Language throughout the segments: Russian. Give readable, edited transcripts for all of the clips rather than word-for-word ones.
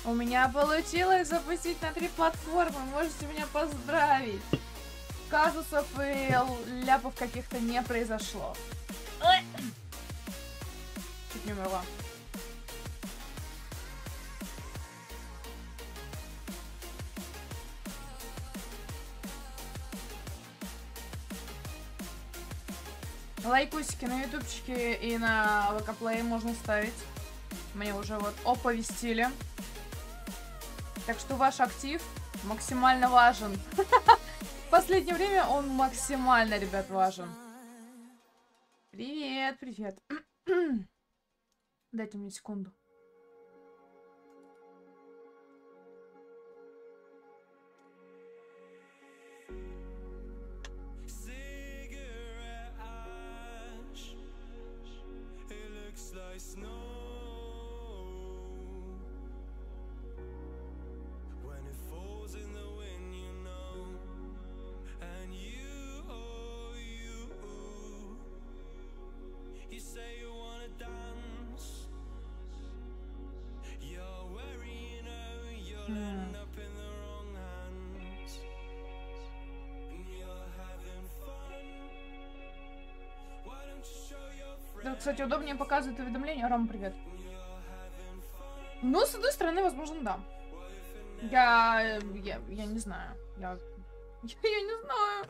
У меня получилось запустить на 3 платформы. Можете меня поздравить. Казусов и ляпов каких-то не произошло. Ой. Чуть не умерла. Лайкусики на ютубчике и на ВК-плей можно ставить. Мне уже вот оповестили. Так что ваш актив максимально важен. В последнее время он максимально, ребят, важен. Привет, привет. Дайте мне секунду. Да, кстати, удобнее показывает уведомления. Рома, привет. Ну, с одной стороны, возможно, да. Я не знаю. Я не знаю.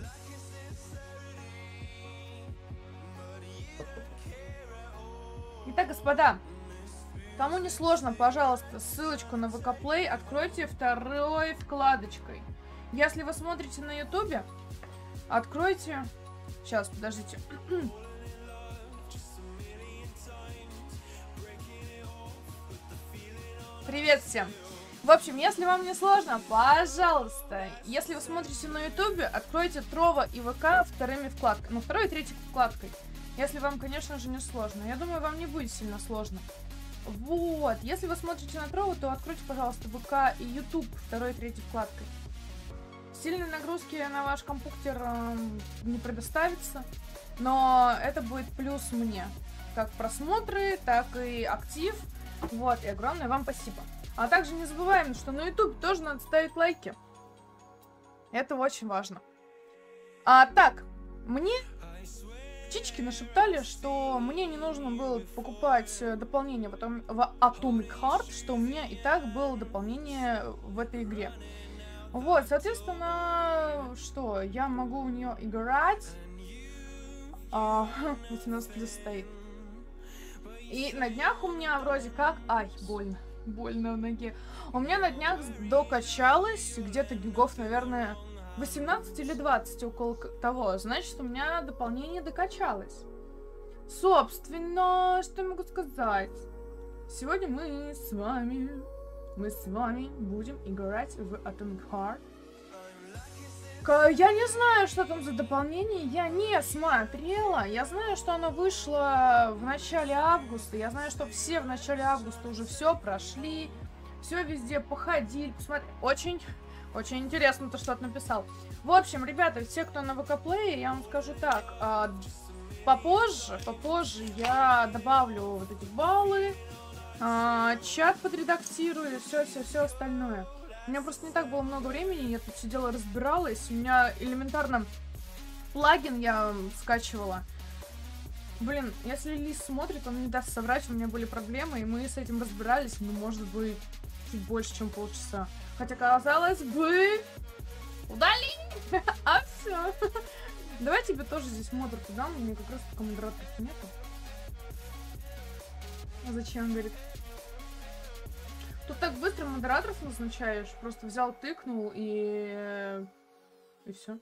Итак, господа, кому не сложно, пожалуйста, ссылочку на ВК-плей откройте второй вкладочкой. Если вы смотрите на ютубе, откройте... Сейчас, подождите. Привет всем! В общем, если вам не сложно, пожалуйста, если вы смотрите на ютубе, откройте Трова и ВК вторыми вкладками, ну, второй и третьей вкладкой. Если вам, конечно же, не сложно. Я думаю, вам не будет сильно сложно. Вот, если вы смотрите на Трова, то откройте, пожалуйста, ВК и YouTube второй и третьей вкладкой. Сильной нагрузки на ваш компьютер не предоставится, но это будет плюс мне. Как просмотры, так и актив. Вот, и огромное вам спасибо. А также не забываем, что на YouTube тоже надо ставить лайки. Это очень важно. Так, мне птички нашептали, что мне не нужно было покупать дополнение в Atomic Heart, что у меня и так было дополнение в этой игре. Вот, соответственно, что, я могу в нее играть. 18 плюс стоит. И на днях у меня вроде как... Ай, больно. Больно в ноге. У меня на днях докачалось где-то гигов, наверное, 18 или 20, около того. Значит, у меня дополнение докачалось. Собственно, что я могу сказать? Сегодня мы с вами будем играть в Atomic Heart. Я не знаю, что там за дополнение, я не смотрела. Я знаю, что оно вышло в начале августа. Я знаю, что все в начале августа уже все прошли. Все везде походили, посмотрели. Очень интересно то, что ты написал. В общем, ребята, все, кто на ВК-плее, я вам скажу так. Попозже я добавлю вот эти баллы. Чат подредактирую, все остальное. У меня просто не так было много времени, я тут сидела, разбиралась. У меня элементарно плагин я скачивала. Блин, если Лис смотрит, он не даст соврать, у меня были проблемы, и мы с этим разбирались, ну, может быть, чуть больше, чем полчаса. Хотя, казалось бы, удали! А все. Давай тебе тоже здесь модерку дам, у меня как раз только модераторов нету. А зачем, говорит? Тут так быстро модераторов назначаешь. Просто взял, тыкнул и все.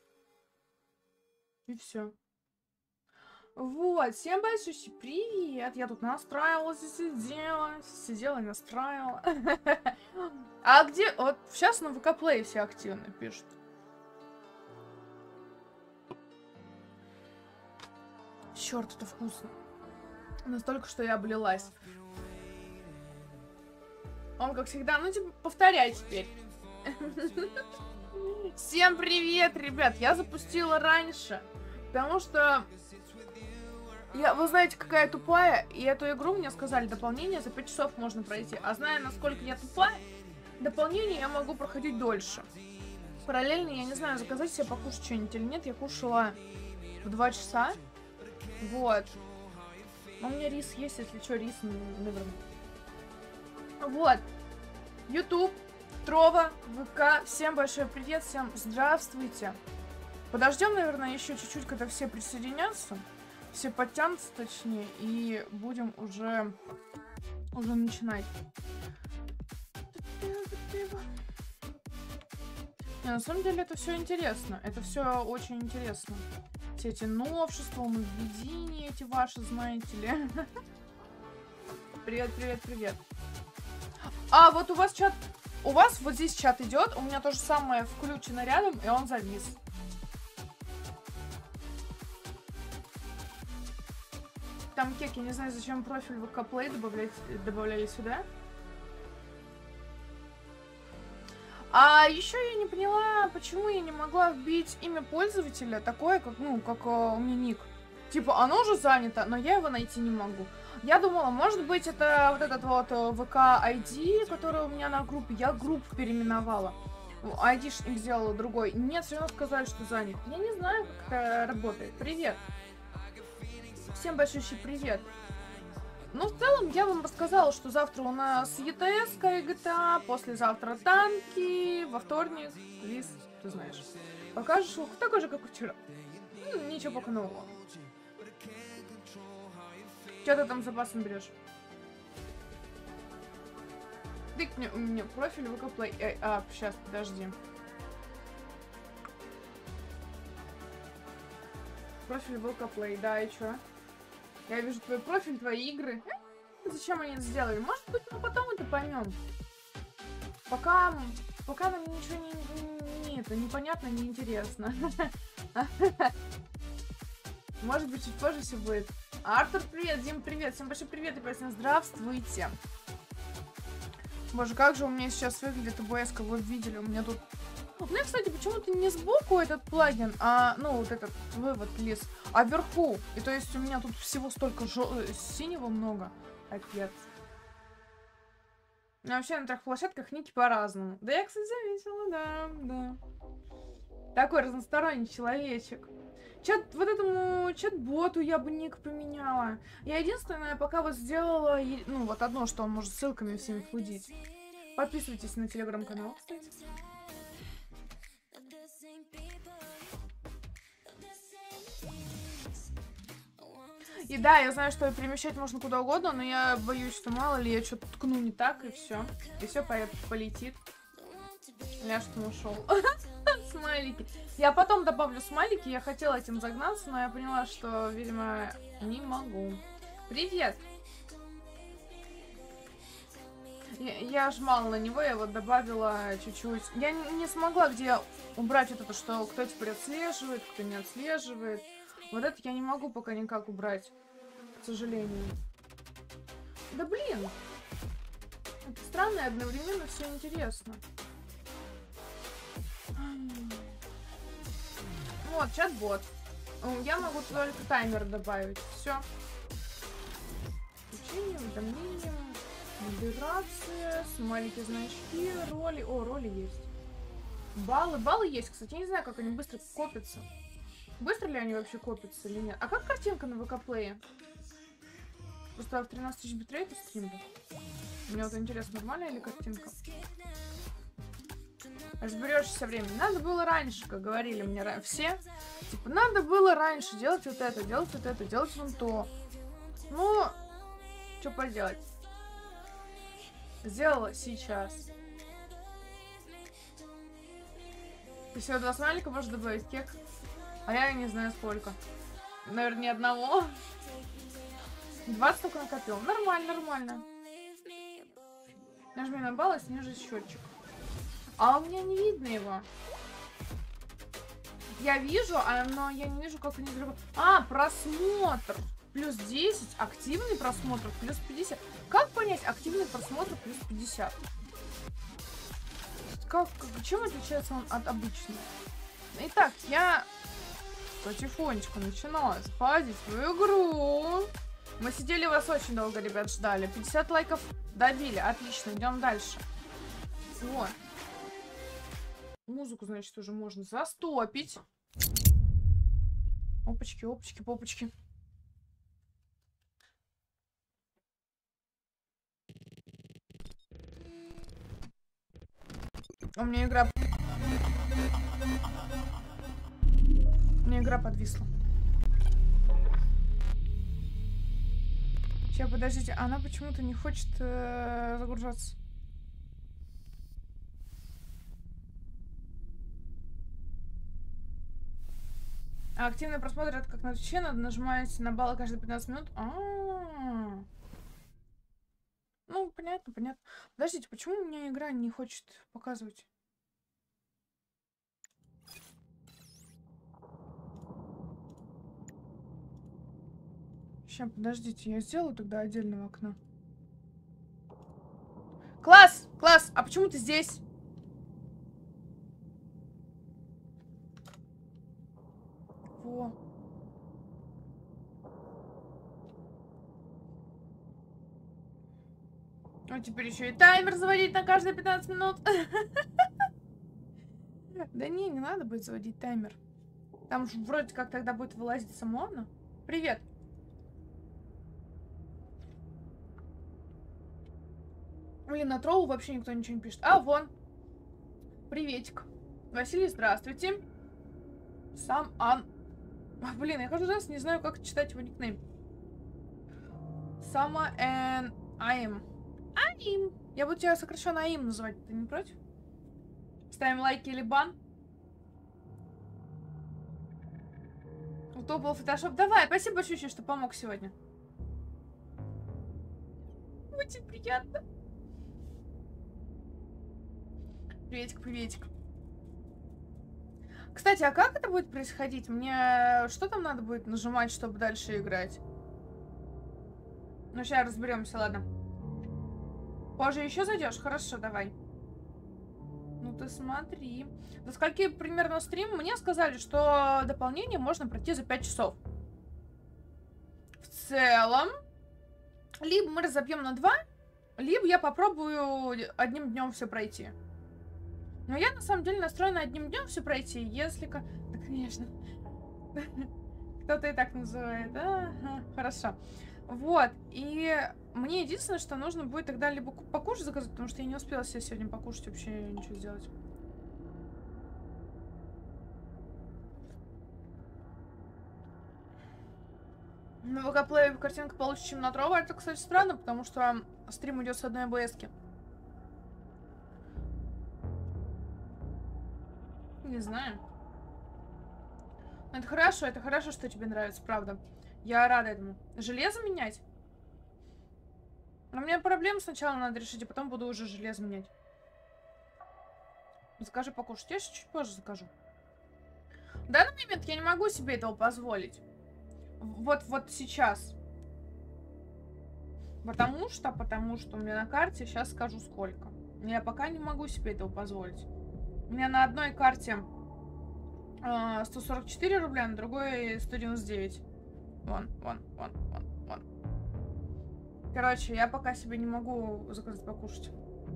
И все. Вот, всем большой привет. Я тут настраивалась и сидела и настраивала. А где? Вот сейчас на ВК-плей все активно пишут. Черт, это вкусно. Настолько, что я облилась. Он, как всегда, ну, типа, повторяй теперь. Всем привет, ребят. Я запустила раньше, потому что Вы знаете, какая я тупая, и эту игру мне сказали, дополнение за 5 часов можно пройти. А зная, насколько я тупая, дополнение я могу проходить дольше. Параллельно, я не знаю, заказать себе покушать что-нибудь или нет. Я кушала в 2 часа. Вот. Но у меня рис есть, если что, рис, наверное. Вот. YouTube, Трова, ВК. Всем большой привет, всем здравствуйте. Подождем, наверное, еще чуть-чуть, когда все присоединятся. Все подтянутся, точнее, и будем уже начинать. Не, на самом деле это все интересно. Это все очень интересно. Все эти новшества, нововведения эти ваши, знаете ли. Привет, привет, привет. А, вот у вас чат... У вас вот здесь чат идет. У меня то же самое включено рядом, и он завис. Там кек, я не знаю, зачем профиль ВК Play добавляли сюда. А еще я не поняла, почему я не могла вбить имя пользователя такое, как, как у меня ник. Типа, оно уже занято, но я его найти не могу. Я думала, может быть, это вот этот вот ВК ID, который у меня на группе. Я группу переименовала. ID-шник сделала другой. Нет, все равно сказали, что занят. Я не знаю, как это работает. Привет. Всем большой привет. Ну, в целом, я вам рассказала, что завтра у нас ЕТС и GTA, послезавтра танки, во вторник, Лиз, ты знаешь. Покажешь лук такой же, как вчера. Ничего пока нового. Что ты там запасом берешь? Тыкни у меня профиль ВК Play. Сейчас, подожди. Профиль ВК Play, да, и чё? Я вижу твой профиль, твои игры. Зачем они это сделали? Может быть, мы потом это поймем. Пока нам ничего это непонятно, неинтересно. Может быть, чуть позже все будет. Артур, привет, Дим, привет, всем большой привет и всем здравствуйте. Боже, как же у меня сейчас выглядит ОБС-ка, вы видели, у меня тут... У меня, кстати, почему-то не сбоку этот плагин, а, вот этот вывод лиз, а вверху. И то есть у меня тут всего столько синего много. Капец. Но вообще на 3 площадках ники по-разному. Да я, кстати, заметила, да. Такой разносторонний человечек. Вот этому чат-боту я бы ник поменяла. Я единственное пока вот сделала, вот одно, что он может ссылками всеми флудить. Подписывайтесь на телеграм-канал, кстати. И да, я знаю, что перемещать можно куда угодно, но я боюсь, что мало ли я что-то ткну не так, и все. И все полетит. Я что нашел. Смайлики. Я потом добавлю смайлики, я хотела этим загнаться, но я поняла, что, видимо, не могу. Привет! Я жмала на него, я вот добавила чуть-чуть. Я не смогла где убрать вот это, что кто теперь отслеживает, кто не отслеживает. Вот это я не могу пока никак убрать, к сожалению. Да блин! Это странно и одновременно все интересно. Вот, чат-бот. Я могу только таймер добавить. Все. Включение, уведомления, модерация, смайлики, значки, роли. О, роли есть. Баллы есть. Кстати, я не знаю, как они быстро копятся. Быстро ли они вообще копятся или нет? А как картинка на ВК Play? Просто в 13 000 битрейта стрим. Мне вот интересно, нормальная ли картинка? Разберешься со временем. Надо было раньше, как говорили мне все. Типа, надо было раньше делать вот это, делать вот это, делать вон то. Ну, что поделать? Сделала сейчас. Ты всего 2 смайлика можешь добавить, кек? А я не знаю сколько. Наверное, ни одного. 20 только накопил. Нормально, нормально. Нажми на балл и снижи счетчик. А у меня не видно его. Я вижу, но я не вижу, как они другие. Просмотр. Плюс 10. Активный просмотр. Плюс 50. Как понять активный просмотр плюс 50? Чем отличается он от обычного? Итак, я потихонечку начинаю спадить в игру. Мы сидели, вас очень долго, ребят, ждали. 50 лайков добили. Отлично, идем дальше. Вот. Музыку, значит, уже можно застопить. Опачки, опачки, попочки. У меня игра... У меня игра подвисла. Сейчас, подождите, она почему-то не хочет загружаться. А активный просмотр — это как на Твиче, надо нажимать на баллы каждые 15 минут. Ну, понятно, понятно. Подождите, почему у меня игра не хочет показывать? Сейчас, подождите, я сделаю тогда отдельного окна. Класс! Класс! А почему ты здесь? Во. Ну, теперь еще и таймер заводить на каждые 15 минут. Да не надо будет заводить таймер. Там же вроде как тогда будет вылазить само оно. Привет. Блин, на троллу вообще никто ничего не пишет. А, вон. Приветик. Василий, здравствуйте. Сам Ан... Блин, я каждый раз не знаю, как читать его никнейм. Сама and Аим. Аим. Я буду тебя сокращенно Аим называть. Ты не против? Ставим лайки или бан. Утопал фотошоп. Давай, спасибо большое, что помог сегодня. Очень приятно. Приветик, приветик. Кстати, а как это будет происходить? Мне что там надо будет нажимать, чтобы дальше играть? Ну, сейчас разберемся, ладно. Позже еще зайдешь? Хорошо, давай. Ну ты смотри. До скольки примерно стрим? Мне сказали, что дополнение можно пройти за 5 часов. В целом, либо мы разобьем на 2, либо я попробую одним днем все пройти. Но я на самом деле настроена одним днем все пройти, если... Да, конечно. Кто-то и так называет. Ага, хорошо. Вот. И мне единственное, что нужно будет тогда либо покушать заказать, потому что я не успела себе сегодня покушать, вообще ничего сделать. На ВК-плее картинка получше, чем на Трово. Это, кстати, странно, потому что стрим идет с одной АБС-ки. Не знаю. Но это хорошо, что тебе нравится, правда. Я рада этому. Железо менять? Но у меня проблемы сначала надо решить, а потом буду уже железо менять. Закажи покушать. Я чуть позже закажу. В данный момент я не могу себе этого позволить. Вот сейчас. Потому что у меня на карте, сейчас скажу сколько. Я пока не могу себе этого позволить. У меня на одной карте 144 рубля, на другой 199. Вон. Короче, я пока себе не могу заказать покушать.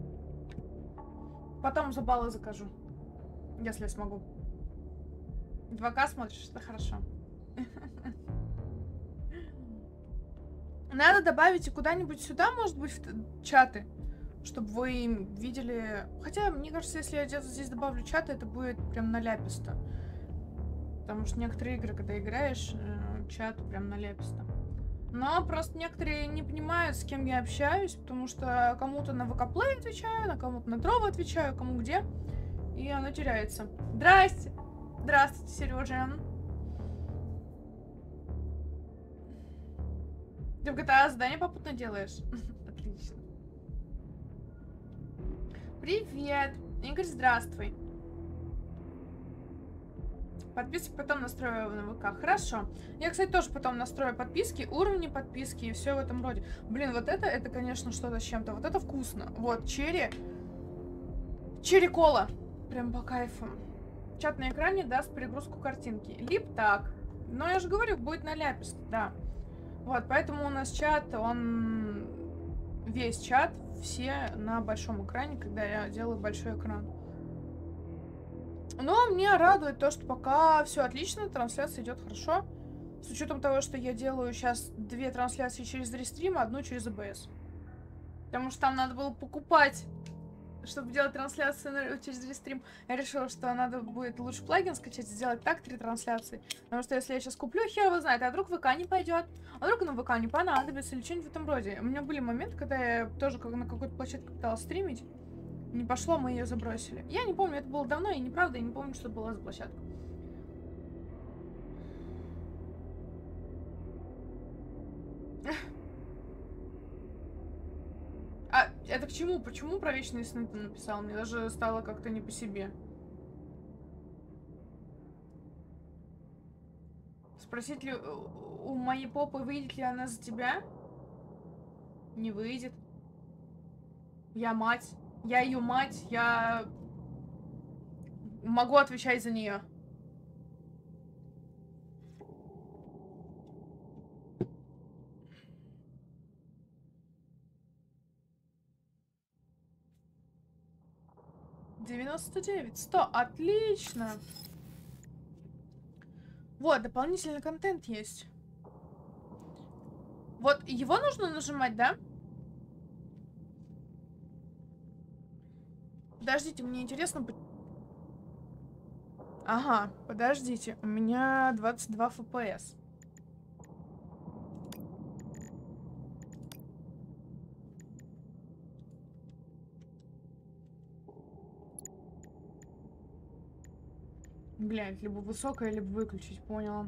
Потом за баллы закажу. Если я смогу. 2К смотришь? Это хорошо. Надо добавить куда-нибудь сюда, может быть, в чаты. Чтобы вы видели... Хотя, мне кажется, если я где-то здесь добавлю чаты, это будет прям наляписто. Потому что некоторые игры, когда играешь, чат прям наляписто. Но просто некоторые не понимают, с кем я общаюсь, потому что кому-то на ВК-плей отвечаю, на кому-то на Трово отвечаю, кому где. И оно теряется. Здрасте! Здравствуйте, Сережа. Ты в GTA задание попутно делаешь? Отлично. Привет! Игорь, здравствуй. Подписки потом настрою на ВК. Хорошо. Я, кстати, тоже потом настрою подписки, уровни подписки и все в этом роде. Блин, вот это, конечно, что-то с чем-то. Вот это вкусно. Вот, черри кола. Прям по кайфу. Чат на экране даст перегрузку картинки. Либо так. Но я же говорю, будет наляписто, да. Вот, поэтому у нас чат, он... Весь чат, все на большом экране, когда я делаю большой экран. Но мне радует то, что пока все отлично, трансляция идет хорошо. С учетом того, что я делаю сейчас 2 трансляции через Restream, одну через OBS. Потому что там надо было покупать, чтобы делать трансляцию через Restream. Я решила, что надо будет лучше плагин скачать и сделать так 3 трансляции. Потому что если я сейчас куплю, хер его знает, а вдруг ВК не пойдет, а вдруг на ВК не понадобится или что-нибудь в этом роде. У меня были моменты, когда я тоже на какой-то площадке пыталась стримить. Не пошло, мы ее забросили. Я не помню, это было давно, и неправда, я не помню, что была за площадка. А это к чему? Почему про вечные сны ты написал? Мне даже стало как-то не по себе. Спросить ли у моей попы, выйдет ли она за тебя? Не выйдет. Я мать. Я ее мать. Я могу отвечать за нее. $99, 100. Отлично. Вот, дополнительный контент есть. Вот, его нужно нажимать, да? Подождите, мне интересно... Ага, подождите. У меня 22 FPS. Блядь, либо высокая, либо выключить, поняла.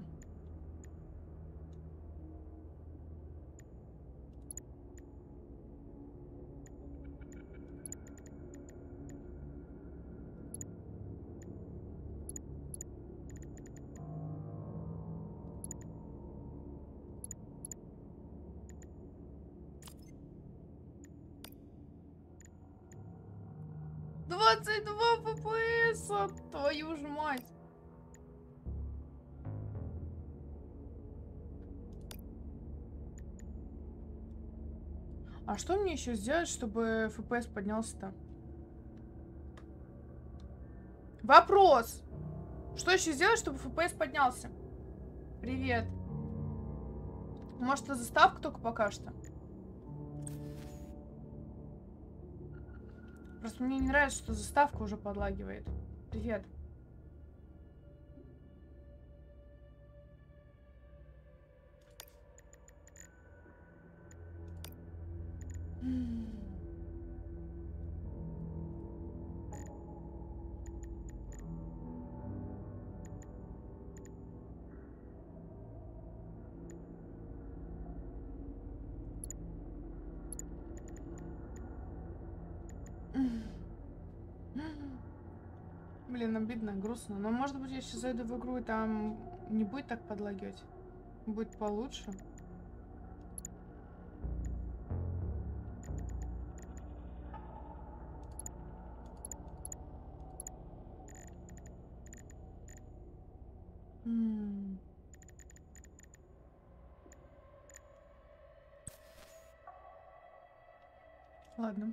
FPS, твою ж мать. А что мне еще сделать, чтобы FPS поднялся-то? Вопрос! Что еще сделать, чтобы FPS поднялся? Привет. Может, это заставка только пока что? Просто мне не нравится, что заставка уже подлагивает. Привет. Блин, обидно, грустно. Но может быть я сейчас зайду в игру и там не будет так подлагивать. Будет получше. Ладно.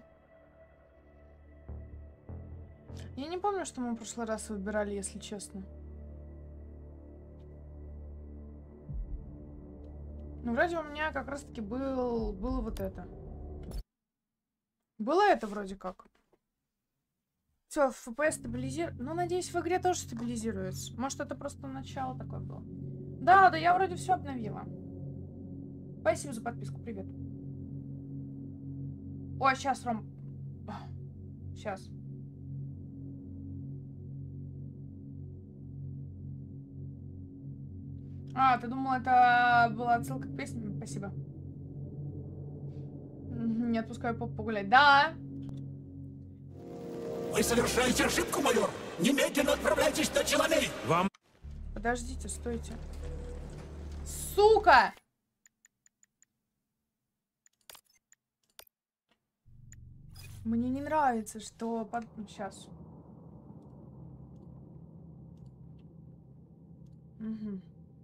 Я не помню, что мы в прошлый раз выбирали, если честно. Ну, вроде у меня как раз-таки было вот это. Было это вроде как. Все, FPS стабилизирует. Ну, надеюсь, в игре тоже стабилизируется. Может, это просто начало такое было. Да, да, я вроде все обновила. Спасибо за подписку, привет. Ой, сейчас, Ром. Сейчас. А, ты думал, это была отсылка к песне? Спасибо. Не отпускаю поп погулять. Да. Вы совершаете ошибку, майор. Немедленно отправляйтесь на Челомей. Вам... Подождите, стойте. Сука! Мне не нравится, что... Сейчас. Угу.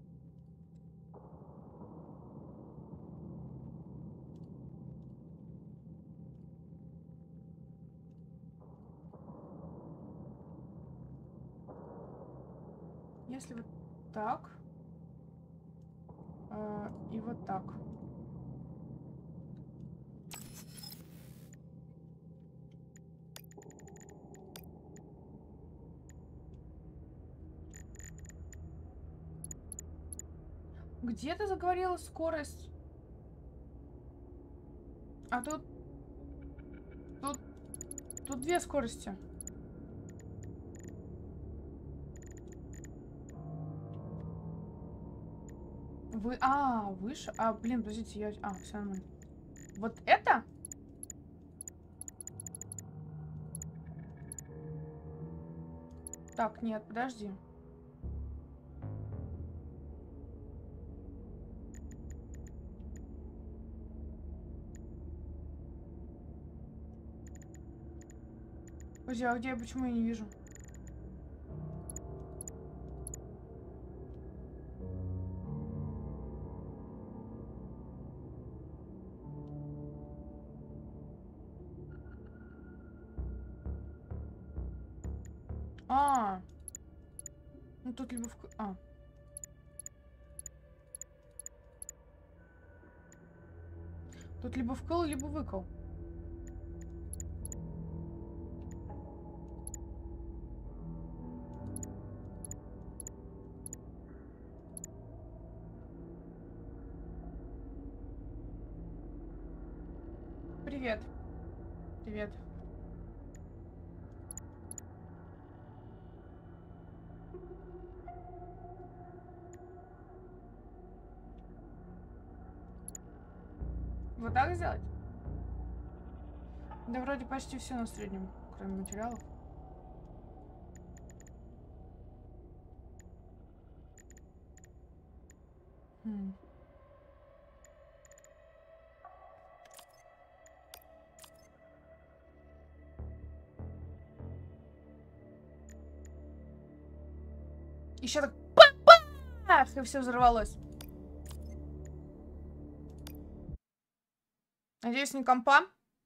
Если вот так и вот так. Где ты заговорила скорость? А тут две скорости. Выше. Блин, подождите, все нормально. Вот это? Так, нет, подожди. Подожди, а где, почему я не вижу? Ну тут либо Тут либо вкл, либо выкл. Привет. Привет. Вот так сделать? Да вроде почти все на среднем, кроме материалов. Еще так бах, и все взорвалось. Надеюсь, не компа.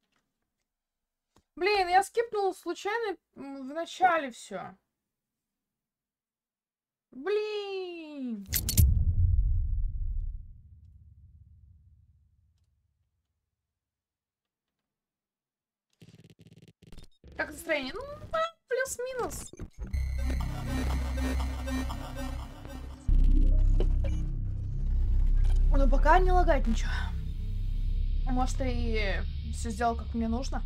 Блин, я скипнула случайно в начале все. Блин. Как настроение? Ну, плюс-минус. Но пока не лагает ничего. Может, и все сделал, как мне нужно.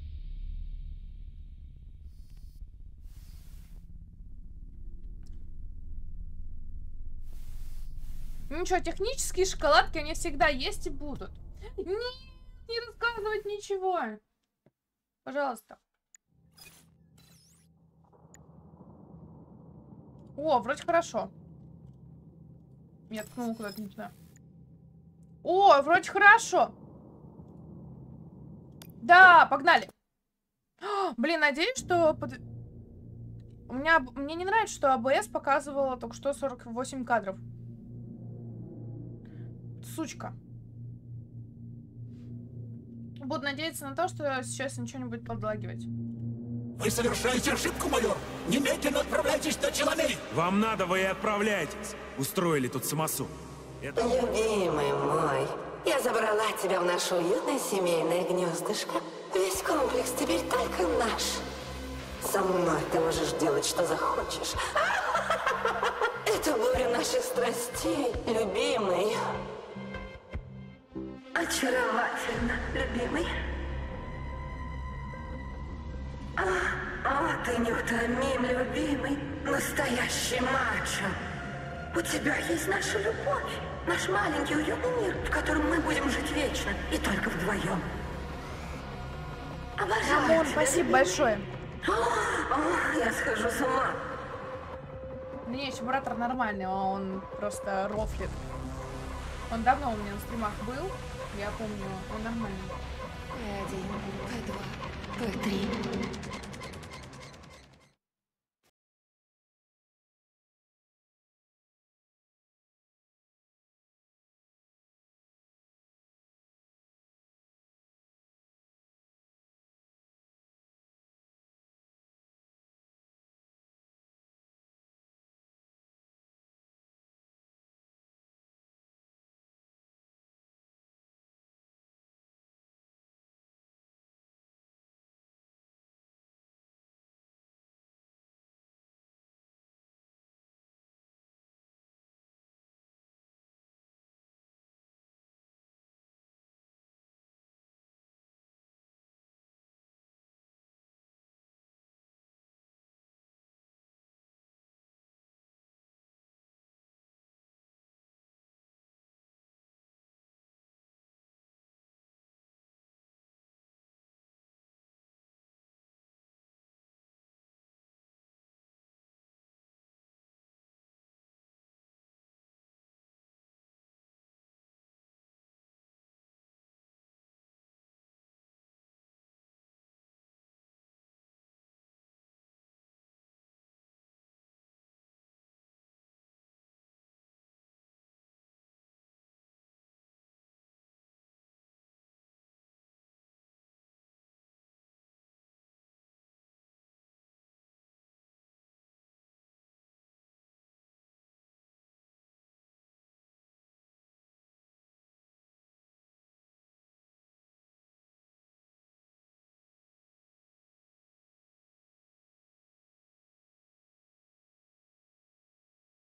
Ничего, технические шоколадки, они всегда есть и будут. Не рассказывать ничего. Пожалуйста. О, вроде хорошо. Я ткнула куда-то не туда. О, вроде хорошо. Да, погнали. Блин, надеюсь, что... Мне не нравится, что АБС показывала только что 48 кадров. Сучка. Буду надеяться на то, что сейчас ничего не будет подлагивать. Вы совершаете ошибку, майор! Немедленно отправляйтесь на Челомей! Вам надо, вы и отправляйтесь. Устроили тут самосуд. Любимый мой, я забрала тебя в наше уютное семейное гнездышко. Весь комплекс теперь только наш. Со мной ты можешь делать, что захочешь. Это буря наших страстей, любимый. Очаровательно, любимый. Ты неутомим, любимый. Настоящий мачо. У тебя есть наша любовь. Наш маленький уютный мир, в котором мы будем жить вечно. И только вдвоем. Обожаю Рамон, тебя, спасибо любимый. большое. Я схожу с ума. Не, Чебуратор нормальный, он просто рофлит. Он давно у меня на стримах был, я помню, он нормальный. P1, P2, P3.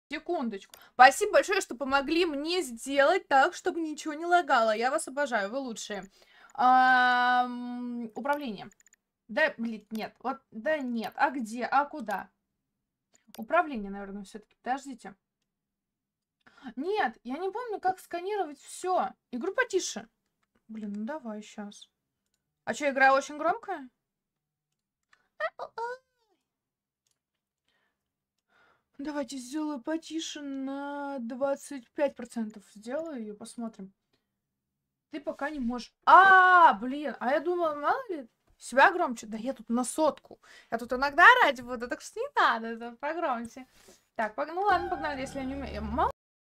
Секундочку. Спасибо большое, что помогли мне сделать так, чтобы ничего не лагало. Я вас обожаю, вы лучшие. Управление. Да, блин, нет. Вот, да нет. А где? А куда? Управление, наверное, все-таки. Подождите. Нет, я не помню, как сканировать все. Игру потише. Блин, ну давай сейчас. А что, игра очень громкая? Давайте сделаю потише на 25%. Сделаю ее, посмотрим. Ты пока не можешь. Блин, а я думала, мало ли, себя громче. Да я тут на 100. Я тут иногда орать буду, так что не надо, это погромче. Так, ну ладно, погнали, если я не умею. Мало.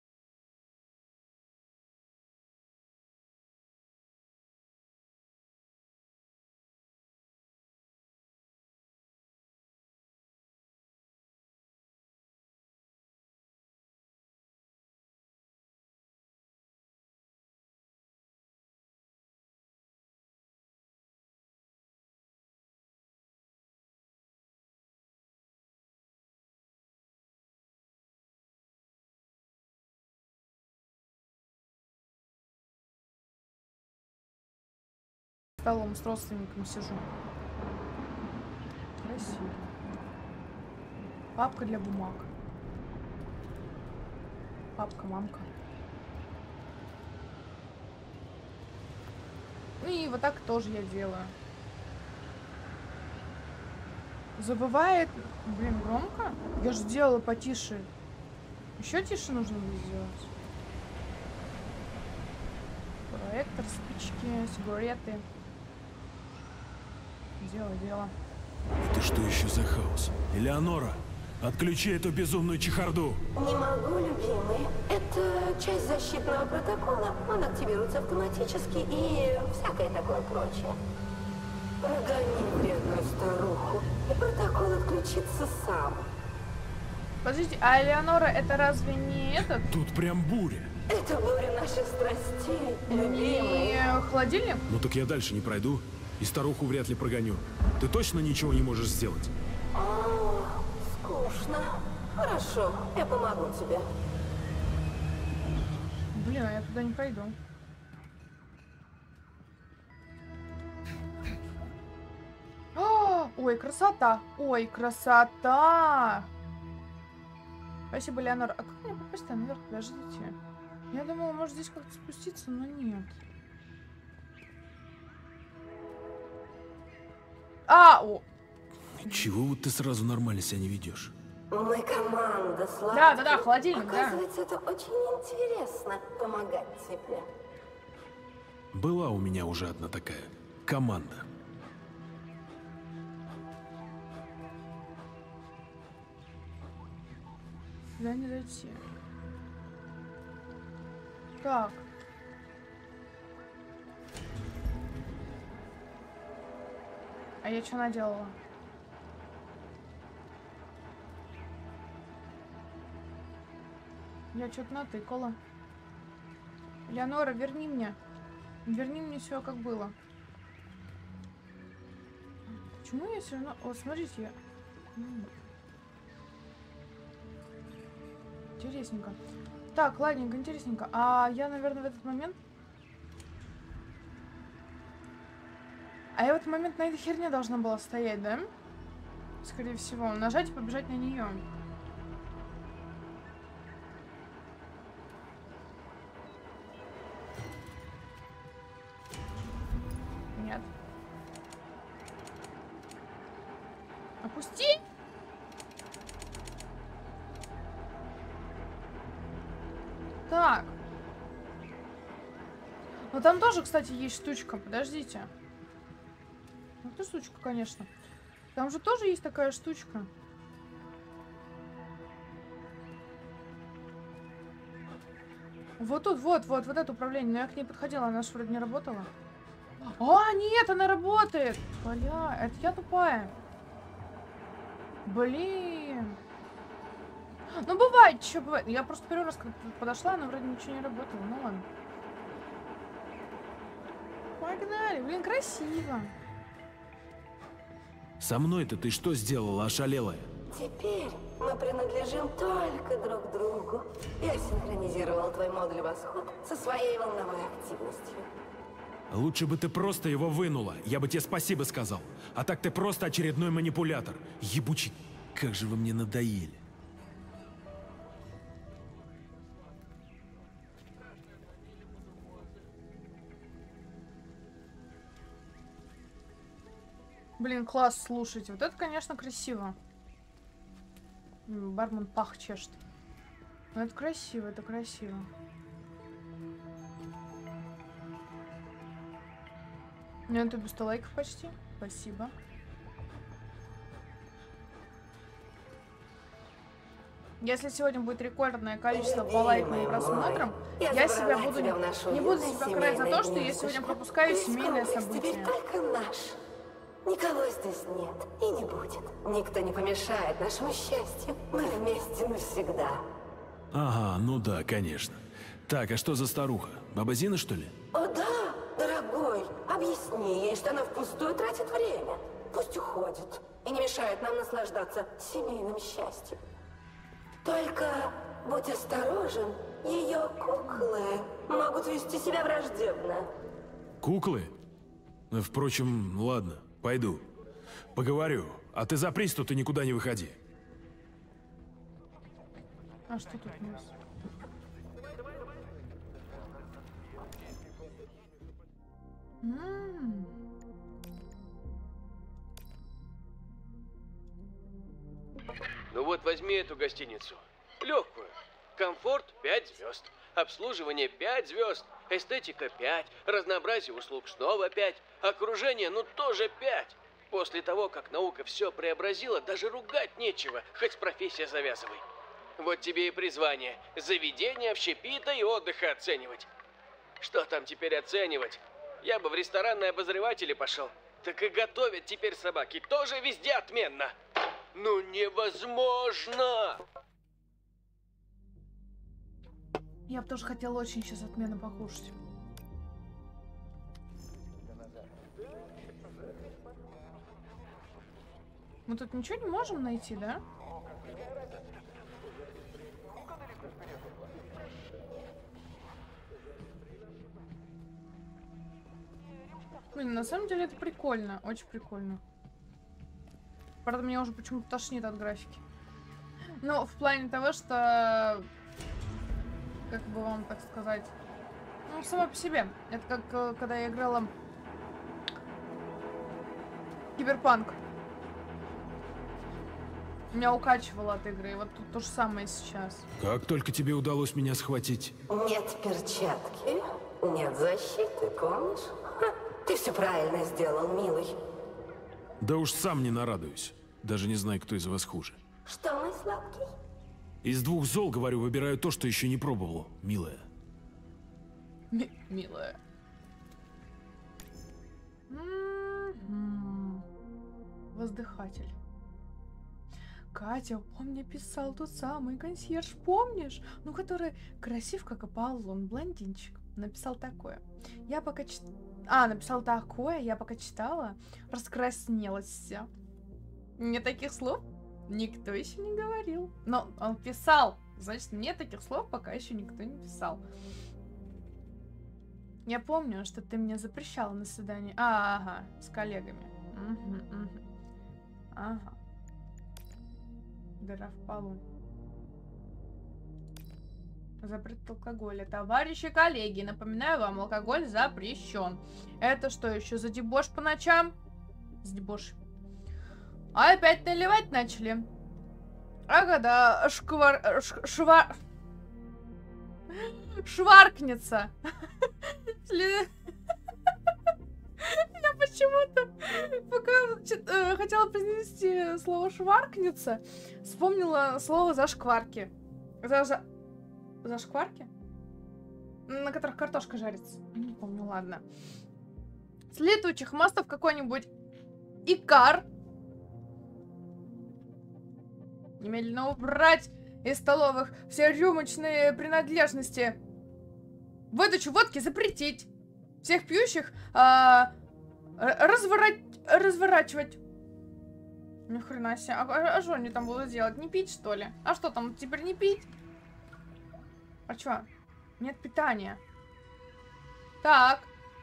Столом с родственником сижу. Красиво. Папка для бумаг. Папка, мамка. И вот так тоже я делаю. Забывает. Блин, громко? Я же сделала потише. Еще тише нужно будет сделать. Проектор, спички, сигареты. Дело. Это что еще за хаос? Элеонора, отключи эту безумную чехарду. Не могу, любимый. Это часть защитного протокола. Он активируется автоматически и всякое такое прочее. Прогони вредную старуху, и протокол отключится сам. Подождите, а Элеонора это разве не этот? Тут прям буря. Это буря наших страстей, любимый. Не холодильник? Ну так я дальше не пройду. И старуху вряд ли прогоню. Ты точно ничего не можешь сделать? Скучно. Хорошо, я помогу тебе. Блин, а я туда не пойду. Ой, красота! Ой, красота! Спасибо, Леонор. А как мне попасть там наверх? Подождите. Я думала, может здесь как-то спуститься, но нет. Чего вот ты сразу нормально себя не ведешь? Мы команда, Слава. Да, холодильник, да. Оказывается, это очень интересно помогать тебе. Была у меня уже одна такая команда. Сюда не зайти. Так. А я что наделала? Я что-то натыкала. Леонора, верни мне. Верни мне все, как было. Почему я все равно... Вот, смотрите, я... Интересненько. Так, ладненько, интересненько. А я, наверное, в этот момент... А я в этот момент на этой херне должна была стоять, да? Скорее всего. Нажать и побежать на нее. Нет. Опусти! Так. Ну там тоже, кстати, есть штучка. Подождите. Ну ты штучка, конечно. Там же тоже есть такая штучка. Вот тут, вот это управление. Но я к ней подходила, она же вроде не работала. А, нет, она работает! Бля, это я тупая. Блин. Ну, бывает, что бывает. Я просто первый раз как-то подошла, она вроде ничего не работала. Ну, ладно. Погнали. Блин, красиво. Со мной-то ты что сделала, ошалелая? Теперь мы принадлежим только друг другу. Я синхронизировал твой модуль «Восход» со своей волновой активностью. Лучше бы ты просто его вынула, я бы тебе спасибо сказал. А так ты просто очередной манипулятор. Ебучий, как же вы мне надоели. Блин, класс, слушайте. Вот это, конечно, красиво. Бармен пах чешет. Но это красиво, это красиво. На ютубе 100 лайков почти. Спасибо. Если сегодня будет рекордное количество по лайкам и просмотрам, я себя буду не буду себя карать за то, что я сегодня пропускаю семейное событие. Теперь только наш. Никого здесь нет и не будет. Никто не помешает нашему счастью. Мы вместе навсегда. Ага, ну да, конечно. Так, а что за старуха? Баба Зина, что ли? О да, дорогой, объясни ей, что она впустую тратит время. Пусть уходит и не мешает нам наслаждаться семейным счастьем. Только будь осторожен, ее куклы могут вести себя враждебно. Куклы? Впрочем, ладно, пойду. Поговорю. А ты запрись тут и никуда не выходи. А что тут у нас? Ну вот возьми эту гостиницу. Легкую. Комфорт 5 звезд. Обслуживание 5 звезд. Эстетика 5. Разнообразие услуг снова 5. Окружение, ну тоже 5. После того, как наука все преобразила, даже ругать нечего, хоть профессия завязывай. Вот тебе и призвание. Заведение общепита и отдыха оценивать. Что там теперь оценивать? Я бы в ресторанные обозреватели пошел. Так и готовят теперь собаки. Тоже везде отменно. Ну невозможно! Я бы тоже хотела очень сейчас отменно покушать. Мы тут ничего не можем найти, да? Блин, на самом деле это прикольно, очень прикольно. Правда, меня уже почему-то тошнит от графики. Ну, в плане того, что... Как бы вам так сказать... Ну, сама по себе. Это как когда я играла... Киберпанк. Меня укачивало от игры, и вот тут то же самое сейчас. Как только тебе удалось меня схватить? Нет перчатки, нет защиты, помнишь? Ха, ты все правильно сделал, милый. Да уж сам не нарадуюсь. Даже не знаю, кто из вас хуже. Что, мой сладкий? Из двух зол, говорю, выбираю то, что еще не пробовал, милая. Милая. Воздыхатель. Катя, он мне писал тот самый консьерж, помнишь? Ну, который красив, как Аполлон, блондинчик. Написал такое. Я пока написал такое, я пока читала, раскраснелась вся. Мне таких слов никто еще не говорил. Но он писал, значит, мне таких слов пока еще никто не писал. Я помню, что ты мне запрещала на свидание. Ага, с коллегами. Ага. Дыра в полу. Запрет алкоголя. Товарищи коллеги, напоминаю вам, алкоголь запрещен. Это что еще за дебош по ночам? За дебош. А опять наливать начали. Ага, да, шваркнется. Я почему-то, пока хотела произнести слово шваркнется, вспомнила слово зашкварки. Зашкварки? На которых картошка жарится. Не помню, ладно. С летучих мостов какой-нибудь икар. Немедленно убрать из столовых все рюмочные принадлежности. Выдачу водки запретить. Всех пьющих разворачивать. Ни хрена себе. А что они там будут делать? Не пить, что ли? А что там, теперь не пить? А чё? Нет питания. Так.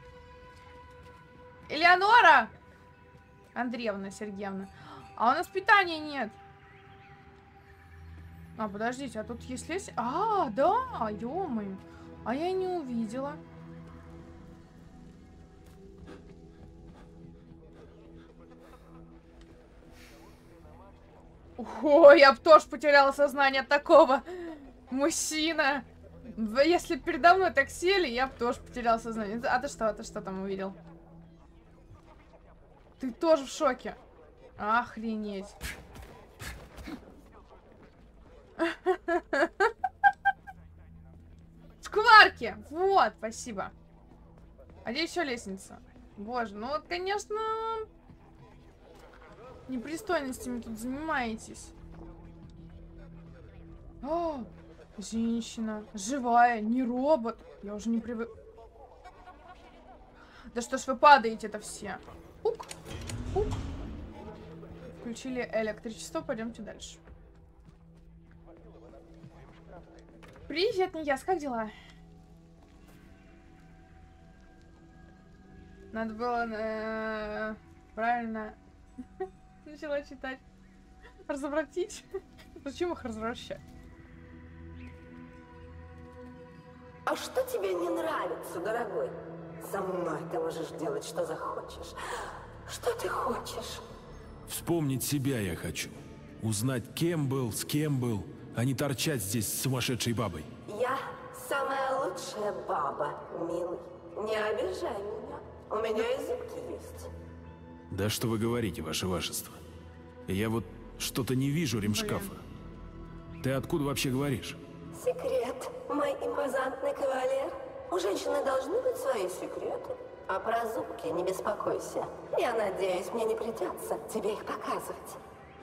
Элеонора! Андреевна Сергеевна. А у нас питания нет. А, подождите, а тут есть лестница? А, да, ё-моё. А я и не увидела. Ой, я бы тоже потеряла сознание от такого мужчина. Если передо мной так сели, я бы тоже потеряла сознание. А ты что там увидел? Ты тоже в шоке. Охренеть. Шкварки! Вот, спасибо. А где еще лестница? Боже, ну вот, конечно, непристойностями тут занимаетесь. О, женщина. Живая, не робот. Я уже не привык. Да что ж вы падаете-то все? Ук. Ук. Включили электричество, пойдемте дальше. Привет, Нияс, как дела? Надо было правильно начала читать. Развратить. Зачем их развращать? А что тебе не нравится, дорогой? Со мной ты можешь делать, что захочешь. Что ты хочешь? Вспомнить себя я хочу. Узнать, кем был, с кем был, а не торчать здесь с сумасшедшей бабой. Я самая лучшая баба, милый. Не обижай меня. У меня языки есть. Да что вы говорите, ваше вашество? Я вот что-то не вижу ремшкафа. Ты откуда вообще говоришь? Секрет, мой импозантный кавалер. У женщины должны быть свои секреты. А про зубки не беспокойся. Я надеюсь, мне не придется тебе их показывать.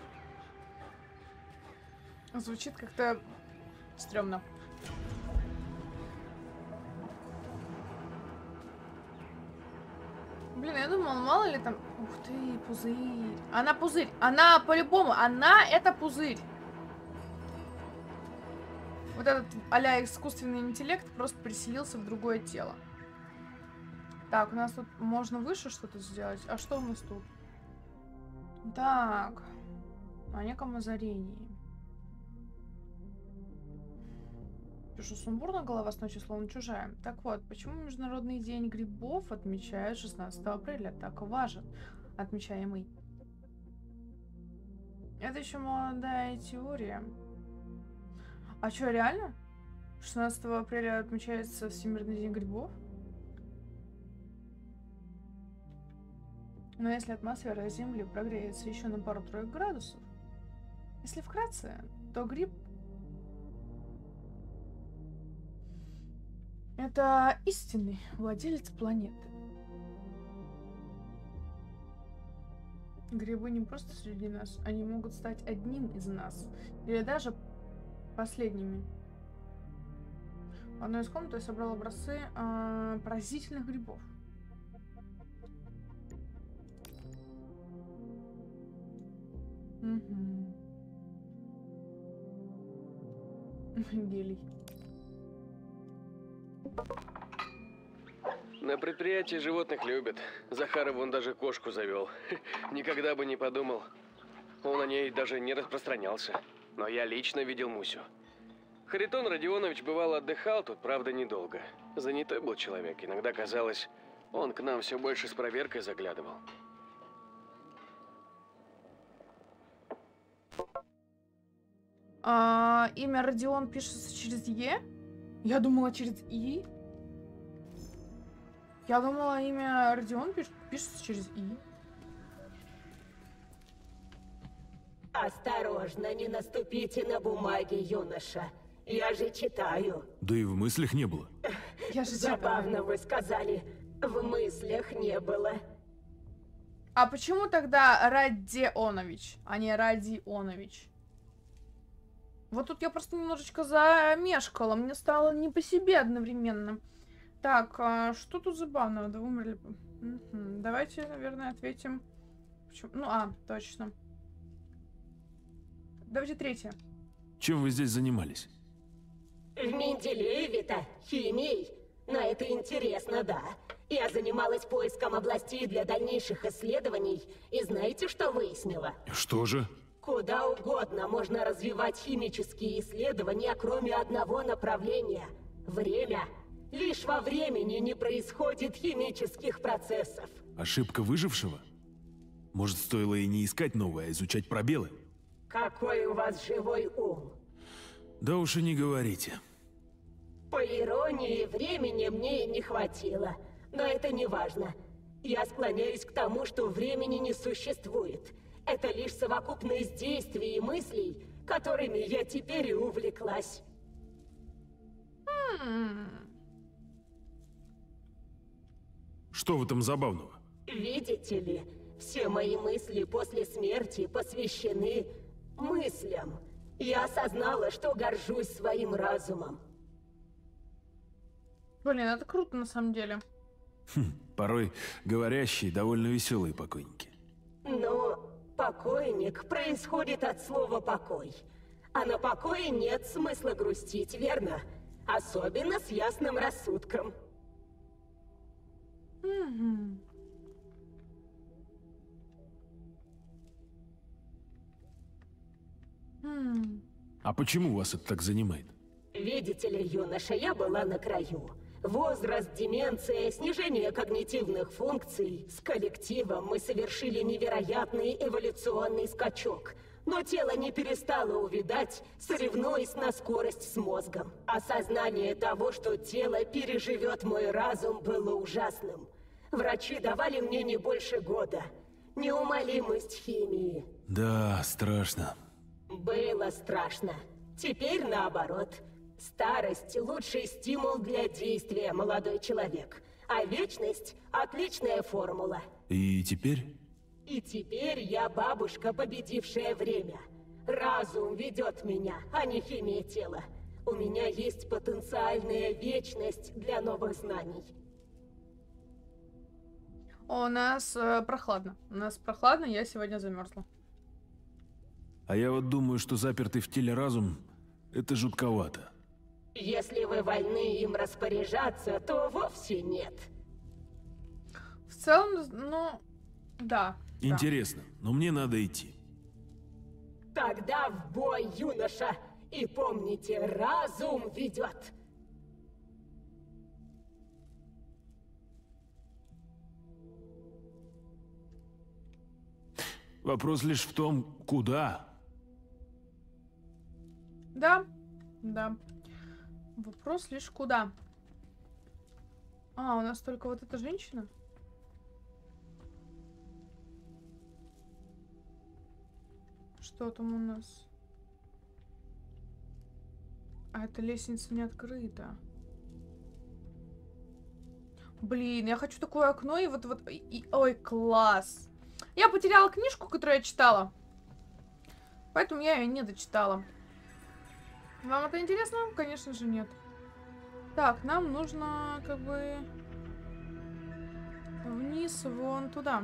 Звучит как-то стрёмно. Блин, я думала, мало ли там... Ух ты, пузырь. Она пузырь. Она по-любому. Она это пузырь. Вот этот а-ля искусственный интеллект просто переселился в другое тело. Так, у нас тут можно выше что-то сделать. А что у нас тут? Так. О неком озарении. Пишу, сумбурно, голова с ночи словно чужая. Так вот, почему Международный день грибов отмечают 16 апреля? Так важен, отмечаемый. Это еще молодая теория. А что, реально? 16 апреля отмечается Всемирный день грибов? Но если атмосфера Земли прогреется еще на пару-тройку градусов, если вкратце, то гриб — это истинный владелец планеты. Грибы не просто среди нас, они могут стать одним из нас. Или даже последними. В одной из комнат я собрал образцы поразительных грибов. Угу. Гелий. На предприятии животных любят. Захаров он даже кошку завел. Никогда бы не подумал. Он о ней даже не распространялся. Но я лично видел Мусю. Харитон Родионович бывало отдыхал тут, правда, недолго. Занятой был человек. Иногда казалось, он к нам все больше с проверкой заглядывал. Имя Родион пишется через Е? Я думала через И. Я думала, имя Родион пишется через И. Осторожно, не наступите на бумаги, юноша. Я же читаю. Да и в мыслях не было. Я же Забавно вы сказали. В мыслях не было. А почему тогда Родионович, а не Родионович? Вот тут я просто немножечко замешкала. Мне стало не по себе одновременно. Так, что тут забавного? Да умерли. Давайте, наверное, ответим. Почему? Ну, точно. Давайте третье. Чем вы здесь занимались? В Менделееве-то химией. Но это интересно, да. Я занималась поиском областей для дальнейших исследований. И знаете, что выяснила? Что же? Куда угодно можно развивать химические исследования, кроме одного направления – время. Лишь во времени не происходит химических процессов. Ошибка выжившего? Может, стоило и не искать новое, а изучать пробелы? Какой у вас живой ум. Да уж и не говорите. По иронии, времени мне и не хватило. Но это не важно. Я склоняюсь к тому, что времени не существует. Это лишь совокупность действий и мыслей, которыми я теперь и увлеклась. Что в этом забавного? Видите ли, все мои мысли после смерти посвящены мыслям. Я осознала, что горжусь своим разумом. Блин, это круто на самом деле. Порой говорящие довольно веселые покойники. Но покойник происходит от слова «покой». А на покое нет смысла грустить, верно? Особенно с ясным рассудком. А почему вас это так занимает? Видите ли, юноша, я была на краю. Возраст, деменция, снижение когнитивных функций. С коллективом мы совершили невероятный эволюционный скачок. Но тело не перестало увядать, соревнуясь на скорость с мозгом. Осознание того, что тело переживет мой разум, было ужасным. Врачи давали мне не больше года. Неумолимость химии. Да, страшно. Было страшно. Теперь наоборот. Старость – лучший стимул для действия, молодой человек. А вечность – отличная формула. И теперь? И теперь я бабушка, победившая время. Разум ведет меня, а не химия тела. У меня есть потенциальная вечность для новых знаний. У нас прохладно. У нас прохладно, я сегодня замерзла. А я вот думаю, что запертый в теле разум – это жутковато. Если вы вольны им распоряжаться, то вовсе нет. В целом, ну, да. Интересно, но мне надо идти. Тогда в бой, юноша! И помните, разум ведет! Вопрос лишь в том, куда. Да, да. Вопрос лишь куда. А, у нас только вот эта женщина? Что там у нас? А эта лестница не открыта. Блин, я хочу такое окно и вот... Ой, класс. Я потеряла книжку, которую я читала. Поэтому я ее не дочитала. Вам это интересно? Конечно же нет. Так, нам нужно как бы вниз, вон туда.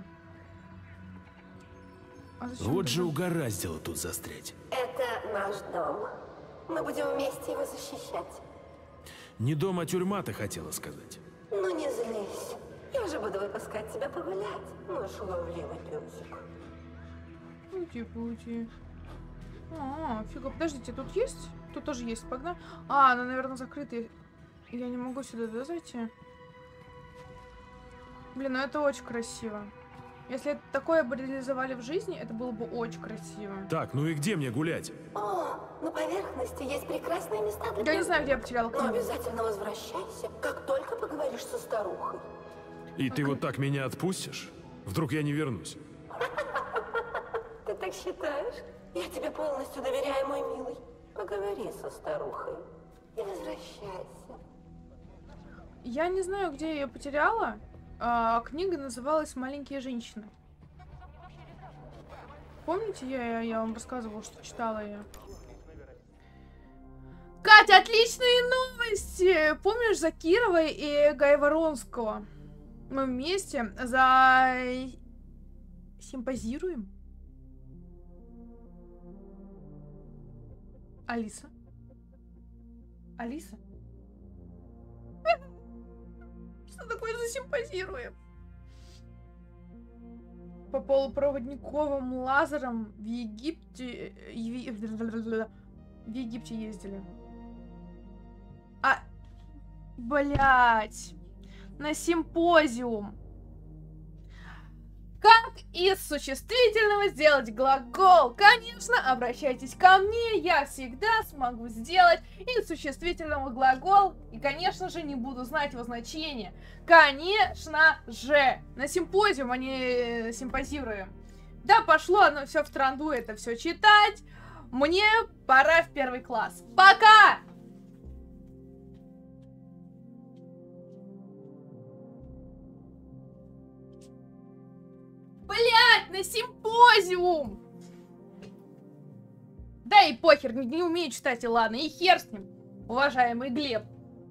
А зачем Вот туда? же угораздило тут застрять. Это наш дом. Мы будем вместе его защищать. Не дом, а тюрьма, ты хотела сказать. Ну не злись. Я же буду выпускать тебя погулять, наш ловливый песик. Пути-пути. А, фига, подождите, тут есть? Тут тоже есть, погнали. А, она, наверное, закрытая. Я не могу сюда, да, зайти? Блин, ну это очень красиво. Если такое бы реализовали в жизни, это было бы очень красиво. Так, ну и где мне гулять? О, на поверхности есть прекрасные места для Я не знаю, где я потеряла Но книгу. обязательно возвращайся, как только поговоришь со старухой. И ты вот так меня отпустишь? Вдруг я не вернусь? Ты так считаешь? Я тебе полностью доверяю, мой милый. Поговори со старухой и возвращайся. Я не знаю, где я ее потеряла. Книга называлась «Маленькие женщины». Помните, я вам рассказывала, что читала ее? Катя, отличные новости! Помнишь Закирова и Гайворонского? Мы вместе симпозируем? Алиса? Алиса? Что такое засимпозируем? По полупроводниковым лазерам в Египте... В Египте ездили. Блять. На симпозиум. Как из существительного сделать глагол? Конечно, обращайтесь ко мне, я всегда смогу сделать из существительного глагол. И, конечно же, не буду знать его значение. Конечно же. На симпозиум, а не симпозируем. Да, пошло оно все в транду, это все читать. Мне пора в 1 класс. Пока! Блять, на симпозиум! Да и похер, не умею читать, и ладно, и хер с ним, уважаемый Глеб.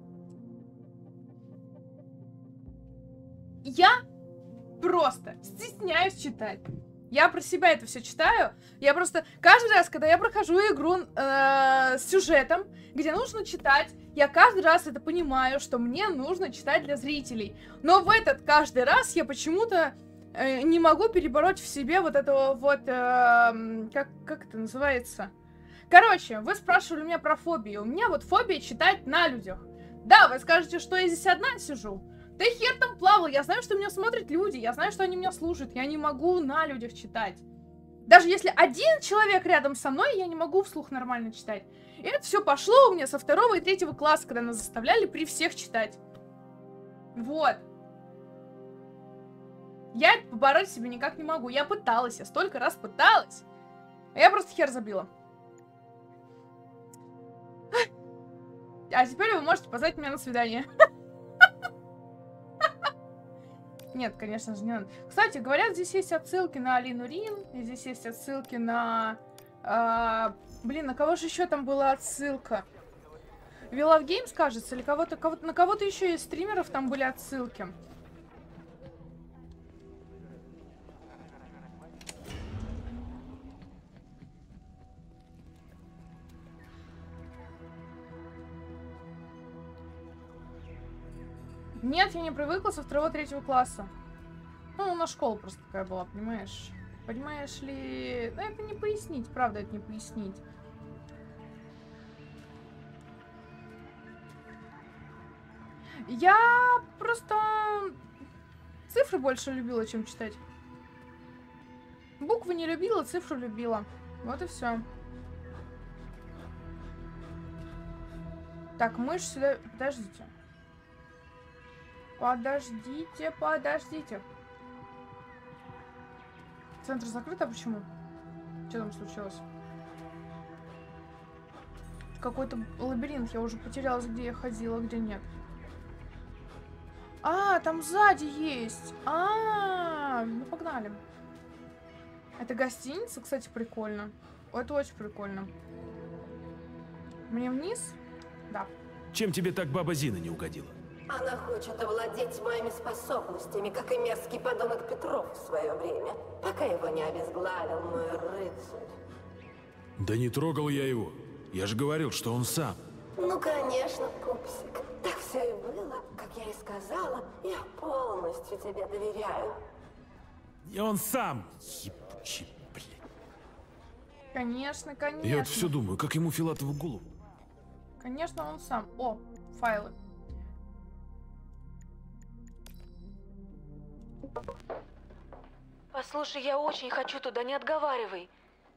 Я просто стесняюсь читать. Я про себя это все читаю. Я просто каждый раз, когда я прохожу игру с сюжетом, где нужно читать, я каждый раз это понимаю, что мне нужно читать для зрителей. Но в этот каждый раз я почему-то не могу перебороть в себе вот этого вот... как это называется? Короче, вы спрашивали меня про фобию. У меня вот фобия читать на людях. Да, вы скажете, что я здесь одна сижу. Да хер там плавал, я знаю, что меня смотрят люди, я знаю, что они меня слушают, я не могу на людях читать. Даже если один человек рядом со мной, я не могу вслух нормально читать. И это все пошло у меня со 2 и 3 класса, когда нас заставляли при всех читать. Вот. Я это побороть себе никак не могу. Я пыталась, я столько раз пыталась. А я просто хер забила. А теперь вы можете позвать меня на свидание. Нет, конечно же, не надо. Кстати, говорят, здесь есть отсылки на Алину Рин. И здесь есть отсылки на... блин, на кого же еще там была отсылка? We Love Games, кажется, или на кого-то еще из стримеров там были отсылки. Нет, я не привыкла со 2-3 класса. Ну, у нас школа просто такая была, понимаешь? Понимаешь ли... Ну, это не пояснить, правда, это не пояснить. Я просто цифры больше любила, чем читать. Буквы не любила, цифру любила. Вот и все. Так, мышь сюда... Подождите. Подождите, подождите. Центр закрыт, а почему? Что там случилось? Какой-то лабиринт, я уже потерялась, где я ходила, где нет. А, там сзади есть. Ну погнали. Это гостиница, кстати, прикольно. Это очень прикольно. Мне вниз? Да. Чем тебе так баба Зина не угодила? Она хочет овладеть моими способностями, как и мерзкий подонок Петров в свое время, пока его не обезглавил мой рыцарь. Да не трогал я его. Я же говорил, что он сам. Ну, конечно, пупсик. Так все и было, как я и сказала. Я полностью тебе доверяю. И он сам. Ебучий, блин. Конечно, конечно. Я вот все думаю, как ему Филатову голову. Конечно, он сам. О, файлы. Послушай, я очень хочу туда, не отговаривай.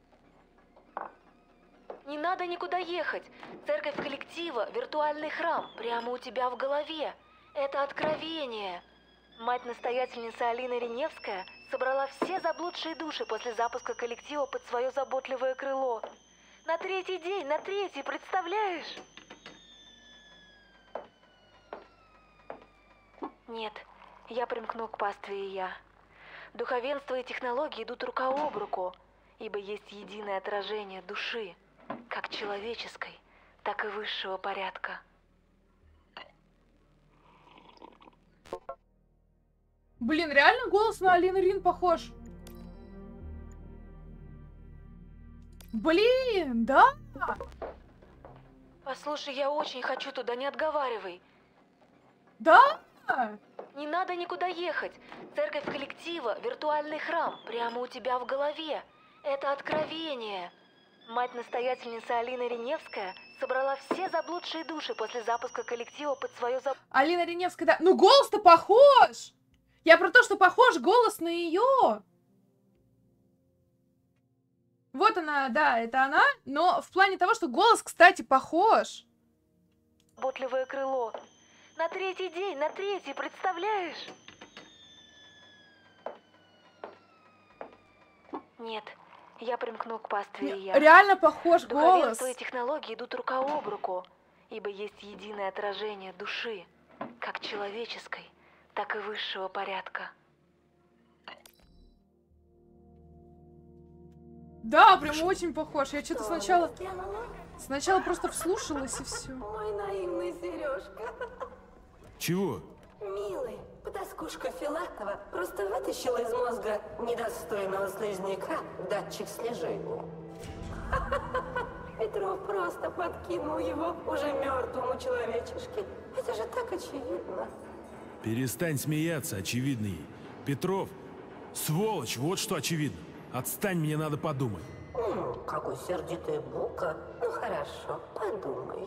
Не надо никуда ехать. Церковь коллектива, виртуальный храм, прямо у тебя в голове. Это откровение. Мать-настоятельница Алина Риневская собрала все заблудшие души после запуска коллектива под свое заботливое крыло. На 3-й день, на 3-й, представляешь? Нет, я примкну к пастве и я. Духовенство и технологии идут рука об руку, ибо есть единое отражение души, как человеческой, так и высшего порядка. Блин, реально голос на Алину Рин похож. Блин, да? Послушай, я очень хочу туда, не отговаривай. Да? Не надо никуда ехать. Церковь коллектива – виртуальный храм, прямо у тебя в голове. Это откровение. Мать-настоятельница Алина Реневская собрала все заблудшие души после запуска коллектива под свое Алина Реневская, да. Ну голос-то похож! Я про то, что похож голос на ее. Вот она, да, это она. Но в плане того, что голос, кстати, похож. заботливое крыло. На третий день, на третий, представляешь? Нет, я примкну к пастве и я. Реально похож голос. Духовенство и технологии идут рука об руку, ибо есть единое отражение души, как человеческой, так и высшего порядка. Да, прям очень похож. Я что-то сначала просто вслушалась и все. Мой наивный Сережка. Чего? Милый, потаскушка Филатова просто вытащила из мозга недостойного слизняка датчик слежения. Петров просто подкинул его уже мертвому человечешке. Это же так очевидно. Перестань смеяться, очевидный. Петров, сволочь, вот что очевидно. Отстань, мне надо подумать. Какой сердитый Бука. Ну хорошо, подумай.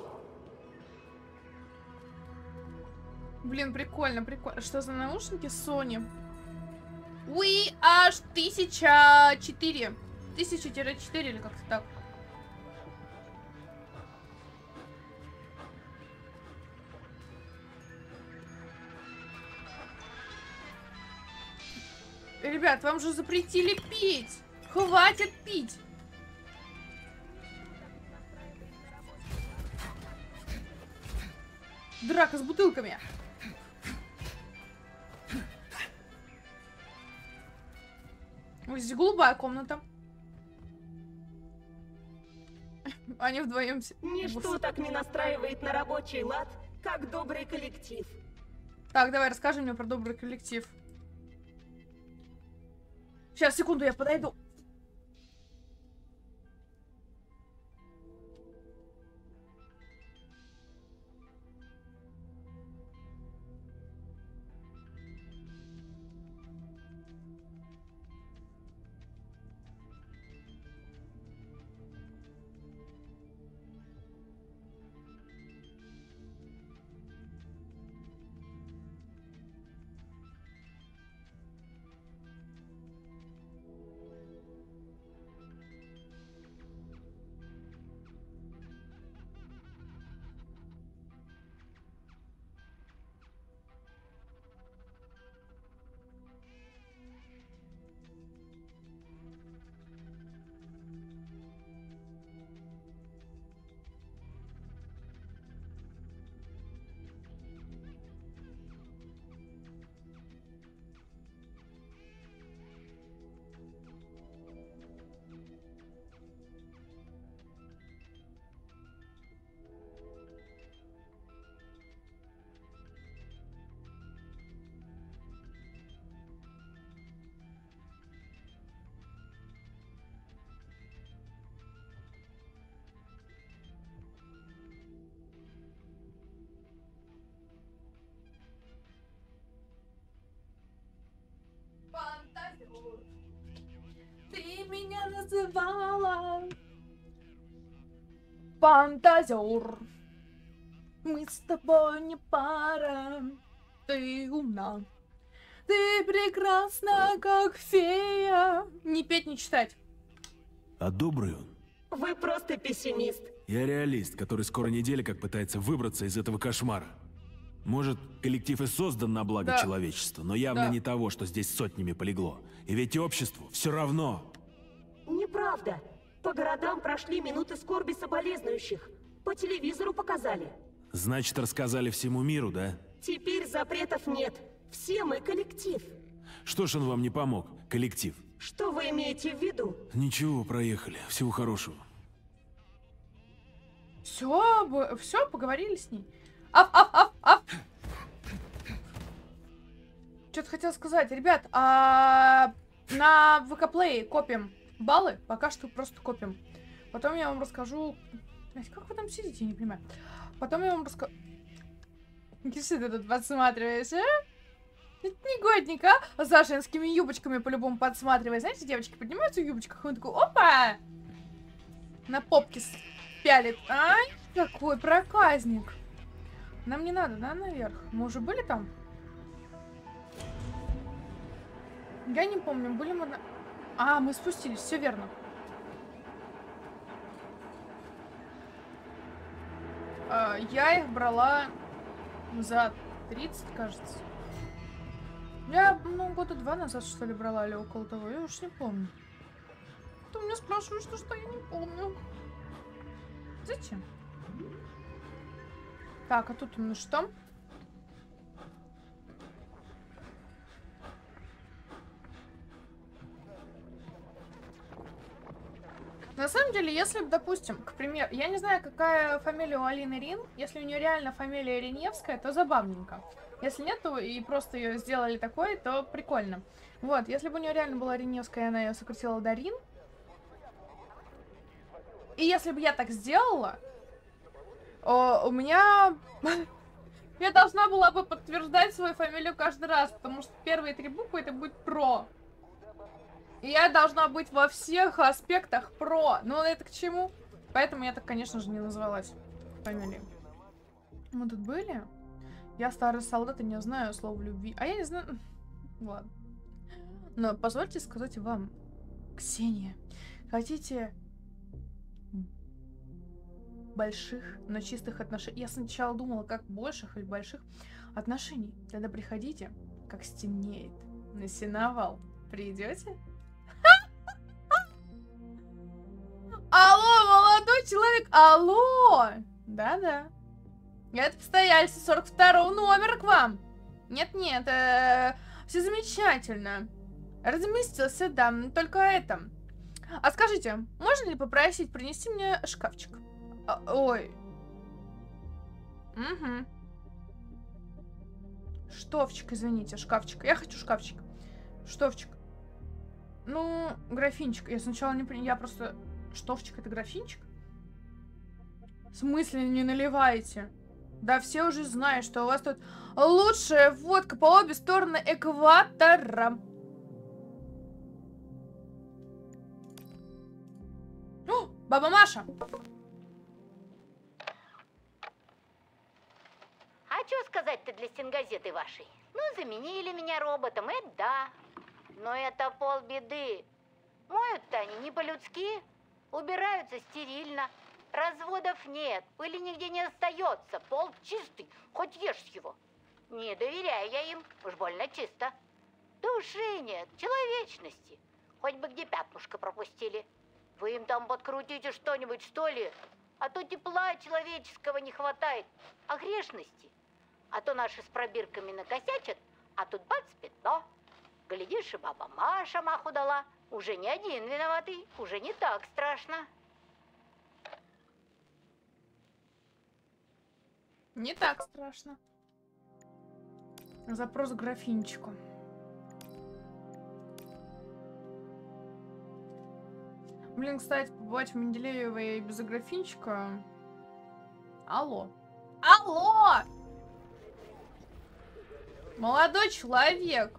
Блин, прикольно, прикольно. Что за наушники Sony? We аж 1004. 1000-4 или как-то так. Ребят, вам же запретили пить. Хватит пить. Драка с бутылками. Ой, здесь голубая комната. Они вдвоем. Ничто так не настраивает на рабочий лад, как добрый коллектив. Так, давай, расскажи мне про добрый коллектив. Сейчас, секунду, я подойду. Ты меня называла фантазер. Мы с тобой не пара. Ты умна. Ты прекрасна, как фея. Не петь, не читать. А добрый он? Вы просто пессимист. Я реалист, который скоро неделя как пытается выбраться из этого кошмара. Может, коллектив и создан на благо человечества, но явно не того, что здесь сотнями полегло. И ведь обществу все равно. Неправда. По городам прошли минуты скорби соболезнующих. По телевизору показали. Значит, рассказали всему миру, да? Теперь запретов нет. Все мы коллектив. Что ж он вам не помог, коллектив? Что вы имеете в виду? Ничего, проехали. Всего хорошего. Все, поговорили с ней. Аф. Что-то хотела сказать. Ребят, на ВК Play копим баллы. Пока что просто копим. Потом я вам расскажу, Блять, как вы там сидите, я не понимаю. Потом я вам расскажу. Что ты тут подсматриваешь, а? Это негодник, а? За женскими юбочками по-любому подсматривай. Знаете, девочки поднимаются в юбочках, и он такой, опа! На попке пялит. Ай, какой проказник. Нам не надо, да, наверх? Мы уже были там? Я не помню, были мы на... А, мы спустились, все верно. Я их брала за 30, кажется. Я, ну, года 2 назад, что ли, брала, или около того. Я уж не помню. Ты меня спрашиваешь, что я не помню. Зачем? Так, а тут у нас что? На самом деле, если бы, допустим, к примеру, я не знаю, какая фамилия у Алины Рин, если у нее реально фамилия Риневская, то забавненько. Если нет, то и просто ее сделали такой, то прикольно. Вот, если бы у нее реально была Риневская, и она ее сократила до Рин, и если бы я так сделала, у меня... Я должна была бы подтверждать свою фамилию каждый раз, потому что первые 3 буквы это будет про. И я должна быть во всех аспектах про. Ну, это к чему? Поэтому я так, конечно же, не назвалась фамилией. Мы тут были? Я старый солдат и не знаю слова любви. А я не знаю... Ладно. Но позвольте сказать вам, Ксения, хотите больших, но чистых отношений? Я сначала думала, как больших или больших отношений. Тогда приходите, как стемнеет, на сеновал. Придете? Алло, молодой человек, алло! Да-да. Это постояльцы 42 номера к вам. Нет-нет, все замечательно. Разместился, да, только это. А скажите, можно ли попросить принести мне шкафчик? Ой. Угу. Штофчик, извините, шкафчик. Я хочу шкафчик. Штофчик. Ну, графинчик. Я сначала не поняла, я просто... Штофчик это графинчик? В смысле не наливаете? Да все уже знают, что у вас тут лучшая водка по обе стороны экватора. О, баба Маша! А что сказать-то для стенгазеты вашей? Ну, заменили меня роботом, это да. Но это полбеды. Моют-то они не по-людски. Убираются стерильно. Разводов нет, пыли нигде не остается. Пол чистый, хоть ешь его. Не доверяю я им, уж больно чисто. Души нет, человечности. Хоть бы где пятнышко пропустили. Вы им там подкрутите что-нибудь, что ли? А то тепла человеческого не хватает, а грешности. А то наши с пробирками накосячат, а тут бац, пятно. Глядишь, и баба Маша маху дала. Уже не один виноватый, уже не так страшно. Не так страшно. Запрос к графинчику. Блин, кстати, побывать в Менделеевой без графинчика. Алло. Алло! Молодой человек.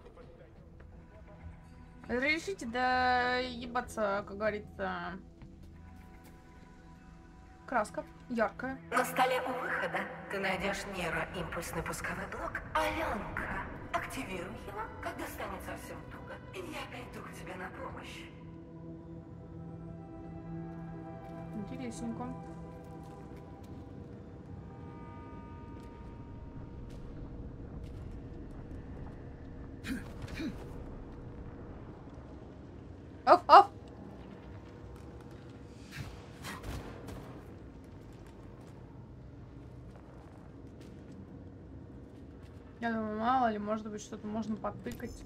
Разрешите доебаться, как говорится. Краска яркая. На столе у выхода ты найдешь нейроимпульсный пусковой блок. Аленка, активируй его, когда станет совсем туго. И я приду к тебе на помощь. Интересненько. Оф, оф! Я думаю, мало ли, может быть, что-то можно потыкать.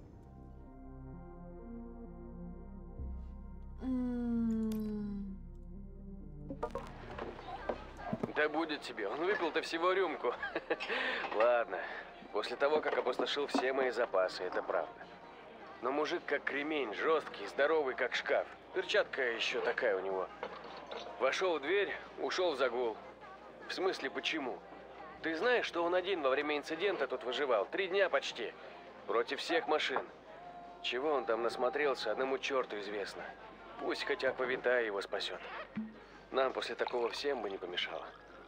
Да будет тебе, он выпил-то всего рюмку. Ладно, после того, как опустошил все мои запасы, это правда. Но мужик как кремень, жесткий, здоровый как шкаф. Перчатка еще такая у него. Вошел в дверь, ушел в загул. В смысле, почему? Ты знаешь, что он один во время инцидента тут выживал? 3 дня почти. Против всех машин. Чего он там насмотрелся, одному черту известно. Пусть хотя бы Витая его спасет. Нам после такого всем бы не помешало.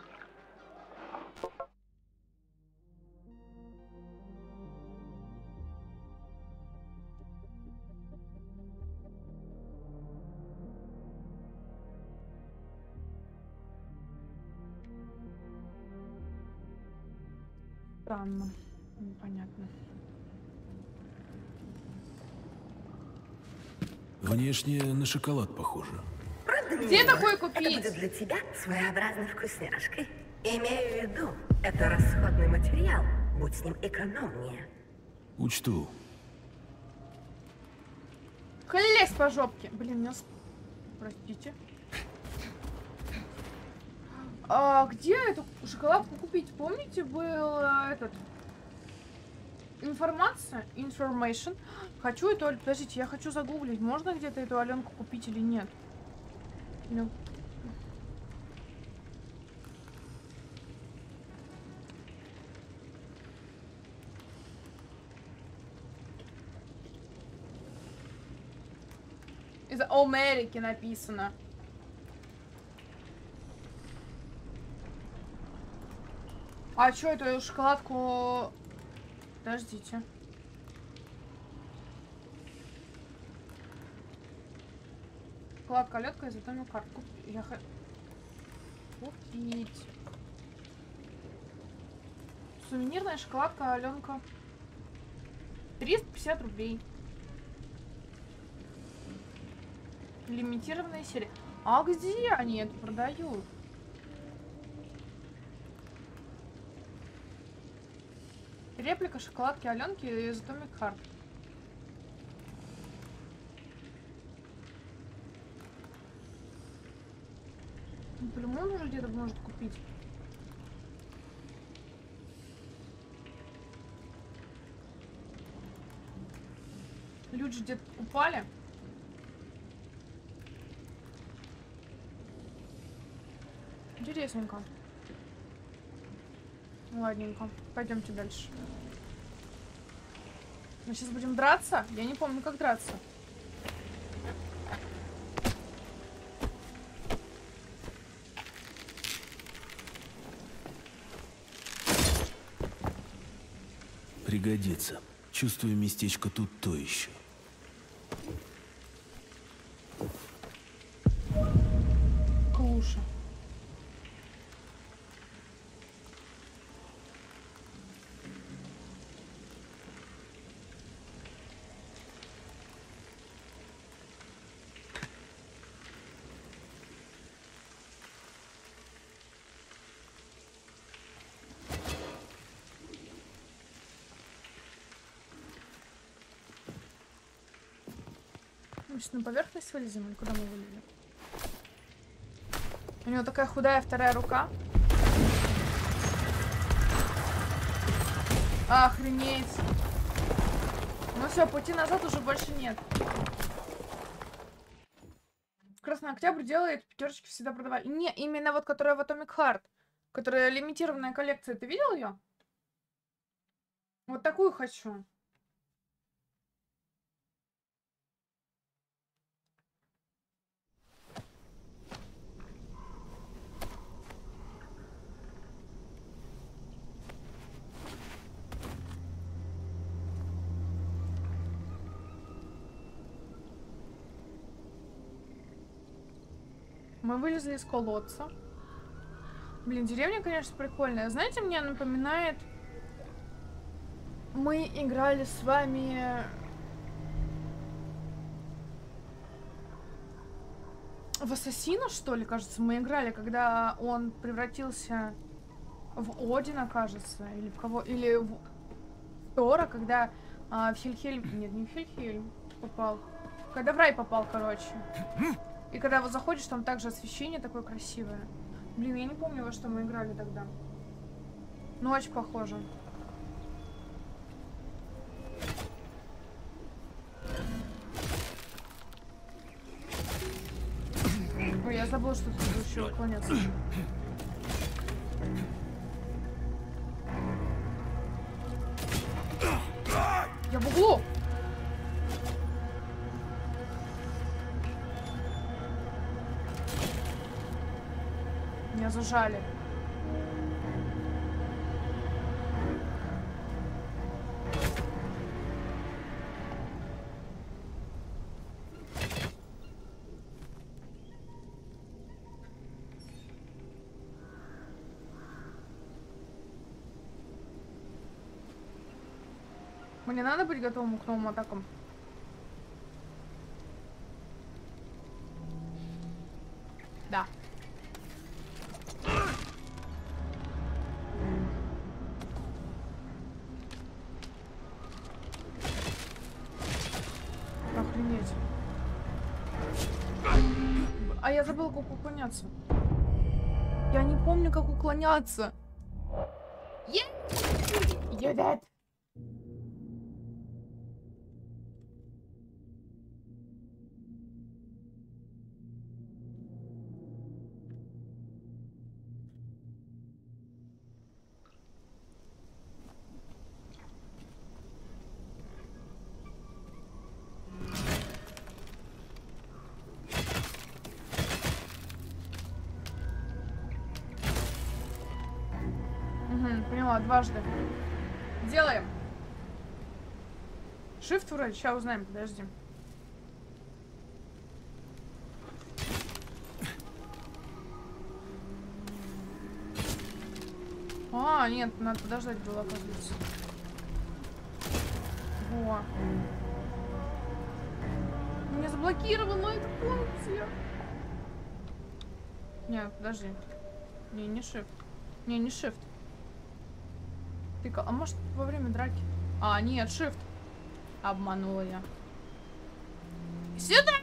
Странно. Непонятно. Внешне на шоколад похоже. Где такой купить? Это будет для тебя своеобразной вкусняшкой. Имею в виду, это расходный материал. Будь с ним экономнее. Учту. Хлесть по жопке. Блин, не простите. А где эту шоколадку купить? Помните, был этот... Информация? Information. Хочу эту... Подождите, я хочу загуглить. Можно где-то эту Аленку купить или нет? Ну. Из Америки написано. А чё, эту шоколадку... Подождите. Шоколадка Аленка из Atomic Heart. Я хочу... Купить. Сувенирная шоколадка Аленка. 350 рублей. Лимитированная серия. А где они это продают? Реплика шоколадки Аленки из Atomic Heart. Ну, по-любому уже где-то может купить. Люди же где-то упали. Интересненько. Ладненько. Пойдемте дальше. Мы сейчас будем драться? Я не помню, как драться. Пригодится. Чувствую, местечко тут то еще. Клуша. На поверхность вылезем или куда мы вылезем? У него такая худая вторая рука. Охренеть. Ну все, пути назад уже больше нет. Красный Октябрь делает пятерочки всегда продавали. Не, именно вот которая в Atomic Heart. Которая лимитированная коллекция. Ты видел ее? Вот такую хочу. Мы вылезли из колодца. Блин, деревня, конечно, прикольная. Знаете, мне напоминает... Мы играли с вами... В Ассасина, что ли, кажется, мы играли, когда он превратился в Одина, кажется. Или в кого... Или в Тора, когда в Хельхельм... Нет, не в Хельхельм попал. Когда в рай попал, короче. И когда вот заходишь, там также освещение такое красивое. Блин, я не помню, во что мы играли тогда. Ну, очень похоже. Ой, я забыла, что тут еще уклоняться. Я в углу! Меня зажали. Мне надо быть готовым к новым атакам. Да. Охренеть. А я забыла, как уклоняться. Я не помню, как уклоняться. You dead. Поняла, дважды. Делаем. Shift вроде, сейчас узнаем, подожди. А, нет, надо подождать было, оказывается. Во. У меня заблокирована эта функция. Нет, подожди. Не Shift. Не Shift. Тыкал. А может во время драки? А, нет, Shift. Обманула я. Сюда!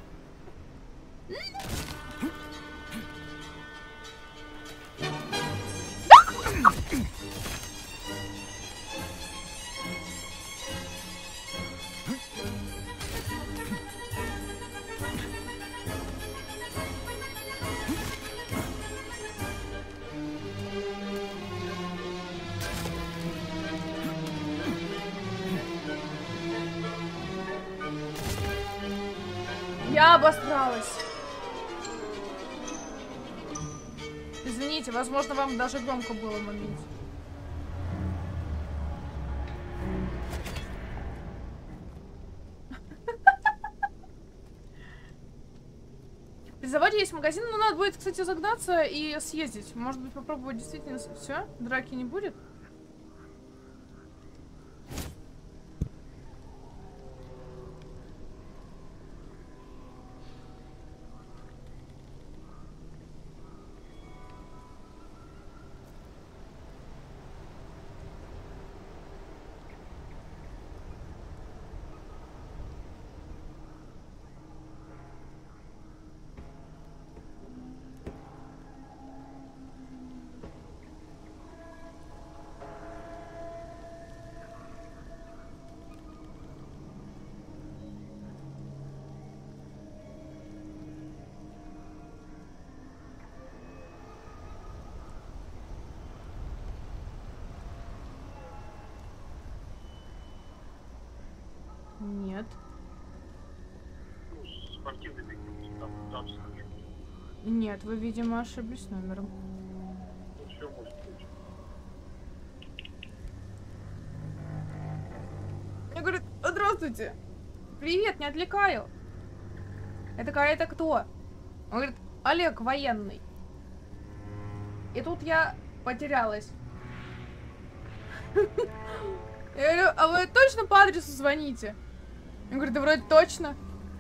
Я обосралась. Извините, возможно, вам даже громко было в моменте. При заводе есть магазин, но надо будет, кстати, загнаться и съездить. Может быть, попробовать действительно все? Драки не будет? Нет. Нет, вы, видимо, ошиблись номером. Мне говорят, здравствуйте. Привет, не отвлекаю. Я такая, это кто? Он говорит, Олег, военный. И тут я потерялась. Я говорю, а вы точно по адресу звоните? Он говорит, да вроде точно.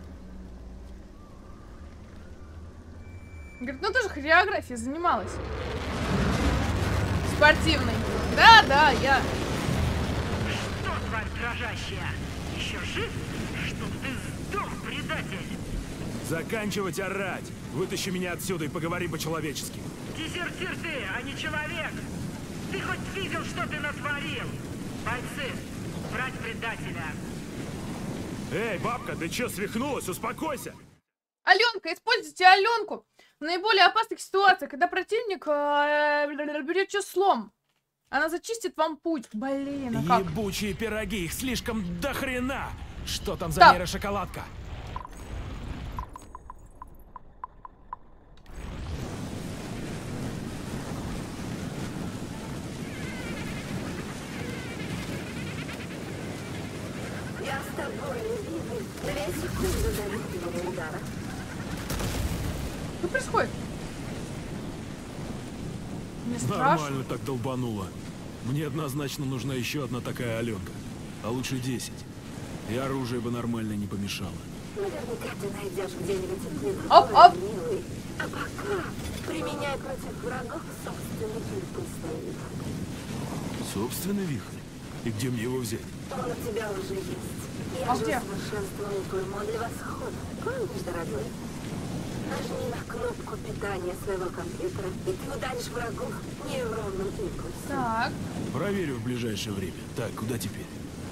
Он говорит, ну ты же хореографией занималась. Спортивной. Да, я. Что, тварь дрожащая? Еще жив? Чтоб ты сдох, предатель! Заканчивать орать! Вытащи меня отсюда и поговори по-человечески. Дезертир ты, а не человек! Ты хоть видел, что ты натворил? Бойцы, брать предателя! Эй, бабка, ты чё, свихнулась? Успокойся! Аленка, используйте Аленку! В наиболее опасных ситуациях, когда противник берет числом, она зачистит вам путь. Блин, а как? Ебучие пироги, их слишком до хрена! Что там за Так. нейрошоколадка? Я с тобой, любимый. 2 секунды до любимого удара. Что происходит? Мне страшно. Нормально так долбануло. Мне однозначно нужна еще одна такая Аленка. А лучше 10. И оружие бы нормально не помешало. Наверняка ты найдешь где-нибудь именно Оп, такое, оп. милый. А пока применяй против врагов собственный импульсный вихрь. Собственный вихрь? И где мне его взять? Он у тебя уже есть. Я А же где? усовершенствовал гормон для восхода. Помнишь, дорогой? Нажми на кнопку питания своего компьютера, и ты ударишь врагов нейронным импульсом. Так. Проверю в ближайшее время. Так, куда теперь?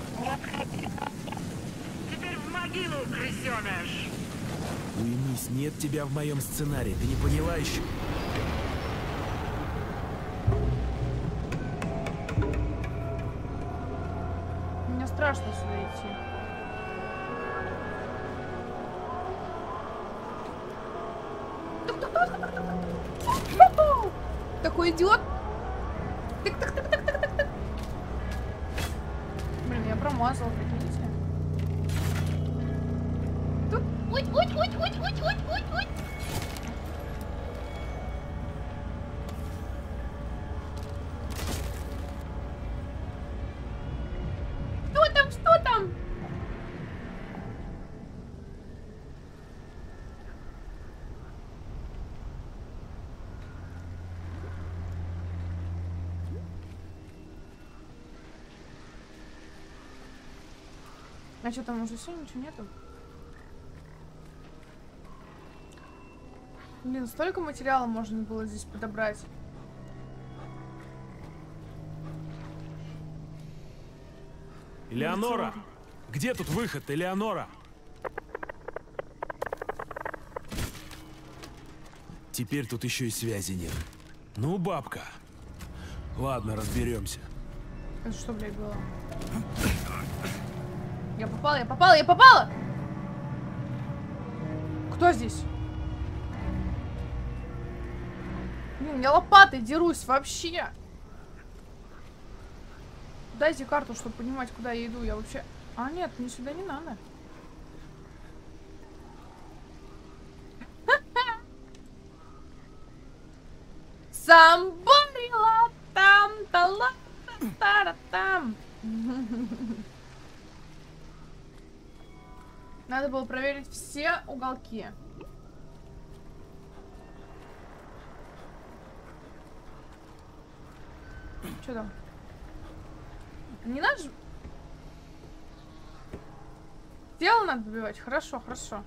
Теперь в могилу, крысеныш! Уймись, нет тебя в моем сценарии. Ты не поняла еще? Мне страшно сюда идти. Такой идиот. Тык-тык-тык-тык-тык-тык. Блин, я промазал, прикиньте. Тут. Ой. Что там? А что там уже все, ничего нету? Блин, столько материала можно было здесь подобрать. Элеонора! Где тут выход, Элеонора? Теперь тут еще и связи нет. Ну, бабка. Ладно, разберемся. Это что, блядь, было? Я попала! Кто здесь? Блин, я лопатой дерусь вообще. Дайте карту, чтобы понимать, куда я иду. Я вообще... А, нет, мне сюда не надо. Самборила там там. Надо было проверить все уголки. Что там? Не надо же... Тело надо добивать? Хорошо.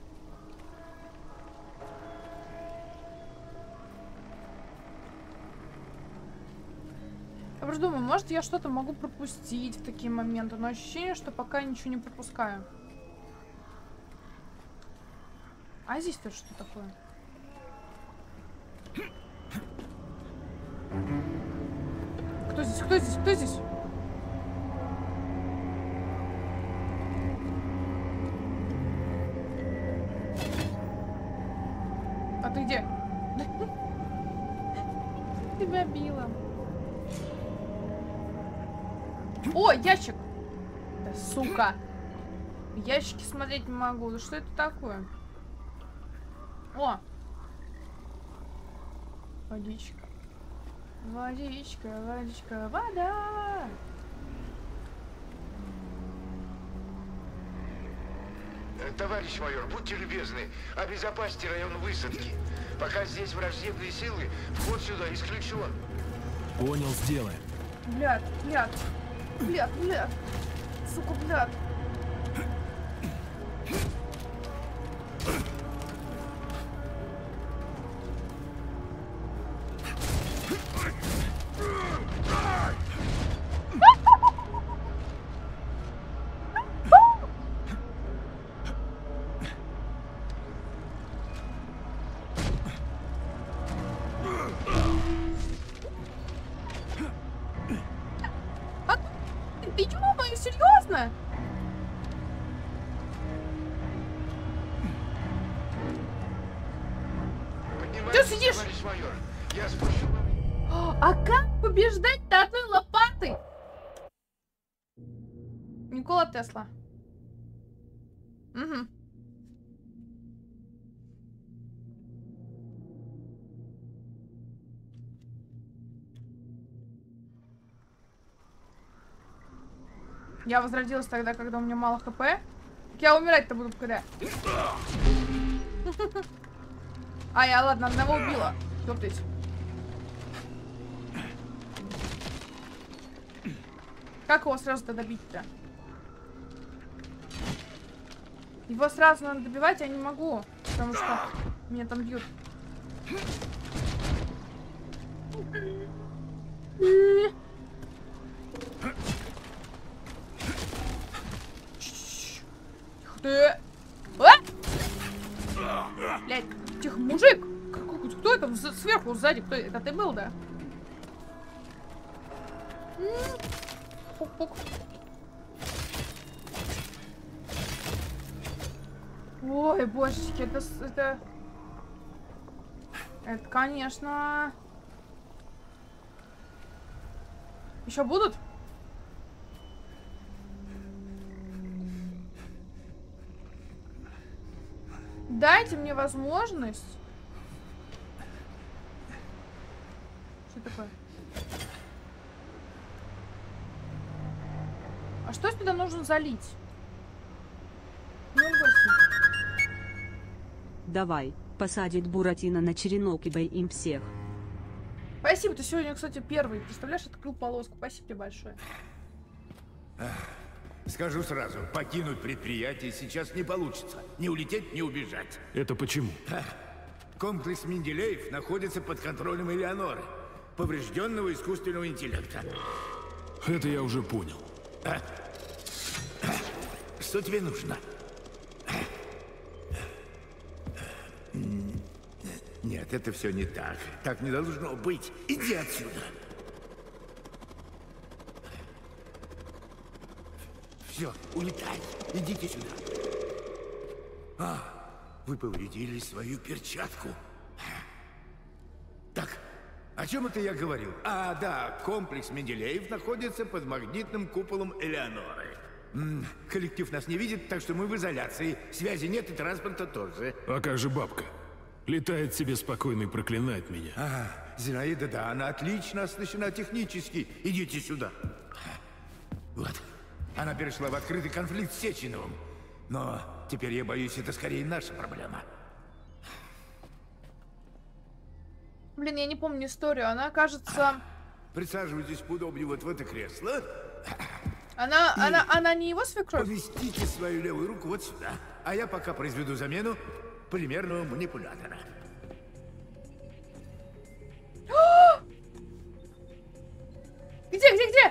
Я просто думаю, может, я что-то могу пропустить в такие моменты, но ощущение, что пока ничего не пропускаю. А здесь-то что такое? Кто здесь? А ты где? Тебя била. О, ящик! Да, сука! Ящики смотреть не могу. Да что это такое? О! Водичка. Водичка, вода! Товарищ майор, будьте любезны, обезопасьте район высадки. Пока здесь враждебные силы, вход сюда исключен. Понял, сделаем. Блядь. Сука, блядь. Серьезно? Ты сидишь? Майор. Я спущу... А как побеждать-то одной лопатой? Никола Тесла. Угу. Я возродилась тогда, когда у меня мало хп. Так я умирать-то буду когда? А, я ладно, одного убила. Ёптыть. Как его сразу-то добить-то? Его сразу надо добивать, я не могу. Потому что меня там бьют. Тихо ты. Блядь, тихо, мужик. Кто это? Сверху, сзади. Кто это? Ты был, да? Пук-пук. Ой, божечки, это, конечно... Еще будут? Дайте мне возможность. Что такое? А что сюда нужно залить? 0,8. Давай, посадить Буратино на черенок и бей им всех. Спасибо, ты сегодня, кстати, первый. Представляешь, открыл полоску. Спасибо тебе большое. Скажу сразу, покинуть предприятие сейчас не получится. Не улететь, не убежать. Это почему? Комплекс Менделеев находится под контролем Элеоноры, поврежденного искусственного интеллекта. Это я уже понял. Что тебе нужно? Нет, это все не так. Так не должно быть. Иди отсюда. Все, улетай. Идите сюда. Вы повредили свою перчатку. Так, о чем это я говорил? Да, комплекс Менделеев находится под магнитным куполом Элеоноры. Коллектив нас не видит, так что мы в изоляции. Связи нет и транспорта тоже. А как же бабка? Летает себе спокойно и проклинает меня. Зинаида, да, она отлично оснащена технически. Идите сюда. Вот. Она перешла в открытый конфликт с Сеченовым. Но теперь я боюсь, это скорее наша проблема. Блин, я не помню историю. Она, кажется... Присаживайтесь поудобнее вот в это кресло. Она не его свекровь? Поместите свою левую руку вот сюда. А я пока произведу замену полимерного манипулятора. Где?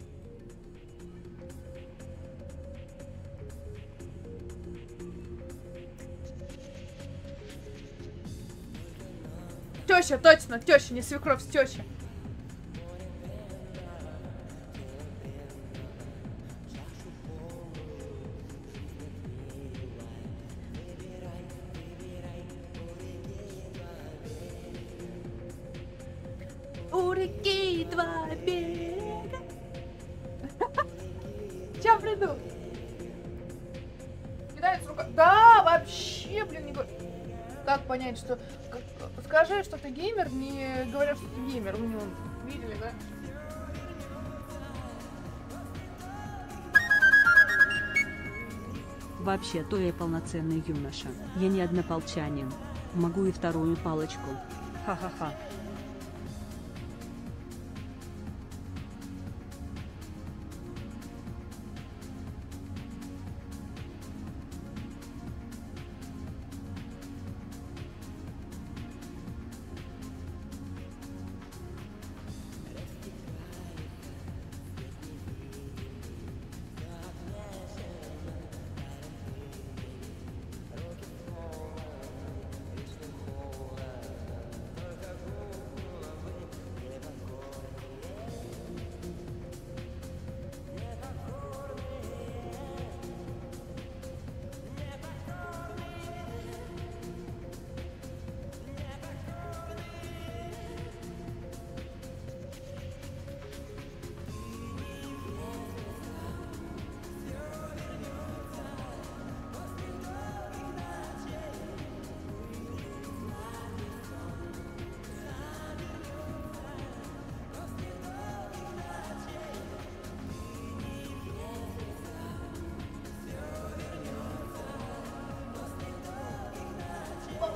Теща, точно, теща, не свекровь, теща. У реки два берега. Сейчас приду. Кидается рука. Да, вообще, блин, не говорю. Как понять, что... Скажи, что ты геймер, не говорят, что ты геймер. Ну, видели, да? Вообще-то я полноценный юноша. Я не однополчанин. Могу и вторую палочку. Ха-ха-ха.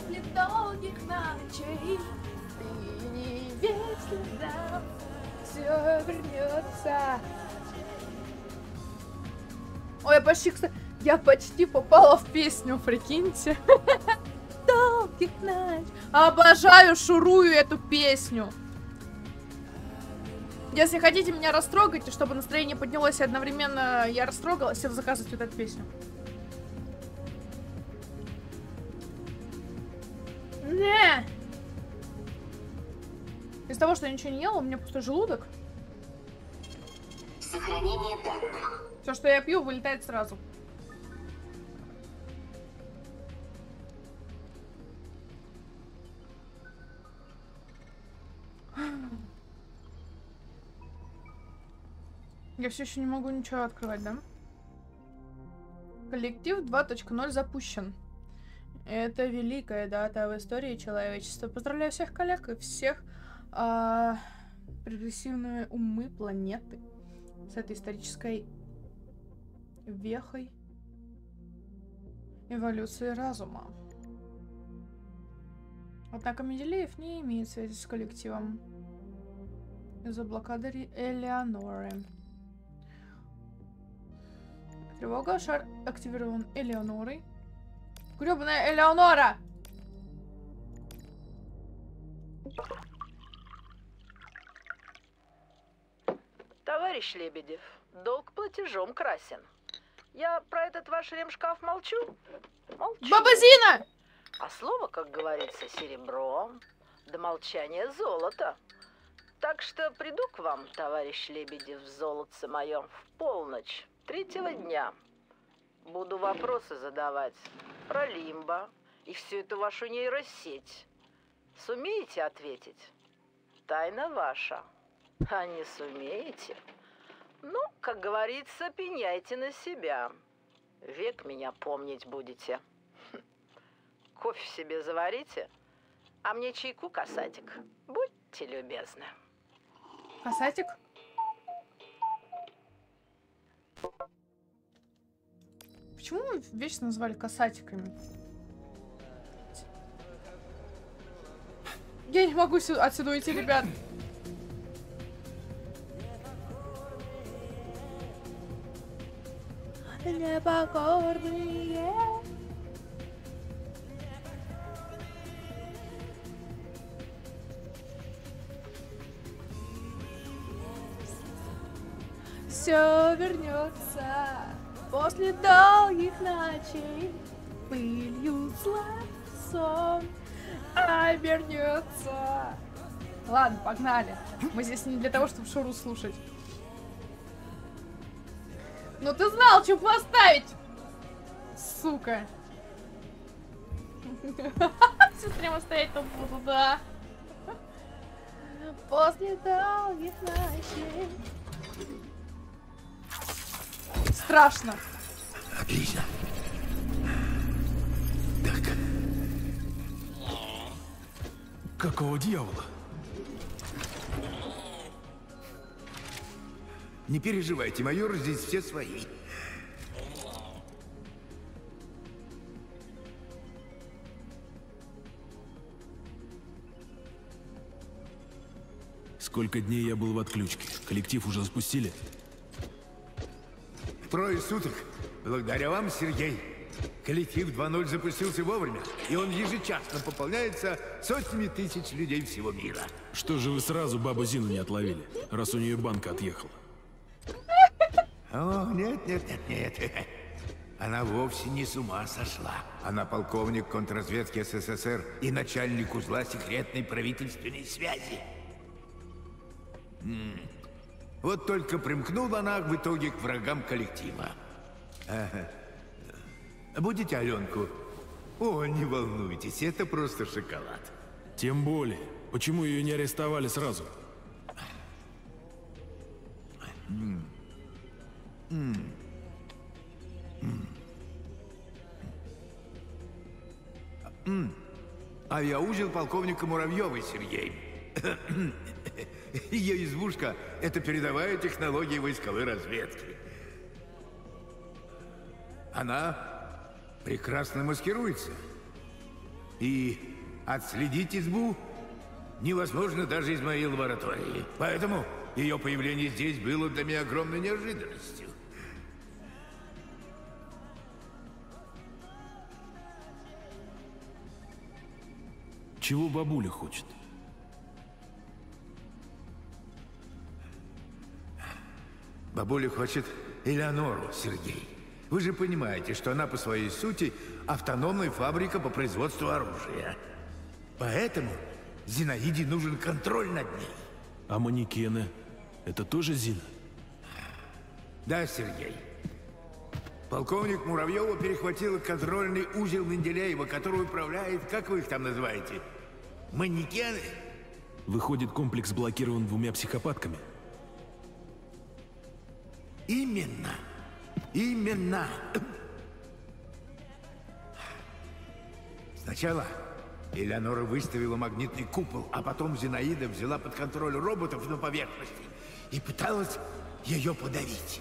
После долгих ночей ты не вечна, все вернется. Ой, я почти попала в песню, прикиньте. Долгих ночей. Обожаю, шурую эту песню. Если хотите меня растрогать, и чтобы настроение поднялось и одновременно я растрогалась, всем заказывать вот эту песню. Не. Из того, что я ничего не ела, у меня пустой желудок. Сохранение данных. Все, что я пью, вылетает сразу. Я все еще не могу ничего открывать, да? Коллектив 2.0 запущен. Это великая дата в истории человечества. Поздравляю всех коллег и всех прогрессивные умы планеты с этой исторической вехой эволюции разума. Однако Менделеев не имеет связи с коллективом из-за блокады Элеоноры. Тревога. Шар активирован Элеонорой. Грёбаная Элеонора! Товарищ Лебедев, долг платежом красен. Я про этот ваш ремшкаф молчу? Молчу. Баба Зина! А слово, как говорится, серебро, до молчания золото. Так что приду к вам, товарищ Лебедев, золотце мое, в полночь 3-го дня. Буду вопросы задавать про Лимбо и всю эту вашу нейросеть. Сумеете ответить? Тайна ваша. А не сумеете? Ну, как говорится, пеняйте на себя. Век меня помнить будете. Кофе себе заварите, а мне чайку, касатик. Будьте любезны. Касатик? Почему мы вечно называли касатиками? Я не могу отсюда уйти, ребят. Непокорные. Все вернется после долгих ночей, пылью зла сон обернется. Ладно, погнали. Мы здесь не для того, чтобы Шуру слушать. Ну ты знал, что поставить, сука. Все прямо стоять тут буду, да. После долгих ночей. Страшно. Отлично. Так. Какого дьявола? Не переживайте, майор, здесь все свои. Сколько дней я был в отключке? Коллектив уже запустили? 3 суток. Благодаря вам, Сергей. Коллектив 2.0 запустился вовремя, и он ежечасно пополняется сотнями тысяч людей всего мира. Что же вы сразу бабу Зину не отловили, раз у нее банка отъехала? О, нет. Она вовсе не с ума сошла. Она полковник контрразведки СССР и начальник узла секретной правительственной связи. Вот только примкнула она в итоге к врагам коллектива. Будете Аленку? О, не волнуйтесь, это просто шоколад. Тем более. Почему ее не арестовали сразу? А я узел полковника Муравьевой, Сергей. Ее избушка — это передовая технология войсковой разведки. Она прекрасно маскируется. И отследить избу невозможно даже из моей лаборатории. Поэтому ее появление здесь было для меня огромной неожиданностью. Чего бабуля хочет? Бабуля хочет Элеонору, Сергей. Вы же понимаете, что она по своей сути автономная фабрика по производству оружия. Поэтому Зинаиде нужен контроль над ней. А манекены? Это тоже Зина? Да, Сергей. Полковник Муравьева перехватила контрольный узел Менделеева, который управляет, как вы их там называете, манекены? Выходит, комплекс блокирован 2 психопатками? Именно. Именно. Сначала Элеонора выставила магнитный купол, а потом Зинаида взяла под контроль роботов на поверхности и пыталась ее подавить.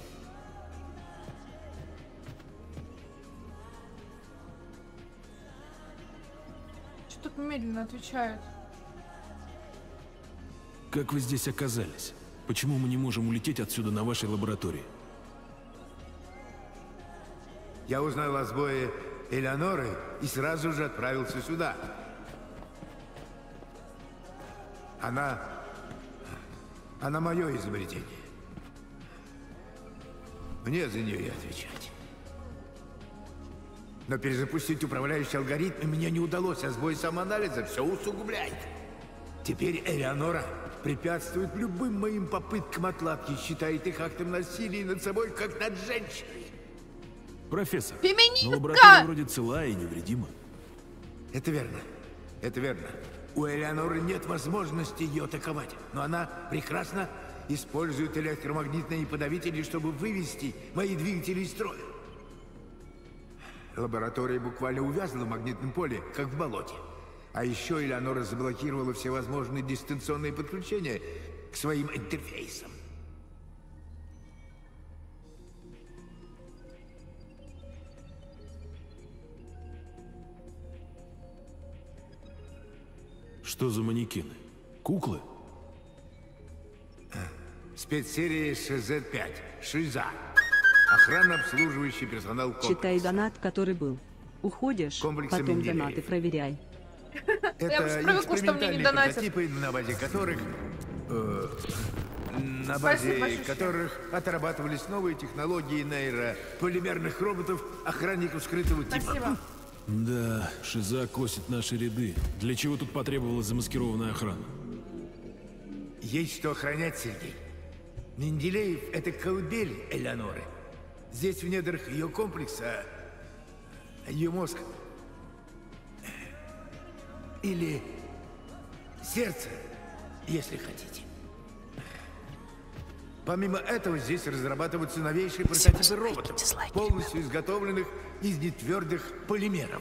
Что тут медленно отвечают? Как вы здесь оказались? Почему мы не можем улететь отсюда на вашей лаборатории? Я узнал о сбое Элеоноры и сразу же отправился сюда. Она мое изобретение. Мне за нее и отвечать. Но перезапустить управляющий алгоритм мне не удалось, а сбой самоанализа все усугубляет. Теперь Элеонора препятствует любым моим попыткам отладки, считает их актом насилия над собой, как над женщиной. Профессор, Феминистка! но лаборатория вроде цела и невредима. Это верно. Это верно. У Элеоноры нет возможности ее атаковать, но она прекрасно использует электромагнитные подавители, чтобы вывести мои двигатели из строя. Лаборатория буквально увязла в магнитном поле, как в болоте. А еще Элеонора заблокировала все возможные дистанционные подключения к своим интерфейсам. Что за манекены? Куклы? Спецсерия ШЗ-5. Шиза. Охранно-обслуживающий персонал комплекса. Читай донат, который был. Уходишь, Комплекса потом Менделеев. донаты проверяй. Я уже привыкла, что мне не экспериментальные донатят. прототипы, на базе которых отрабатывались новые технологии нейрополимерных роботов, охранников скрытого типа. Спасибо. Да, Шиза косит наши ряды. Для чего тут потребовалась замаскированная охрана? Есть что охранять, Сергей. Менделеев — это колыбель Элеоноры. Здесь в недрах ее комплекса ее мозг. Или сердце, если хотите. Помимо этого, здесь разрабатываются новейшие прототипы роботов, полностью изготовленных из нетвердых полимеров.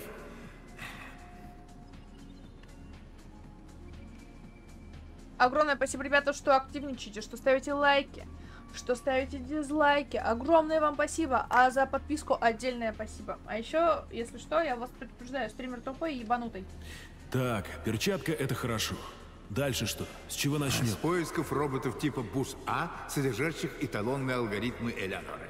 Огромное спасибо, ребята, что активничаете, что ставите лайки, что ставите дизлайки. Огромное вам спасибо, а за подписку отдельное спасибо. А еще, если что, я вас предупреждаю, стример тупой и ебанутый. Так, перчатка — это хорошо. Дальше что? С чего начнем? С поисков роботов типа БУС-А, содержащих эталонные алгоритмы Элеоноры.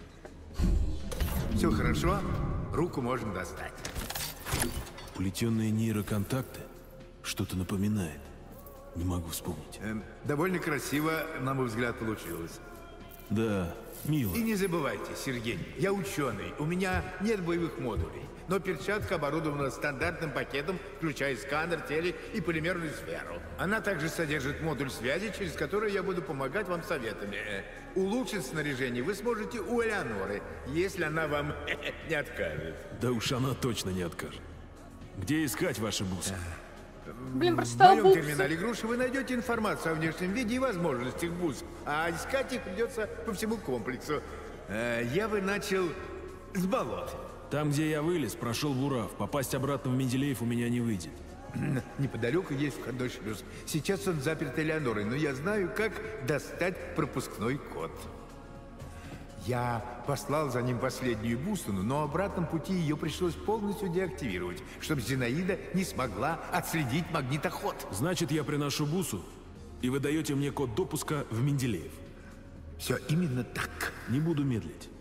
Все хорошо, руку можно достать. Плетенные нейроконтакты? Что-то напоминает. Не могу вспомнить. Довольно красиво, на мой взгляд, получилось. Да, мило. И не забывайте, Сергей, я ученый, у меня нет боевых модулей, но перчатка оборудована стандартным пакетом, включая сканер, телек и полимерную сферу. Она также содержит модуль связи, через который я буду помогать вам советами. Улучшить снаряжение вы сможете у Элеоноры, если она вам не откажет. Да уж она точно не откажет. Где искать ваши бусы? Блин, прочитал В моем буксы. терминале груши вы найдете информацию о внешнем виде и возможностях бус, а искать их придется по всему комплексу. Я бы начал с болот. Там, где я вылез, прошел бурав. Попасть обратно в Менделеев у меня не выйдет. Неподалеку есть входной шлюз. Сейчас он заперт Элеонорой, но я знаю, как достать пропускной код. Я послал за ним последнюю бусину, но обратном пути ее пришлось полностью деактивировать, чтобы Зинаида не смогла отследить магнитоход. Значит, я приношу бусу, и вы даете мне код допуска в Менделеев. Все именно так. Не буду медлить.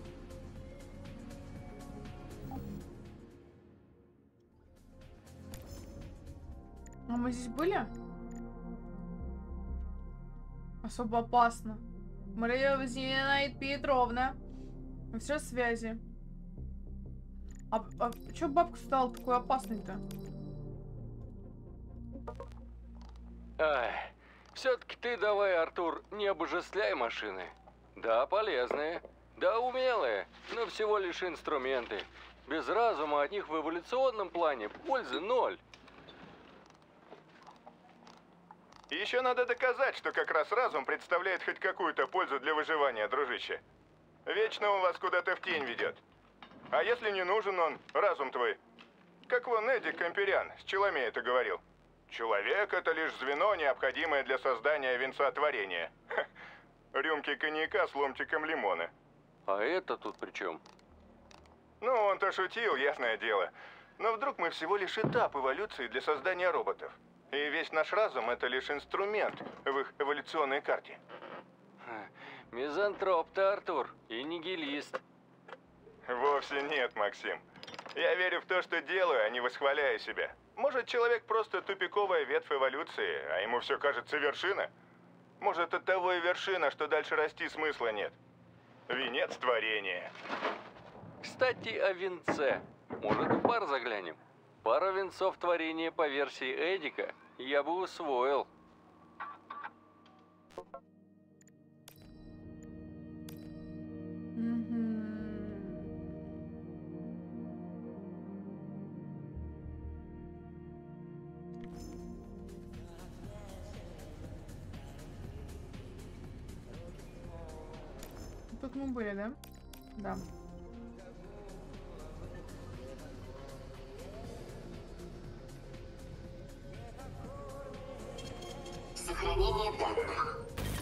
А мы здесь были? Особо опасно. Мария Зинаида Петровна. Мы все в связи. А чё бабка стала такой опасной-то? Ай, все-таки ты давай, Артур, не обожествляй машины. Да, полезные, да, умелые, но всего лишь инструменты. Без разума от них в эволюционном плане пользы ноль. Еще надо доказать, что как раз разум представляет хоть какую-то пользу для выживания, дружище. Вечно он вас куда-то в тень ведет. А если не нужен он, разум твой? Как вон Эдик Камперян с Челомея это говорил. Человек — это лишь звено, необходимое для создания венца творения. Ха. Рюмки коньяка с ломтиком лимона. А это тут при чем? Ну, он-то шутил, ясное дело. Но вдруг мы всего лишь этап эволюции для создания роботов. И весь наш разум — это лишь инструмент в их эволюционной карте. Мизантроп ты, Артур, и нигилист. Вовсе нет, Максим. Я верю в то, что делаю, а не восхваляю себя. Может, человек просто тупиковая ветвь эволюции, а ему все кажется вершина? Может, от того и вершина, что дальше расти смысла нет. Венец творения. Кстати, о венце. Может, в бар заглянем? Пару венцов творения по версии Эдика я бы усвоил. Тут мы были, да? Да. Сохранение данных.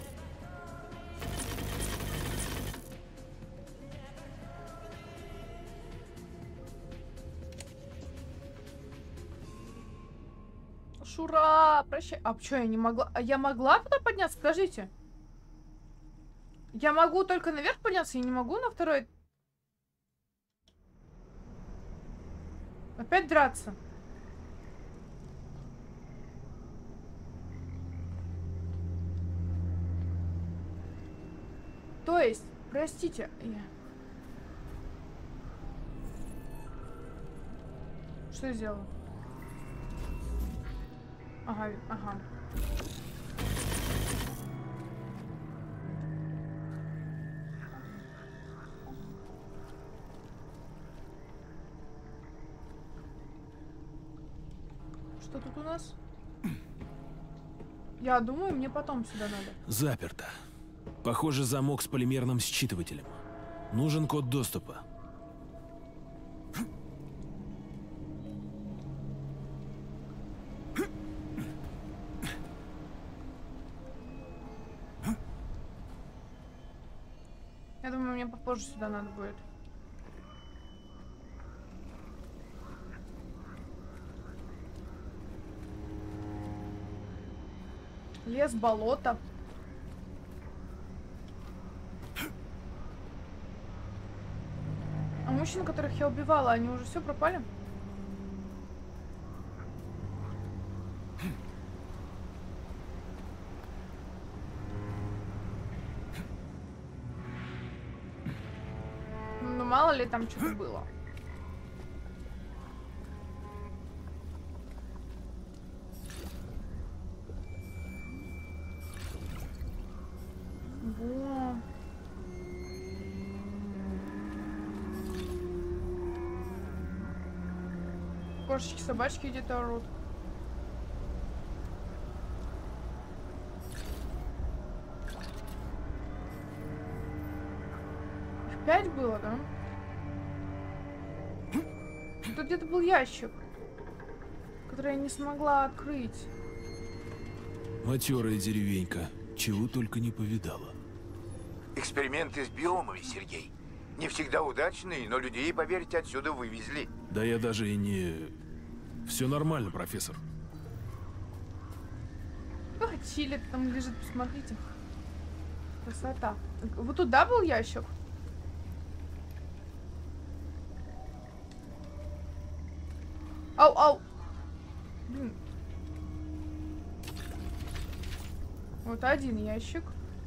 Шура, прощай. А что, я не могла? А я могла туда подняться? Скажите. Я могу только наверх подняться, я не могу на второй. Опять драться. То есть, простите, Что я сделала? Ага, ага. Что тут у нас? Я думаю, мне потом сюда надо. Заперто. Похоже, замок с полимерным считывателем. Нужен код доступа. Я думаю, мне попозже сюда надо будет. Лес, болото. А мужчин, которых я убивала, они уже все пропали? Ну, мало ли там что-то было. Во. Кошечки, собачки где-то орут. Их 5 было, да? Тут где-то был ящик, который я не смогла открыть. Матерая деревенька. Чего только не повидала. Эксперименты с биомами, Сергей. Не всегда удачные, но людей, поверьте, отсюда вывезли. Да я даже и не... Все нормально, профессор. Ох, чили там лежит, посмотрите. Красота. Вот туда был ящик? Ау, ау. Блин. Вот один ящик.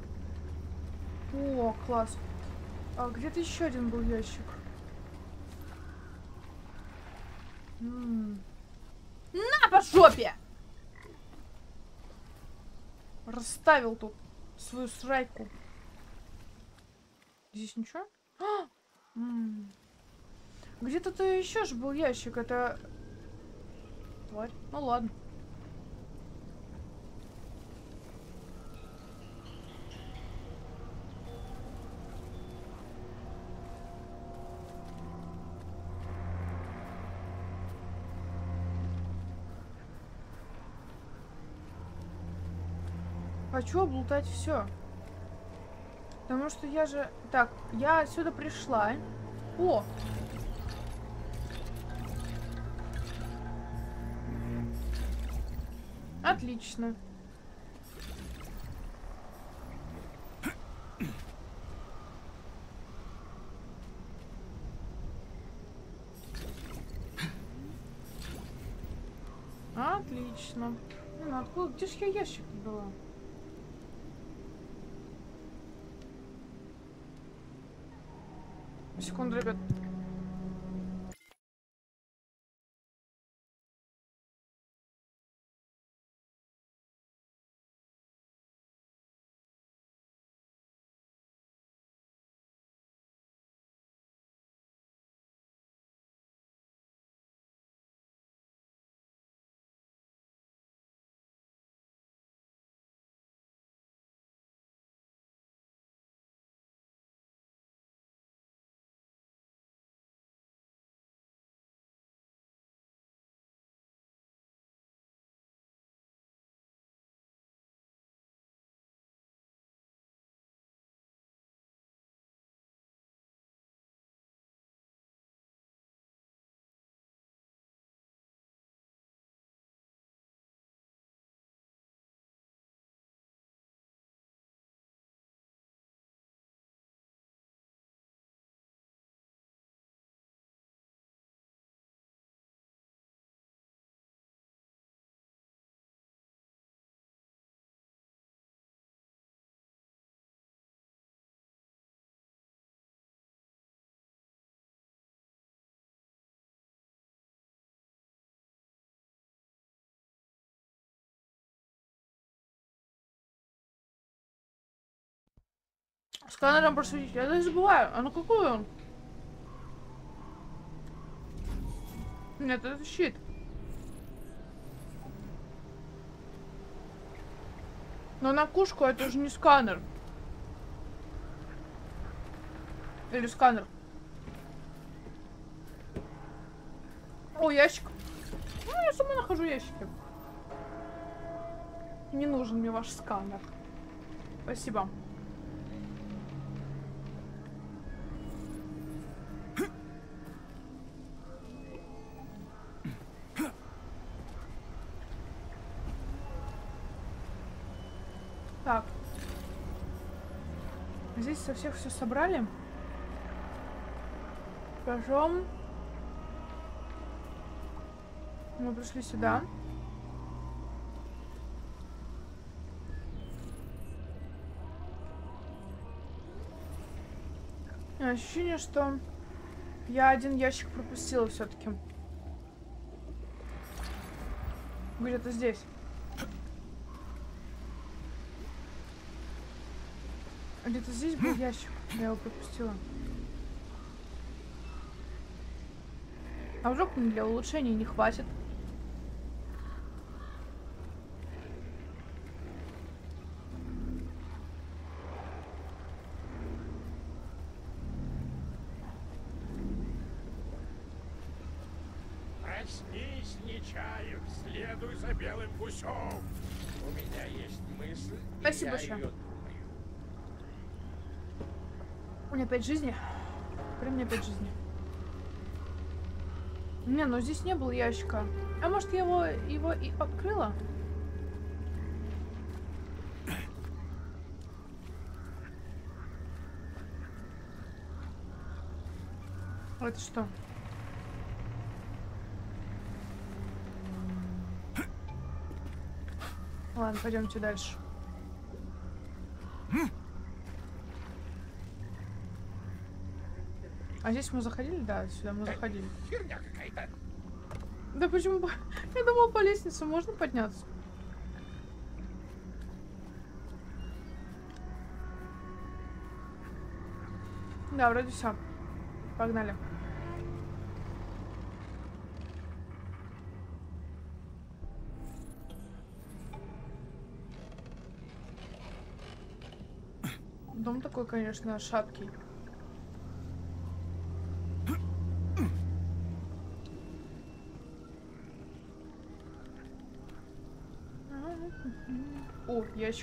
О, класс. А где-то еще один был ящик. На по жопе! Расставил тут свою срайку. Здесь ничего? Где-то еще же был ящик. Это... Тварь. Ну ладно. Хочу облутать все. Потому что я же... Так, я отсюда пришла. О! Отлично. Отлично. Ну, откуда? Где ж я ящик была? Секунду, ребят. Сканером просветить. Я даже забываю. А ну какой он? Нет, это щит. Но на кушку это уже не сканер. Или сканер. О, ящик. Ну, я сама нахожу ящики. Не нужен мне ваш сканер. Спасибо. Так. Здесь со всех все собрали. Пожем. Мы пришли сюда. Ощущение, что я один ящик пропустила все-таки. Где-то здесь. Где-то здесь был ящик. Я его пропустила. А вдруг мне для улучшения не хватит? Проснись, Нечаев, следуй за белым гусем. У меня есть мысль. Спасибо большое. У меня 5 жизней. Прям мне 5 жизней. Не, ну здесь не было ящика. А может я его и открыла? Это что? Ладно, пойдемте дальше. А здесь мы заходили? Да, сюда мы заходили. Херня какая-то. Да почему? Я думала, по лестнице можно подняться. Да, вроде все. Погнали. Дом такой, конечно, шаткий. О, ящик.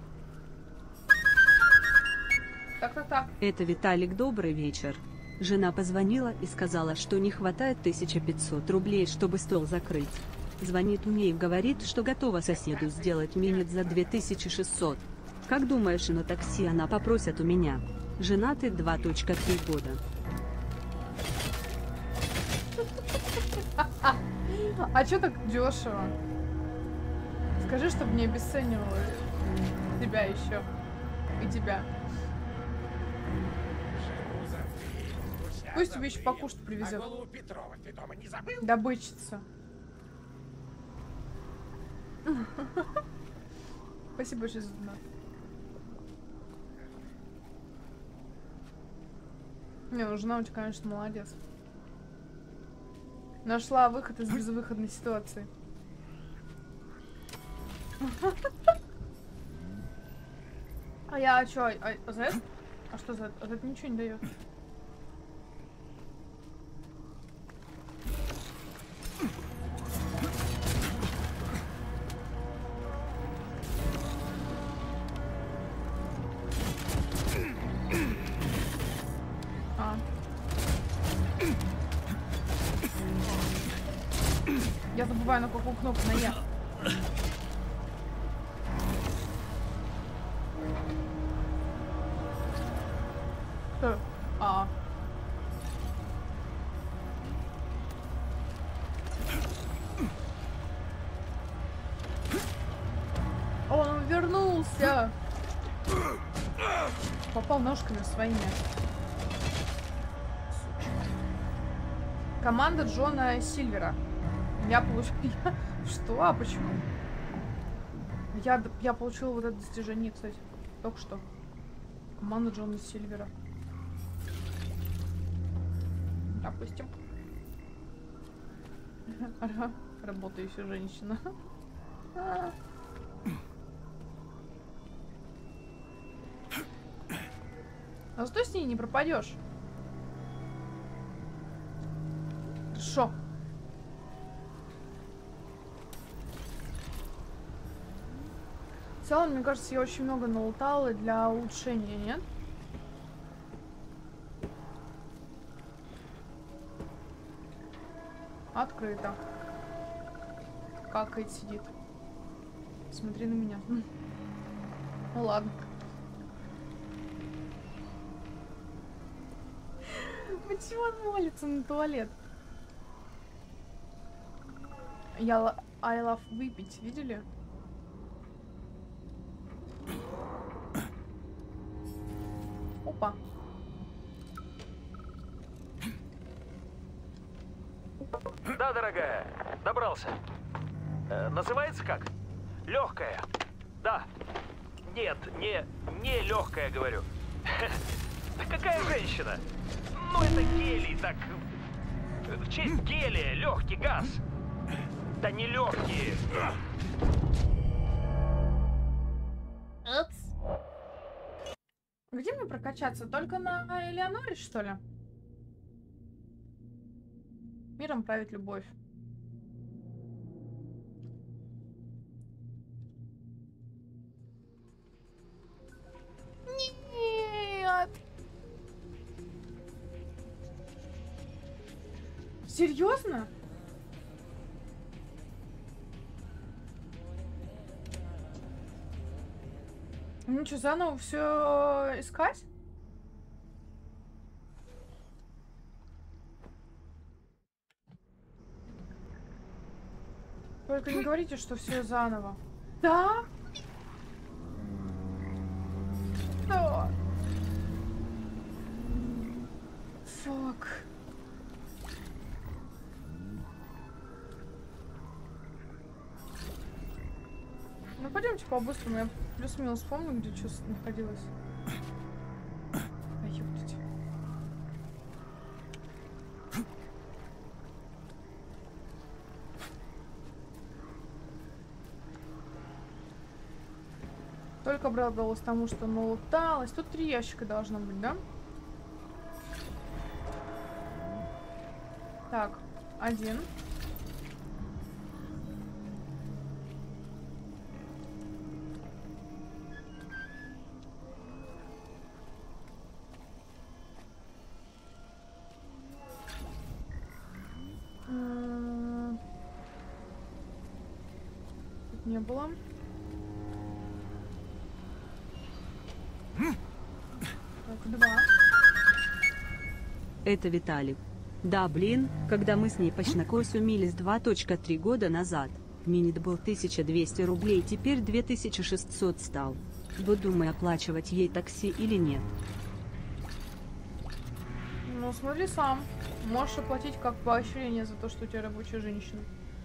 Так. Это Виталик, добрый вечер. Жена позвонила и сказала, что не хватает 1500 рублей, чтобы стол закрыть. Звонит мне и говорит, что готова соседу сделать минет за 2600. Как думаешь, на такси она попросит у меня? Женаты 2.3 года. А чё так дешево? Скажи, чтобы не обесценивала тебя еще. И тебя. Пусть тебе еще покушать привезет. Добытчица. Спасибо большое за донат. Не, ну жена у тебя, конечно, молодец. Нашла выход из безвыходной ситуации. А я чё? А за это? А что за это? А это ничего не дает. Я забываю, на какую кнопку на «Я». Что? Он вернулся! Попал ножками своими. Команда Джона Сильвера. Я получил... Что? А почему? Я получила вот это достижение, кстати. Только что. Команда Джона Сильвера. Допустим. Работающая женщина. А что с ней не пропадешь? Хорошо. В целом, мне кажется, я очень много налутала для улучшения, нет? Открыто. Какает сидит. Смотри на меня. Ну ладно. Почему он молится на туалет? I love выпить, видели? Опа. Да, дорогая, добрался. Называется как? Легкая. Да. Нет, не легкая, говорю. Да какая женщина? Ну это гелий, так. В честь гелия, легкий газ. Да не легкие. Где мне прокачаться? Только на Элеоноре, что ли? Миром правит любовь. Нет! Серьезно? Ну что, заново все искать? Только не говорите, что все заново. Да? Да. Фак. Ну пойдемте по-быстрому, я плюс-минус помню, где что находилось. А ёптать. Только обрадовалась тому, что налуталась. Тут 3 ящика должно быть, да? Так, 1. Тут не было. Так, 2. Это Виталик. Да, блин, когда мы с ней по щекой сумились 2.3 года назад, минит был 1200 рублей, теперь 2600 стал. Думаю, оплачивать ей такси или нет. Ну, смотри сам. Можешь оплатить как поощрение за то, что у тебя рабочая женщина.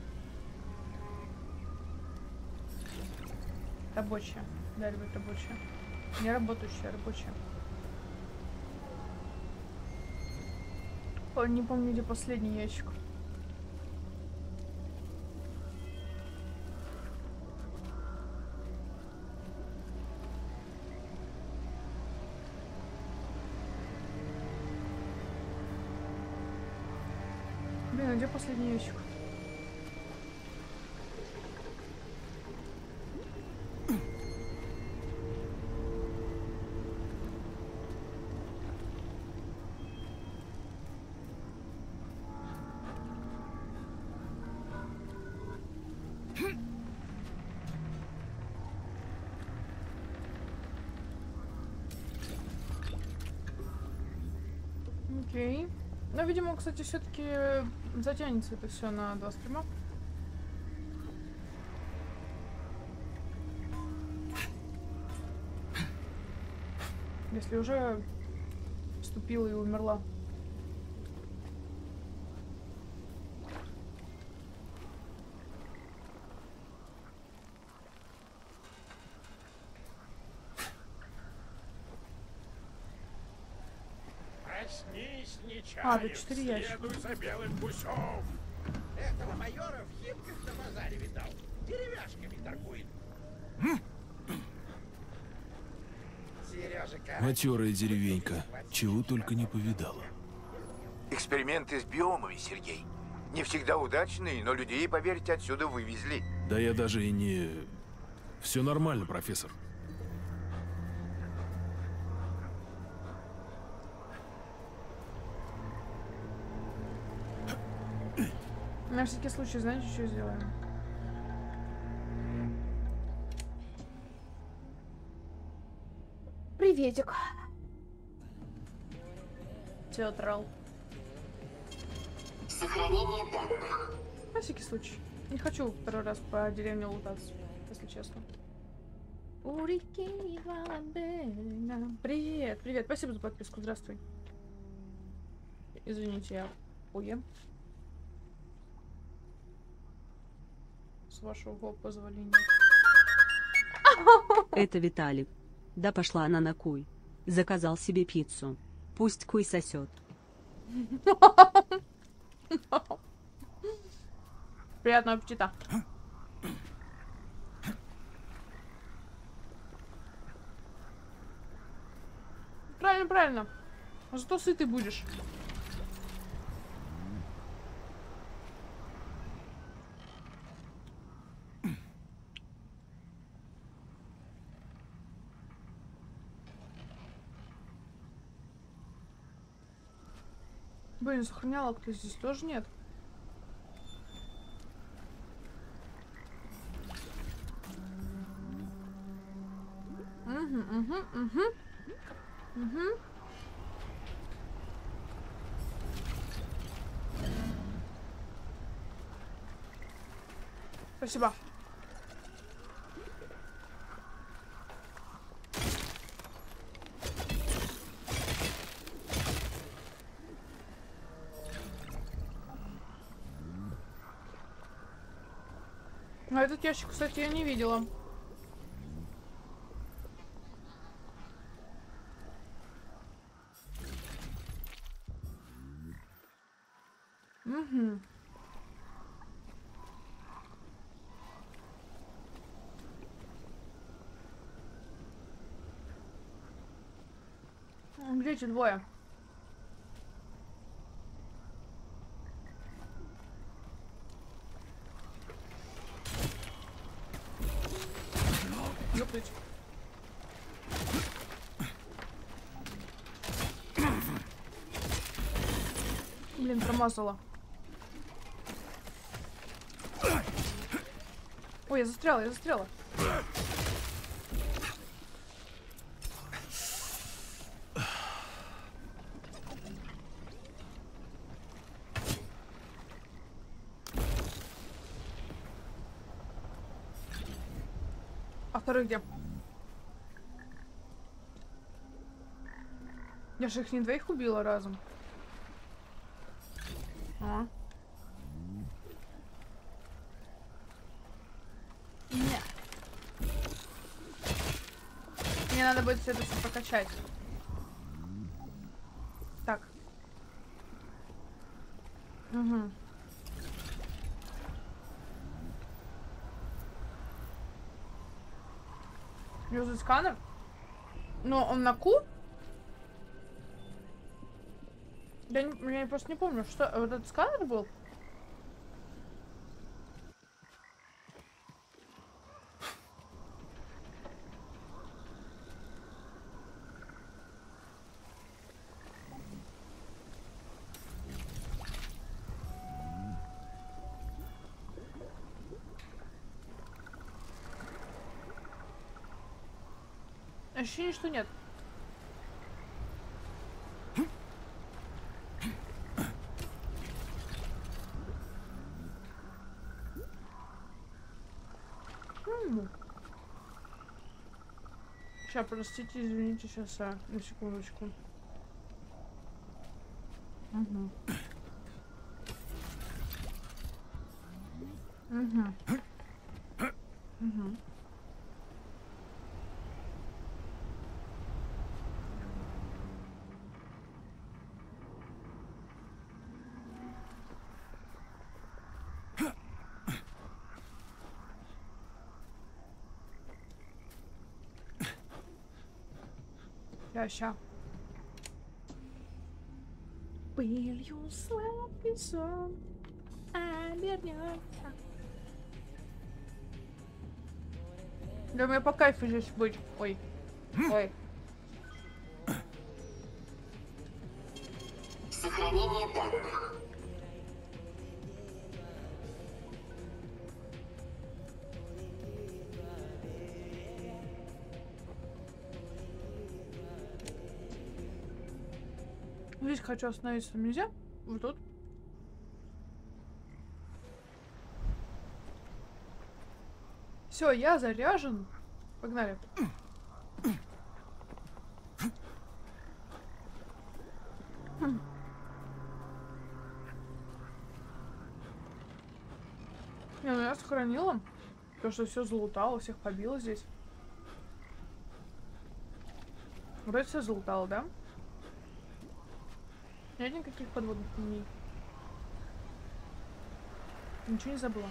Рабочая. Да, ребят, рабочая. Не работающая, рабочая. Ой, не помню, где последний ящик. Блин, а где последний ящик? Окей. Ну, видимо, кстати, все-таки затянется это все на 2 стрима. Если уже вступила и умерла. Проснись, А, Нечаев, тут 4 ящика. следуй за белым гусем. Этого майора в Химках на базаре видал. Деревяшками торгует. Матерая деревенька. Чего только не повидала. Эксперименты с биомами, Сергей. Не всегда удачные, но людей, поверьте, отсюда вывезли. Да я даже и не... Все нормально, профессор. На всякий случай, знаете, что сделаем? Приветик. Театрал. Сохранение данных. На всякий случай. Не хочу второй раз по деревне лутаться, если честно. У реки Валабена. Привет, привет. Спасибо за подписку. Здравствуй. Извините, я уем. С вашего позволения. Это Виталик. Да пошла она на куй. Заказал себе пиццу. Пусть куй сосет. Приятного аппетита. Правильно, правильно. Зато сытый будешь. Блин, сохраняла кто здесь тоже нет. Спасибо. А этот ящик, кстати, я не видела. Угу. Где эти двое? Ёптать. Блин, промазала. Ой, я застряла. А второй где? Я же их не двоих убила разом. А. Нет. Мне надо будет это все прокачать. Так. Угу. Юзать сканер? Но он на Q? Я просто не помню, что вот этот сканер был. Ощущение, что нет. Сейчас, простите, извините, сейчас, на секундочку. Угу. Угу. Угу. Ща. Пылью сладкий сон обернется. Да мне по кайфу здесь быть. Ой. Ой. Сохранение данных. Здесь хочу остановиться, нельзя? Вот тут. Все, я заряжен. Погнали. Не, ну я сохранила. Потому что все залутала, всех побила здесь. Вроде все залутала, да? Нет никаких подводных камней. Ничего не забыла.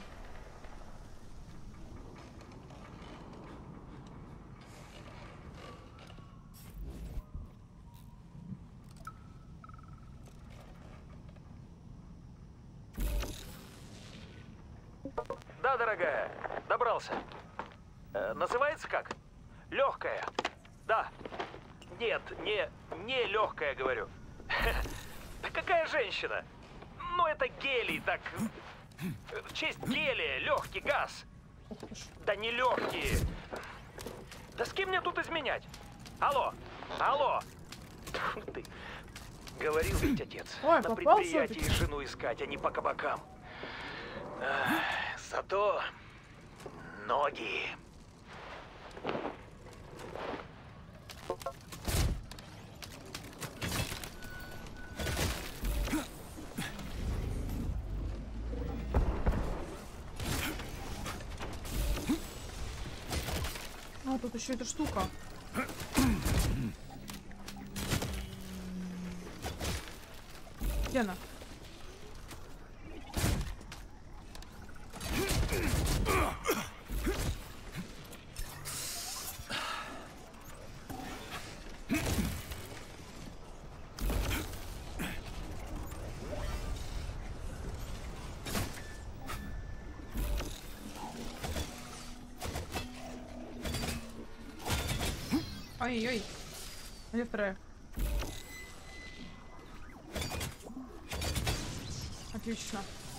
Да, дорогая, добрался. Называется как? Легкая. Да. Нет, не легкая, говорю. Да какая женщина? Ну это гелий, так. В честь гелия, легкий газ. Да не легкие. Да с кем мне тут изменять? Алло! Алло! Тьфу ты. Говорил ведь отец. Ой, на предприятии жену искать, а не по кабакам. Зато ноги. А, тут еще эта штука. Где она? Ой-ой. Где вторая? Отлично.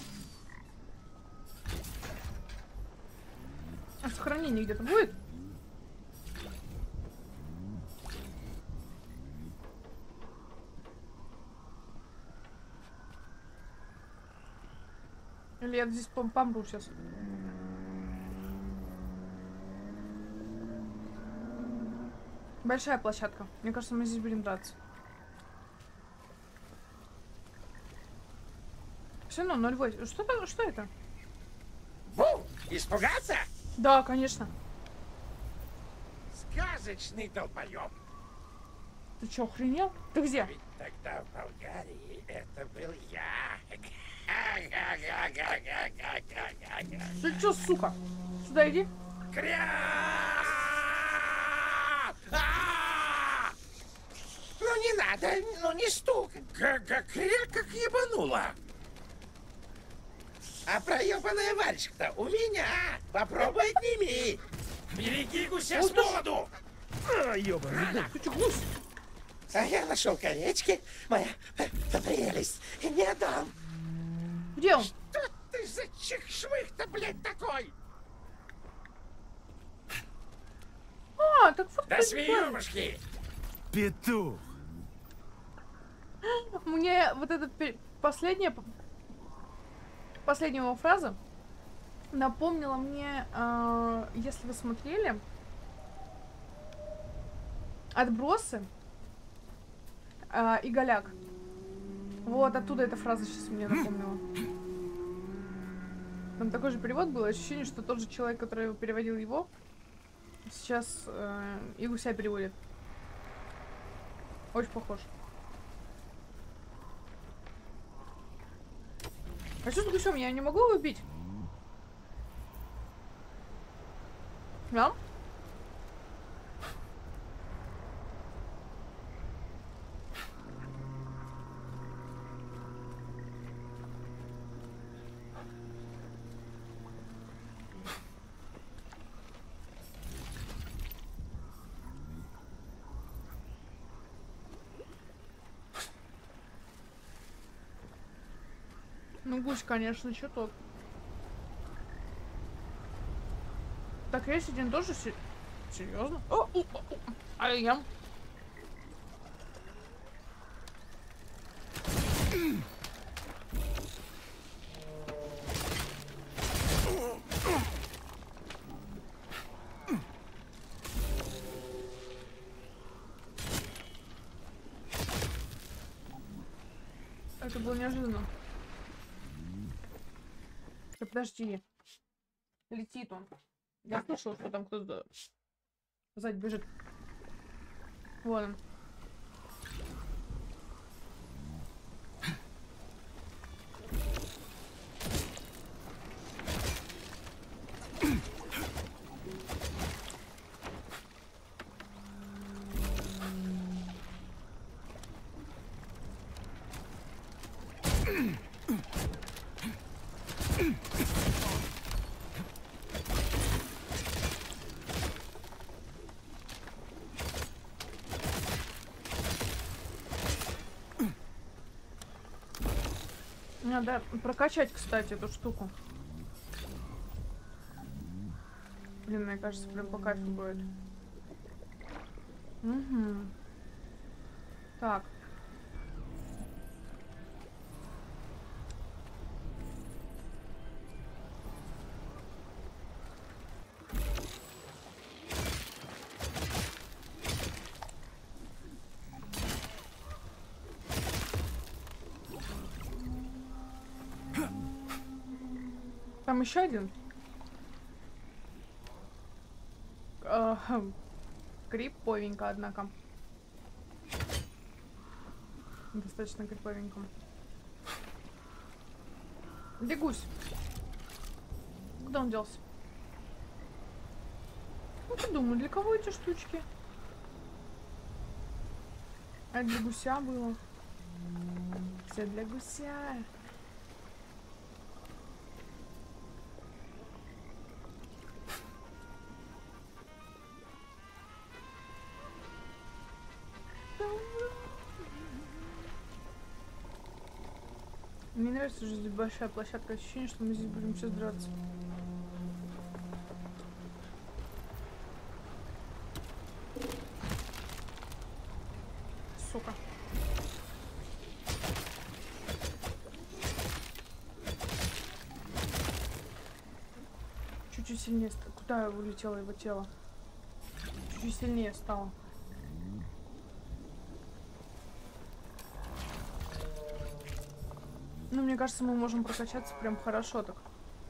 А сохранение где-то будет? Или я здесь помру сейчас? Большая площадка. Мне кажется, мы здесь будем драться. Все равно 0,8. Что это? Бу! Испугаться? Да, конечно. Сказочный долбоёб. Ты чё, охренел? Ты где? Ведь тогда в Болгарии это был я. Ты чё, сука? Сюда иди. Ну не надо, ну не стукай. Крель как ебанула. А проебанная вальчик-то у меня. Попробуй отними. Береги гуся с молоду. Ёбаный, ты чё, гусь? А я нашел колечки. Моя прелесть. Не отдам. Где он? Что ты за чехшвых-то, блядь, такой? А, так вот. До свиньёбушки. Петух. Мне вот эта последняя его фраза напомнила мне, если вы смотрели «Отбросы» и «Голяк». Вот оттуда эта фраза сейчас мне напомнила. Там такой же перевод был, ощущение, что тот же человек, который переводил его, сейчас и гуся переводит. Очень похож. А что с гусем? Я не могу его убить? Да? Ну, гусь, конечно, чуток. Так, есть один тоже серьезно? А я? Это было неожиданно. Да подожди. Летит он. Я слышал, что там кто-то сзади бежит. Вон он. Надо прокачать, кстати, эту штуку. Блин, мне кажется, прям по кайфу будет. Угу. Так. Там еще один. Криповенько, однако. Достаточно криповенько. Где гусь? Куда он делся? Ну ты думаю, для кого эти штучки? А для гуся было. Все для гуся. Мне нравится, что здесь большая площадка. Ощущение, что мы здесь будем сейчас драться. Сука. Чуть-чуть сильнее. Куда улетело его тело? Чуть-чуть сильнее стало. Ну, мне кажется, мы можем прокачаться прям хорошо так.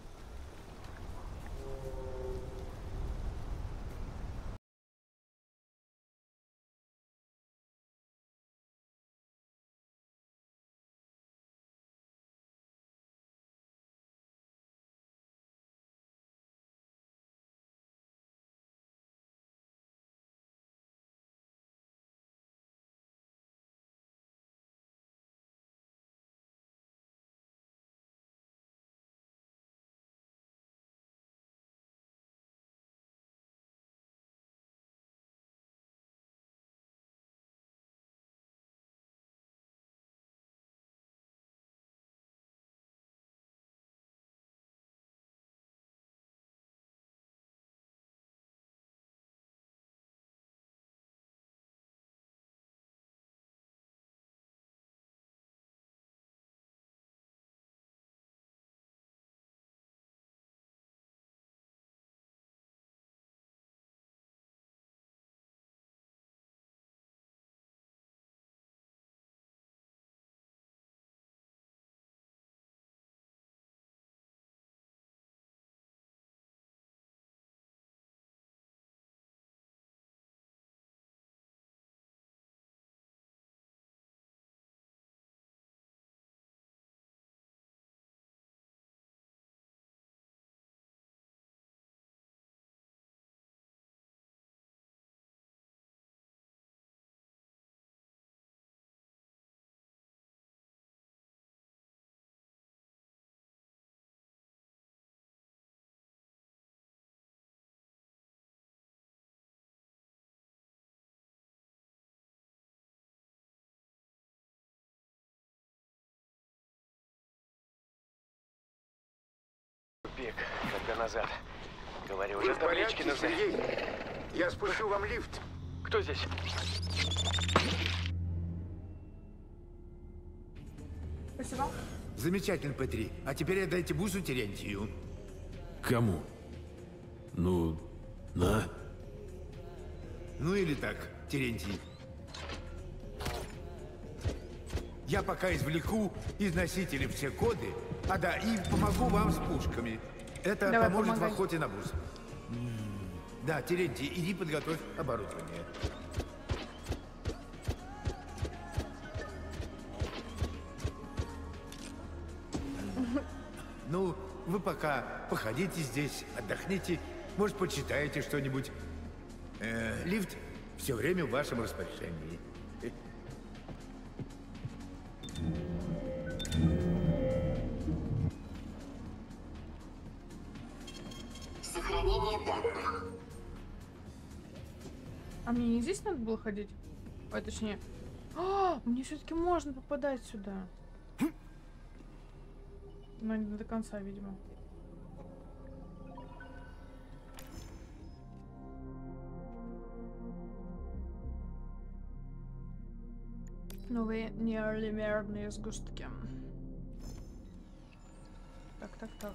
Пик, когда назад. Говорю, Вы уже в таблички порядке, нужны. Сергей? Я спущу вам лифт. Кто здесь? Спасибо. Замечательно, Петри. А теперь отдайте бусу Терентию. Кому? Ну, на. Ну или так, Терентий. Я пока извлеку из носителя все коды, и помогу вам с пушками. Это Давай, поможет помогай. в охоте на бус. Да, Терентий, иди подготовь оборудование. Ну, вы пока походите здесь, отдохните, может, почитаете что-нибудь. Лифт все время в вашем распоряжении. Сохранение данных. А мне не здесь надо было ходить? Ой, точнее. Мне все-таки можно попадать сюда. Но не до конца, видимо. Новые неолимерные сгустки. Так.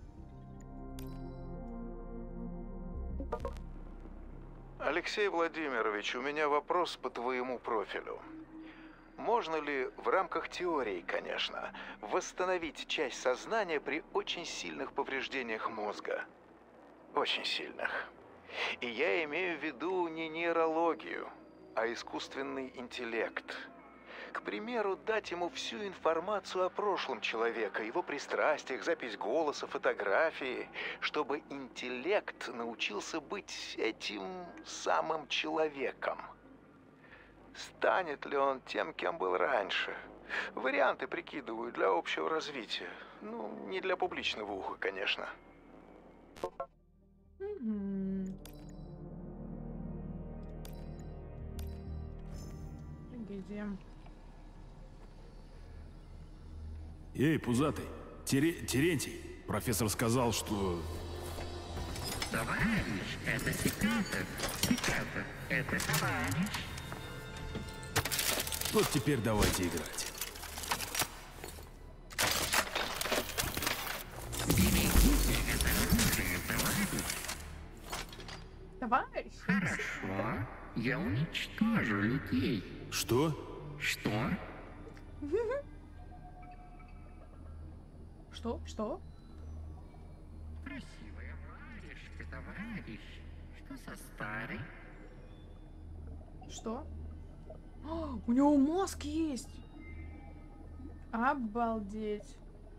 Алексей Владимирович, у меня вопрос по твоему профилю. Можно ли в рамках теории, конечно, восстановить часть сознания при очень сильных повреждениях мозга? Очень сильных. И я имею в виду не нейрологию, а искусственный интеллект. К примеру, дать ему всю информацию о прошлом человека, его пристрастиях, запись голоса, фотографии, чтобы интеллект научился быть этим самым человеком. Станет ли он тем, кем был раньше? Варианты прикидываю для общего развития. Ну, не для публичного уха, конечно. Где? Эй, пузатый, Терентий, профессор сказал, что... Товарищ, это секатор. Секатор, это товарищ. Вот теперь давайте играть. Берегите это оружие, товарищ. Товарищ? Хорошо, я уничтожу людей. Что? Что? Что? Красивая варежка, товарищ. Что со старой? Что? О, у него мозг есть! Обалдеть!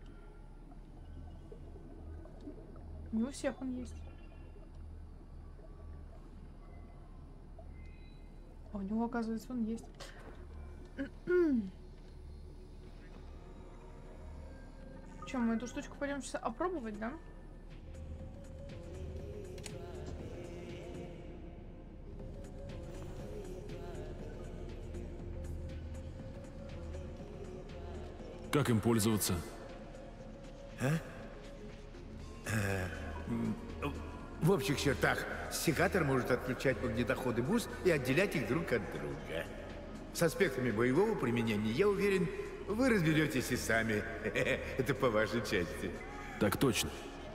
Не у всех он есть. А у него, оказывается, он есть. Че, мы эту штучку пойдем сейчас опробовать, да? Как им пользоваться? В общих чертах, секатор может отключать магнитоходы БУС и отделять их друг от друга. С аспектами боевого применения, я уверен, вы разберетесь и сами. Это по вашей части. Так точно.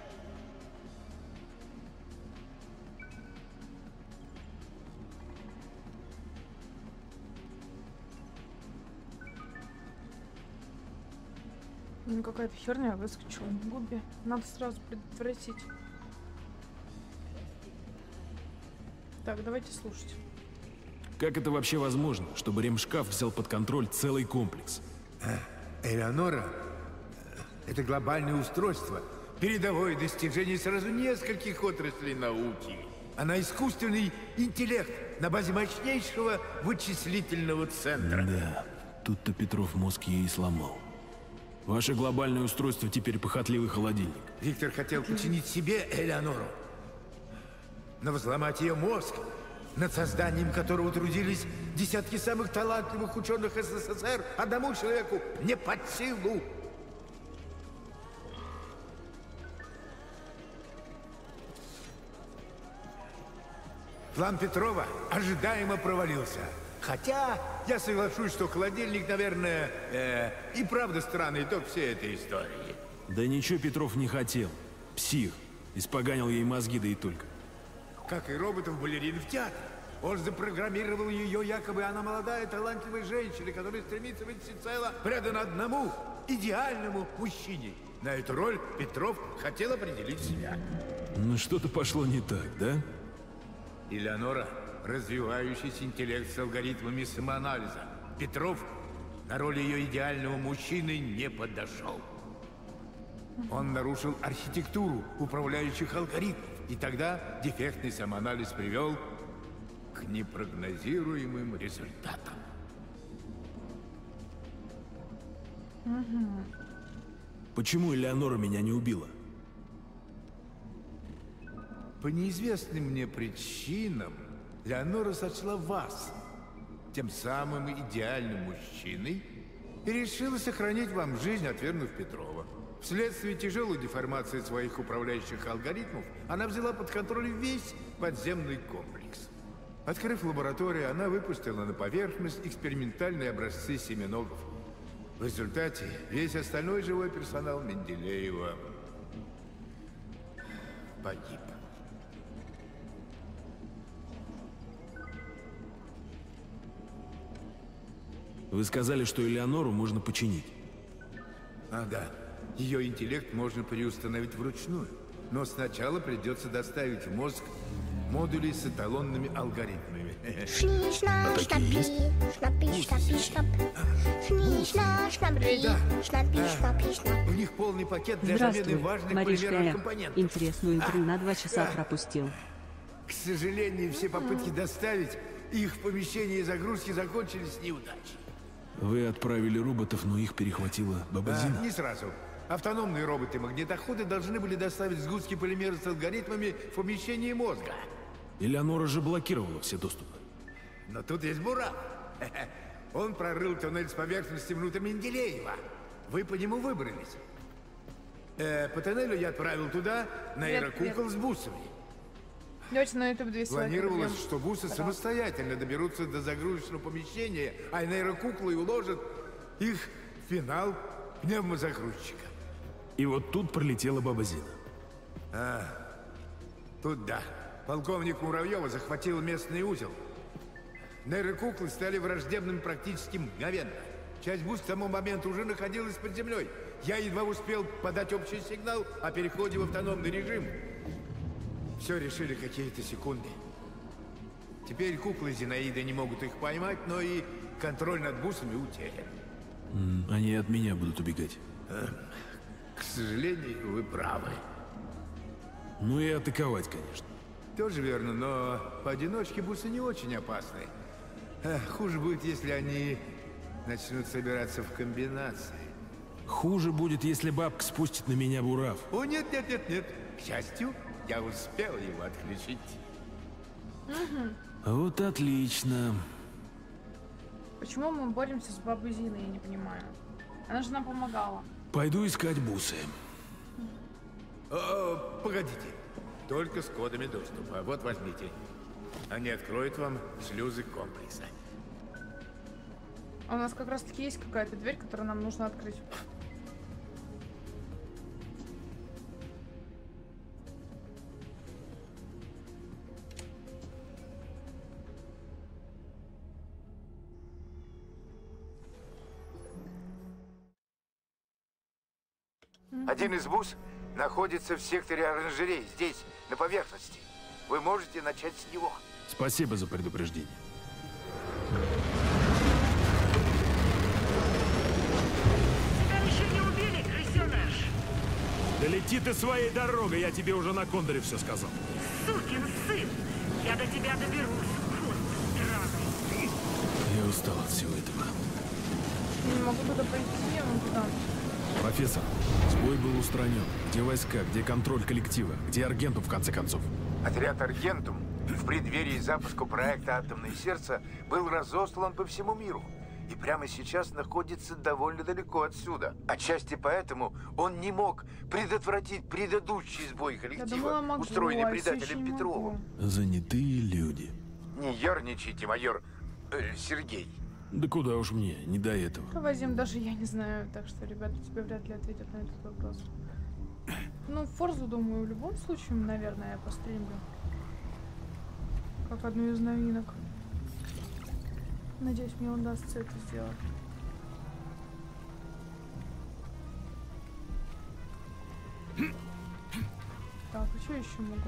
Ну, какая-то херня выскочила на губе. Надо сразу предотвратить. Так, давайте слушать. Как это вообще возможно, чтобы ремшкаф взял под контроль целый комплекс? Элеонора — это глобальное устройство, передовое достижение сразу нескольких отраслей науки. Она искусственный интеллект на базе мощнейшего вычислительного центра. Да, тут-то Петров мозг ей и сломал. Ваше глобальное устройство теперь похотливый холодильник. Виктор хотел починить себе Элеонору, но взломать ее мозг, над созданием которого трудились десятки самых талантливых ученых СССР, одному человеку не под силу. План Петрова ожидаемо провалился. Хотя, я соглашусь, что холодильник, наверное, и правда странный итог всей этой истории. Да ничего Петров не хотел. Псих. Испоганил ей мозги, да и только. Как и роботов-балерин в театре. Он запрограммировал ее, якобы она молодая, талантливая женщина, которая стремится быть всецело предана одному идеальному мужчине. На эту роль Петров хотел определить себя. Ну что-то пошло не так, да? Элеонора — развивающийся интеллект с алгоритмами самоанализа. Петров на роль ее идеального мужчины не подошел. Он нарушил архитектуру управляющих алгоритмов, и тогда дефектный самоанализ привел к непрогнозируемым результатам. Почему Элеонора меня не убила? По неизвестным мне причинам Элеонора сочла вас тем самым идеальным мужчиной и решила сохранить вам жизнь, отвергнув Петрова. Вследствие тяжелой деформации своих управляющих алгоритмов она взяла под контроль весь подземный комплекс. Открыв лабораторию, она выпустила на поверхность экспериментальные образцы семеногов. В результате весь остальной живой персонал Менделеева погиб. Вы сказали, что Элеонору можно починить. А, да. Ее интеллект можно переустановить вручную. Но сначала придется доставить в мозг модули с эталонными алгоритмами. А такие есть? У них полный пакет для замены важных полимерных компонентов. Интересную игру на 2 часа пропустил. К сожалению, все попытки доставить их в помещение и загрузки закончились неудачей. Вы отправили роботов, но их перехватила Баба Зина? Не сразу. Автономные роботы-магнитоходы должны были доставить сгустки полимера с алгоритмами в помещение мозга. Элеонора же блокировала все доступы. Но тут есть Буран. Он прорыл туннель с поверхности внутрь Менделеева. Вы по нему выбрались. По тоннелю я отправил туда нейрокукол с бусами. Давайте на YouTube 200 Планировалось, что бусы самостоятельно доберутся до загрузочного помещения, а нейрокуклы уложат их в финал пневмозагрузчика. И вот тут пролетела Баба Зина. Тут да. Полковник Муравьева захватил местный узел. Нейрокуклы стали враждебными практически мгновенно. Часть бус к тому моменту уже находилась под землей. Я едва успел подать общий сигнал о переходе в автономный режим. Все решили какие-то секунды. Теперь куклы Зинаиды не могут их поймать, но и контроль над бусами утерян. Они от меня будут убегать. К сожалению, вы правы. Ну и атаковать, конечно. Тоже верно, но поодиночке бусы не очень опасны. Хуже будет, если они начнут собираться в комбинации. Хуже будет, если бабка спустит на меня бурав. О, нет. К счастью, я успел его отключить. Вот отлично. Почему мы боремся с Бабой Зиной, я не понимаю. Она же нам помогала. Пойду искать бусы. Погодите. Только с кодами доступа. Вот возьмите. Они откроют вам шлюзы комплекса. А у нас как раз таки есть какая-то дверь, которую нам нужно открыть. Один из бус находится в секторе оранжерей, здесь, на поверхности. Вы можете начать с него. Спасибо за предупреждение. Тебя еще не убили, крысеныш? Да лети ты своей дорогой, я тебе уже на Кондоре все сказал. Сукин сын! Я до тебя доберусь, хвост странный. Я устал от всего этого. Не могу туда пойти, вон туда. Профессор, сбой был устранен. Где войска, где контроль коллектива, где Аргентум, в конце концов? Отряд Аргентум в преддверии запуска проекта «Атомное сердце» был разослан по всему миру. И прямо сейчас находится довольно далеко отсюда. Отчасти поэтому он не мог предотвратить предыдущий сбой коллектива, устроенный предателем Петровым. Занятые люди. Не ерничайте, майор Сергей. Да куда уж мне, не до этого. Вадим, даже я не знаю, так что ребята тебе вряд ли ответят на этот вопрос. Ну, Форзу, думаю, в любом случае, наверное, я постримлю. Как одну из новинок. Надеюсь, мне удастся это сделать. Так, а что еще могу?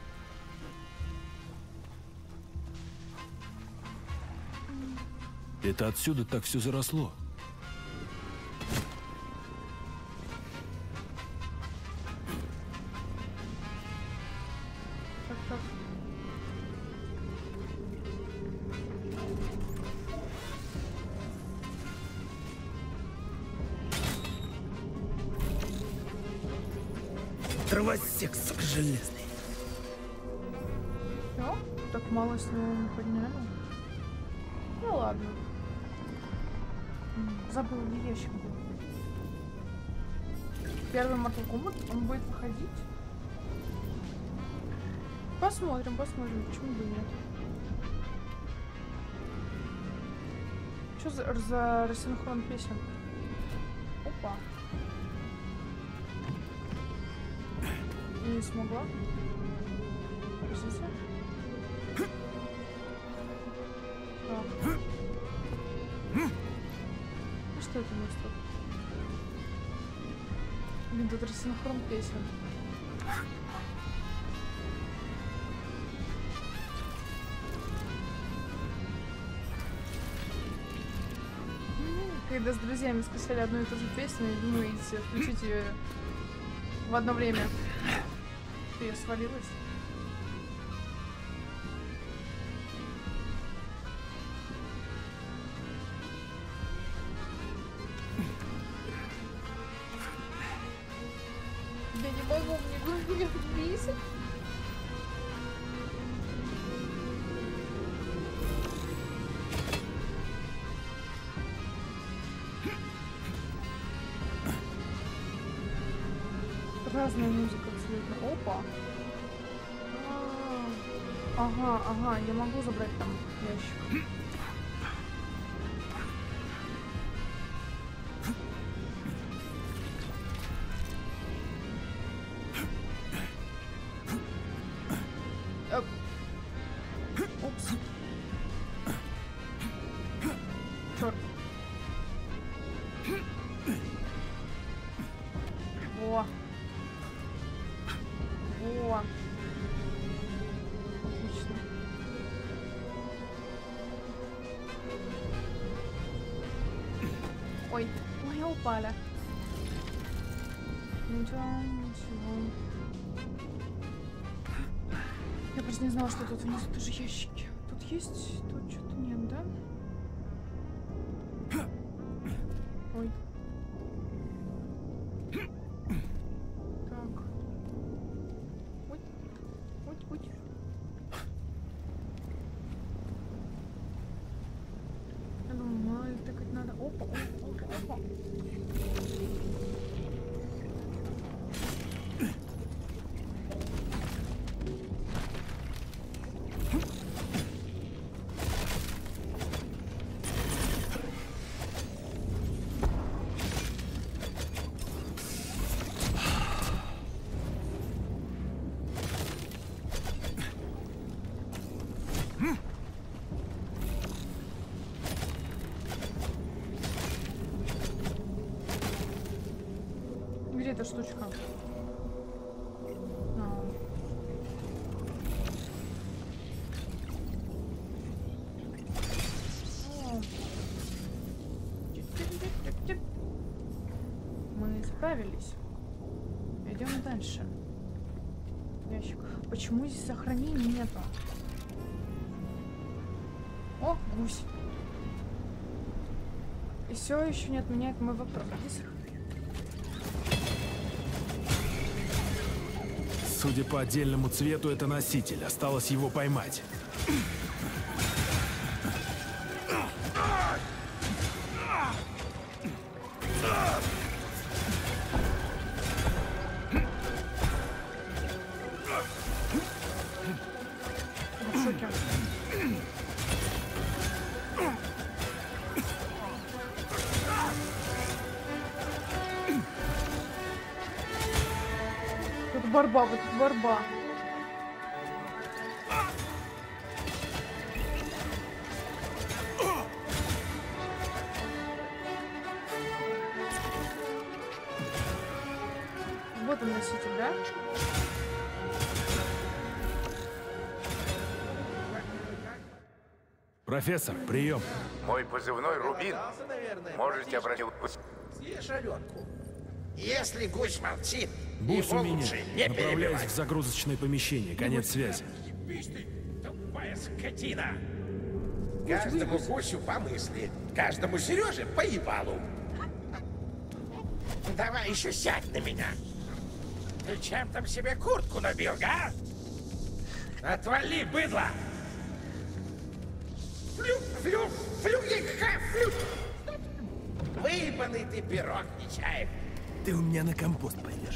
Это отсюда так все заросло. Так. Дровосек, сука, железный. Все? Так мало с него мы подняли. Ну ладно. Забыл, где ящик был. Первый Mortal Kombat, он будет выходить? Посмотрим, почему бы нет. Что за рассинхрон песен? Опа. Не смогла. Подождите. Так. А что это у нас тут? Блин, тут рассинхрон песен. Когда с друзьями скачали одну и ту же песню и думаете включить ее в одно время. Ты ее свалилась? Я не могу, мне бесит. Разная музыка абсолютно. Опа. Ага, я могу забрать там ящик. Упс. Черт. Во. О, отлично. Ой, я упали. Ничего. Я просто не знала, что тут внизу тоже ящики. Тут есть, тут что-то нет, да? Ой. Я думаю, мало ли тыкать надо. Опа. Где эта штучка? Мы справились. Идем дальше. Ящик. Почему здесь сохранений нету? О, гусь. И все еще не отменяет мой вопрос. Судя по отдельному цвету, это носитель. Осталось его поймать. В шоке. Тут борьба, вот тут борьба. Вот он носитель, да? Профессор, прием. Мой позывной Рубин. Можете обратиться. Съешь оленку. Если гусь молчит, Бус его у меня. лучше не Направляюсь перебивать. в загрузочное помещение. Конец связи. Ебись ты, тупая скотина. Каждому гусю по мысли, каждому Сереже по ебалу. Давай еще сядь на меня. Ты чем там себе куртку набил, га? Отвали, быдло! Флюгиха-флюг! Выебанный ты пирог, Нечаев. Ты у меня на компост пойдешь.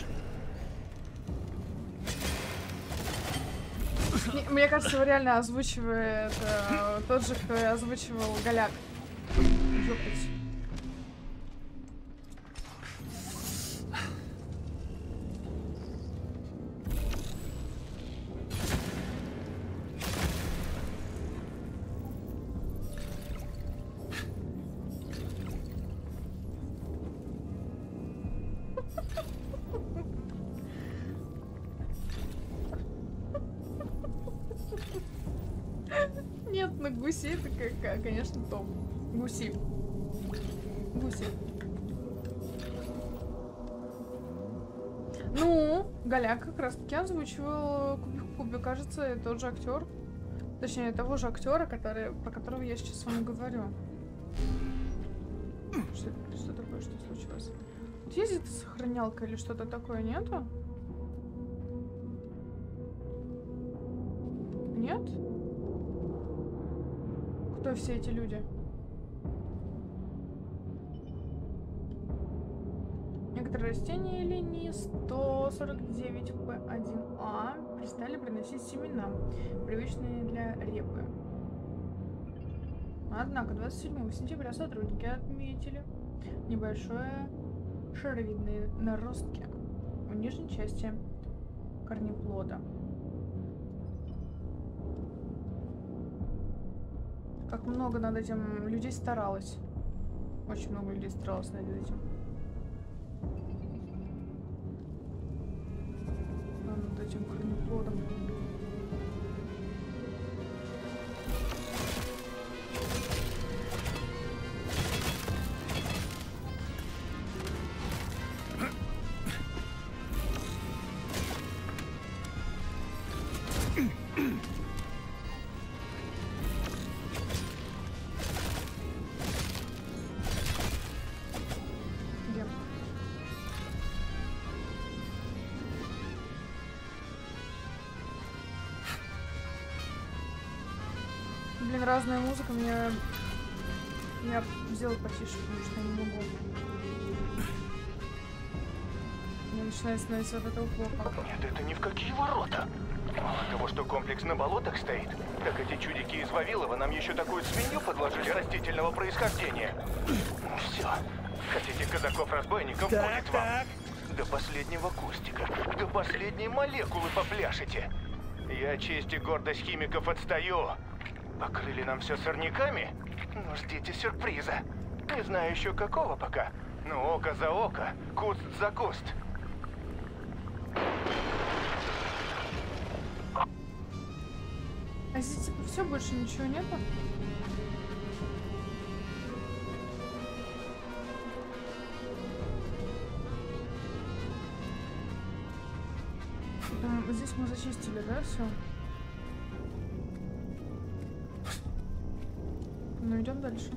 Мне кажется, его реально озвучивает тот же, кто и озвучивал Голяк. ёпать. Нет, на гуси это, конечно, топ. Гуси. Гуси. Ну, Голяк как раз таки озвучивал Куби, кажется, это тот же актер. Точнее, того же актера, про которого я сейчас с вами говорю. Что такое, что случилось? Вот есть где-то сохранялка или что-то такое, нету? Нет? Кто все эти люди? Некоторые растения и линии 149P1A перестали приносить семена, привычные для репы. Однако 27 сентября сотрудники отметили небольшое шаровидные наростки в нижней части корнеплода. Как много над этим людей старалось. Очень много людей старалось над этим. Над этим корнеплодом. Блин, разная музыка, я сделаю потише, потому что я не могу. Мне начинает становиться от этого плохо. Нет, это ни в какие ворота. Мало того, что комплекс на болотах стоит, так эти чудики из Вавилова нам еще такую свинью подложили растительного происхождения. Ну все. Хотите казаков-разбойников, будет вам. До последнего кустика, до последней молекулы попляшете. Я честь и гордость химиков отстаю. Покрыли нам все сорняками? Ну, ждите сюрприза. Не знаю еще какого пока, но око за око, куст за куст. А здесь типа все, больше ничего нету? Здесь мы зачистили, да, все? Ну, идем дальше.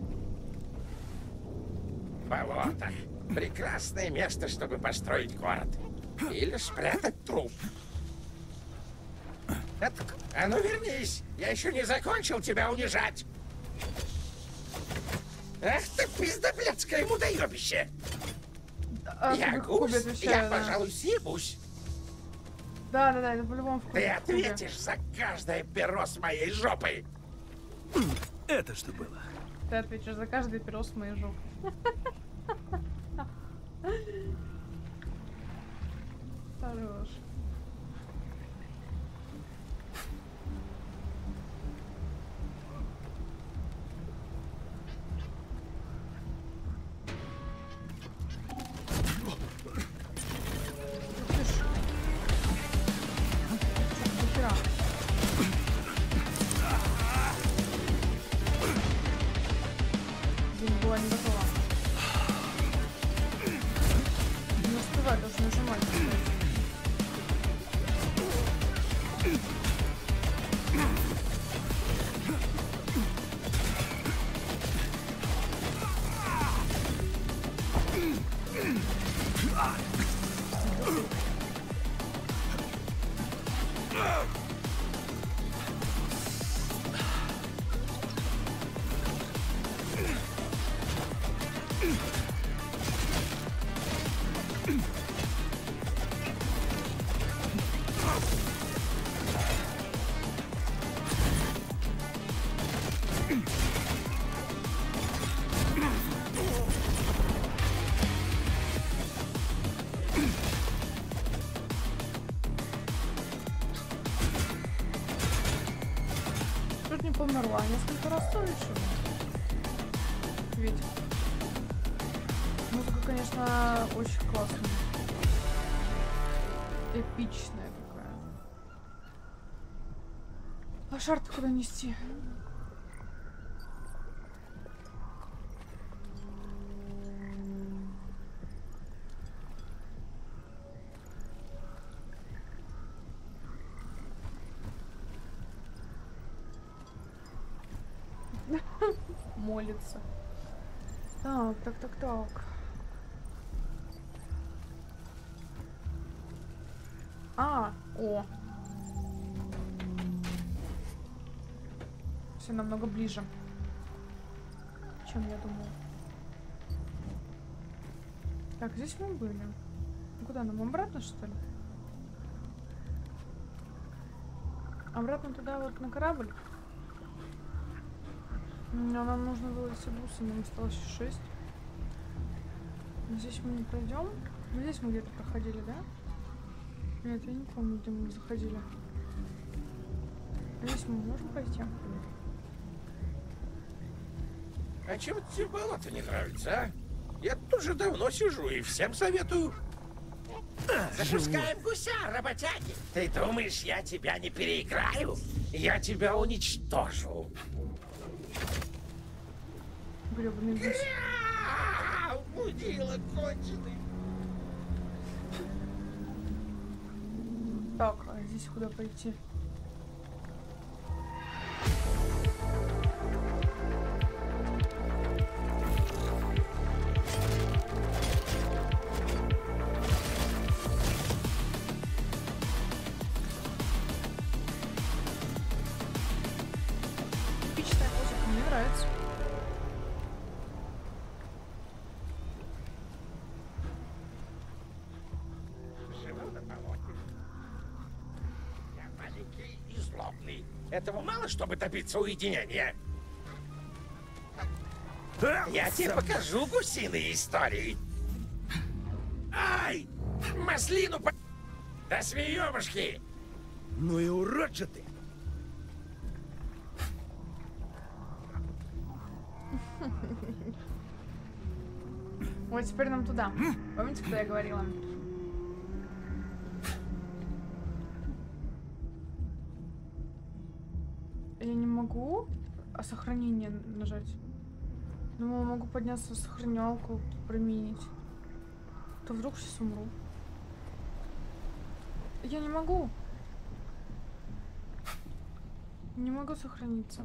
Болото. Прекрасное место, чтобы построить город. Или спрятать труп. А ну вернись! Я еще не закончил тебя унижать! Ах ты, пиздоблядское мудоебище! Я гусь, я, пожалуй, съебусь. Да, это по-любому. Ты ответишь за каждое перо с моей жопой. Это что было? Ты ответишь за каждый перо с моей жопы. Хорош. умерла несколько раз тоже еще. Ведь музыка, конечно, очень классная. Эпичная такая. А шар-то куда нести? Молится. Так. О. Все намного ближе, чем я думала. Так, здесь мы были. Куда нам? Обратно, что ли? Обратно туда, вот на корабль? Нам нужно было эти бусы, нам осталось 6. Здесь мы не пройдем. Здесь мы где-то проходили, да? Нет, я не помню, где мы заходили. Здесь мы можем пройти. А чего тебе болото не нравится, а? Я тут уже давно сижу и всем советую. Запускаем гуся, работяги. Ты думаешь, я тебя не переиграю? Я тебя уничтожу. Гребаный гусь. Мудила конченый. Так, а здесь куда пойти? Эпичная музыка, мне нравится. Этого мало, чтобы добиться уединения? Я тебе покажу гусиные истории. Ай! Маслину по... До свиёбушки! Ну и урод же ты! Вот теперь нам туда. Помните, когда я говорила? Я не могу сохранение нажать. Думаю, могу подняться в сохранялку, применить. То вдруг сейчас умру. Я не могу. Не могу сохраниться.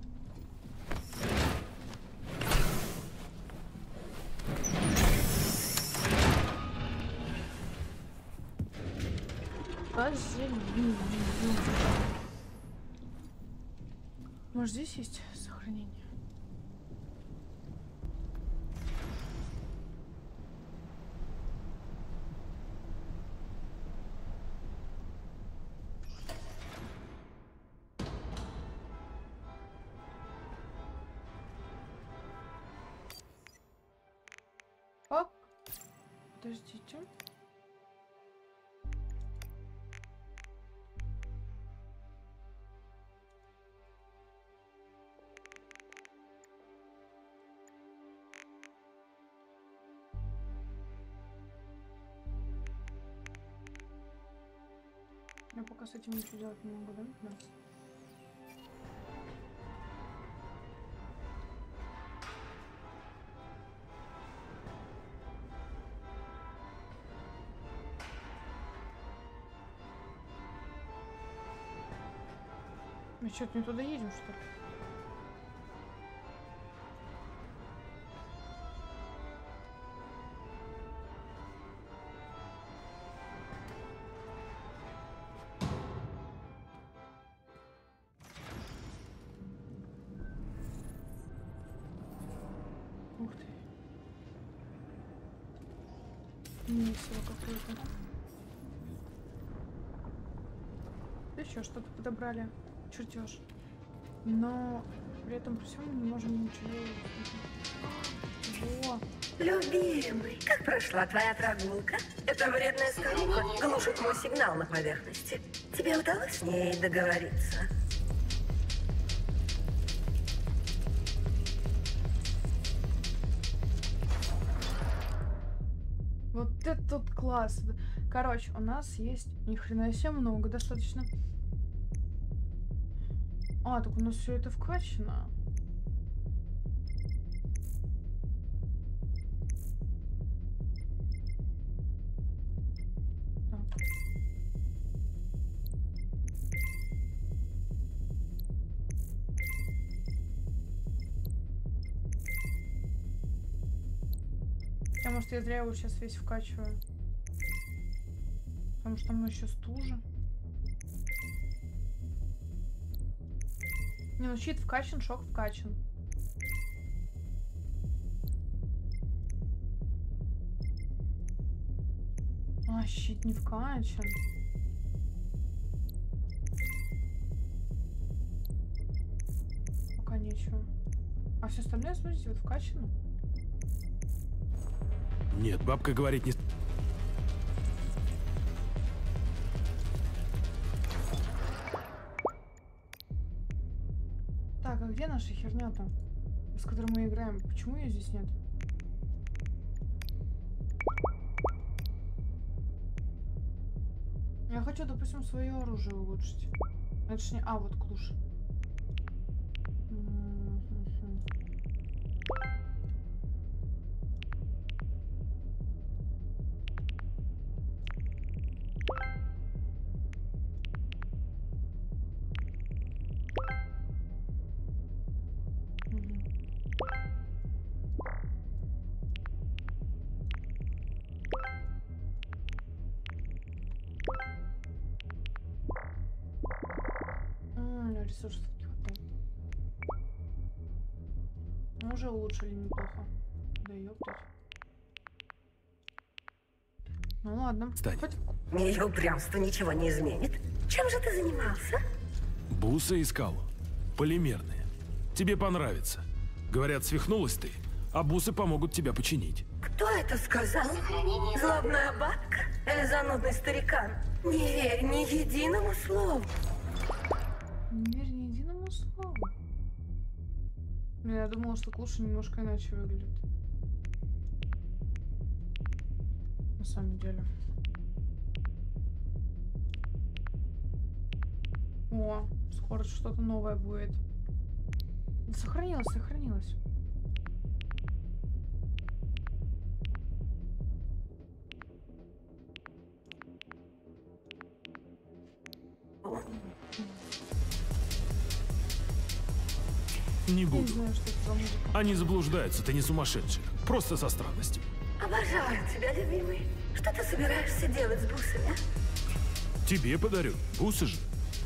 Может, здесь есть сохранение? О! Подождите. Я пока с этим ничего делать не могу, да? Да. Мы что-то не туда едем, что ли? Ух ты. Месиво какое-то. Еще что-то подобрали. Чертеж. Но при этом при всем мы не можем ничего. Во. Любимый, как прошла твоя прогулка? Эта вредная скоруха глушит мой сигнал на поверхности. Тебе удалось с ней договориться? Вот этот класс. Короче, у нас есть ни хрена себе много достаточно. А, так у нас все это вкачано. Потому что я зря его сейчас весь вкачиваю. Потому что там еще стужа. Не, ну щит вкачан, шок вкачан. А, щит не вкачан. Пока нечего. А все остальное, смотрите, вот вкачано. Нет, бабка говорит не... Так, а где наша херня-то, с которой мы играем? Почему ее здесь нет? Я хочу, допустим, свое оружие улучшить. Точнее, а, вот клуш. Ресурсов не хватает. Мы уже улучшили неплохо. Да ёптать. Ну ладно. Хоть... Ее упрямство ничего не изменит. Чем же ты занимался? Бусы искал. Полимерные. Тебе понравится. Говорят, свихнулась ты, а бусы помогут тебя починить. Кто это сказал? Злобная бабка? Или занудный старикан? Не верь ни единому слову. Не верь ни единому слову. Я думала, что клуша немножко иначе выглядит. На самом деле. О, скоро что-то новое будет. Сохранилось, сохранилось. Не буду. Не знаю, что это за музыка. Они заблуждаются, ты не сумасшедший. Просто со странностью. Обожаю тебя, любимый. Что ты собираешься делать с бусами? Тебе подарю. Бусы же.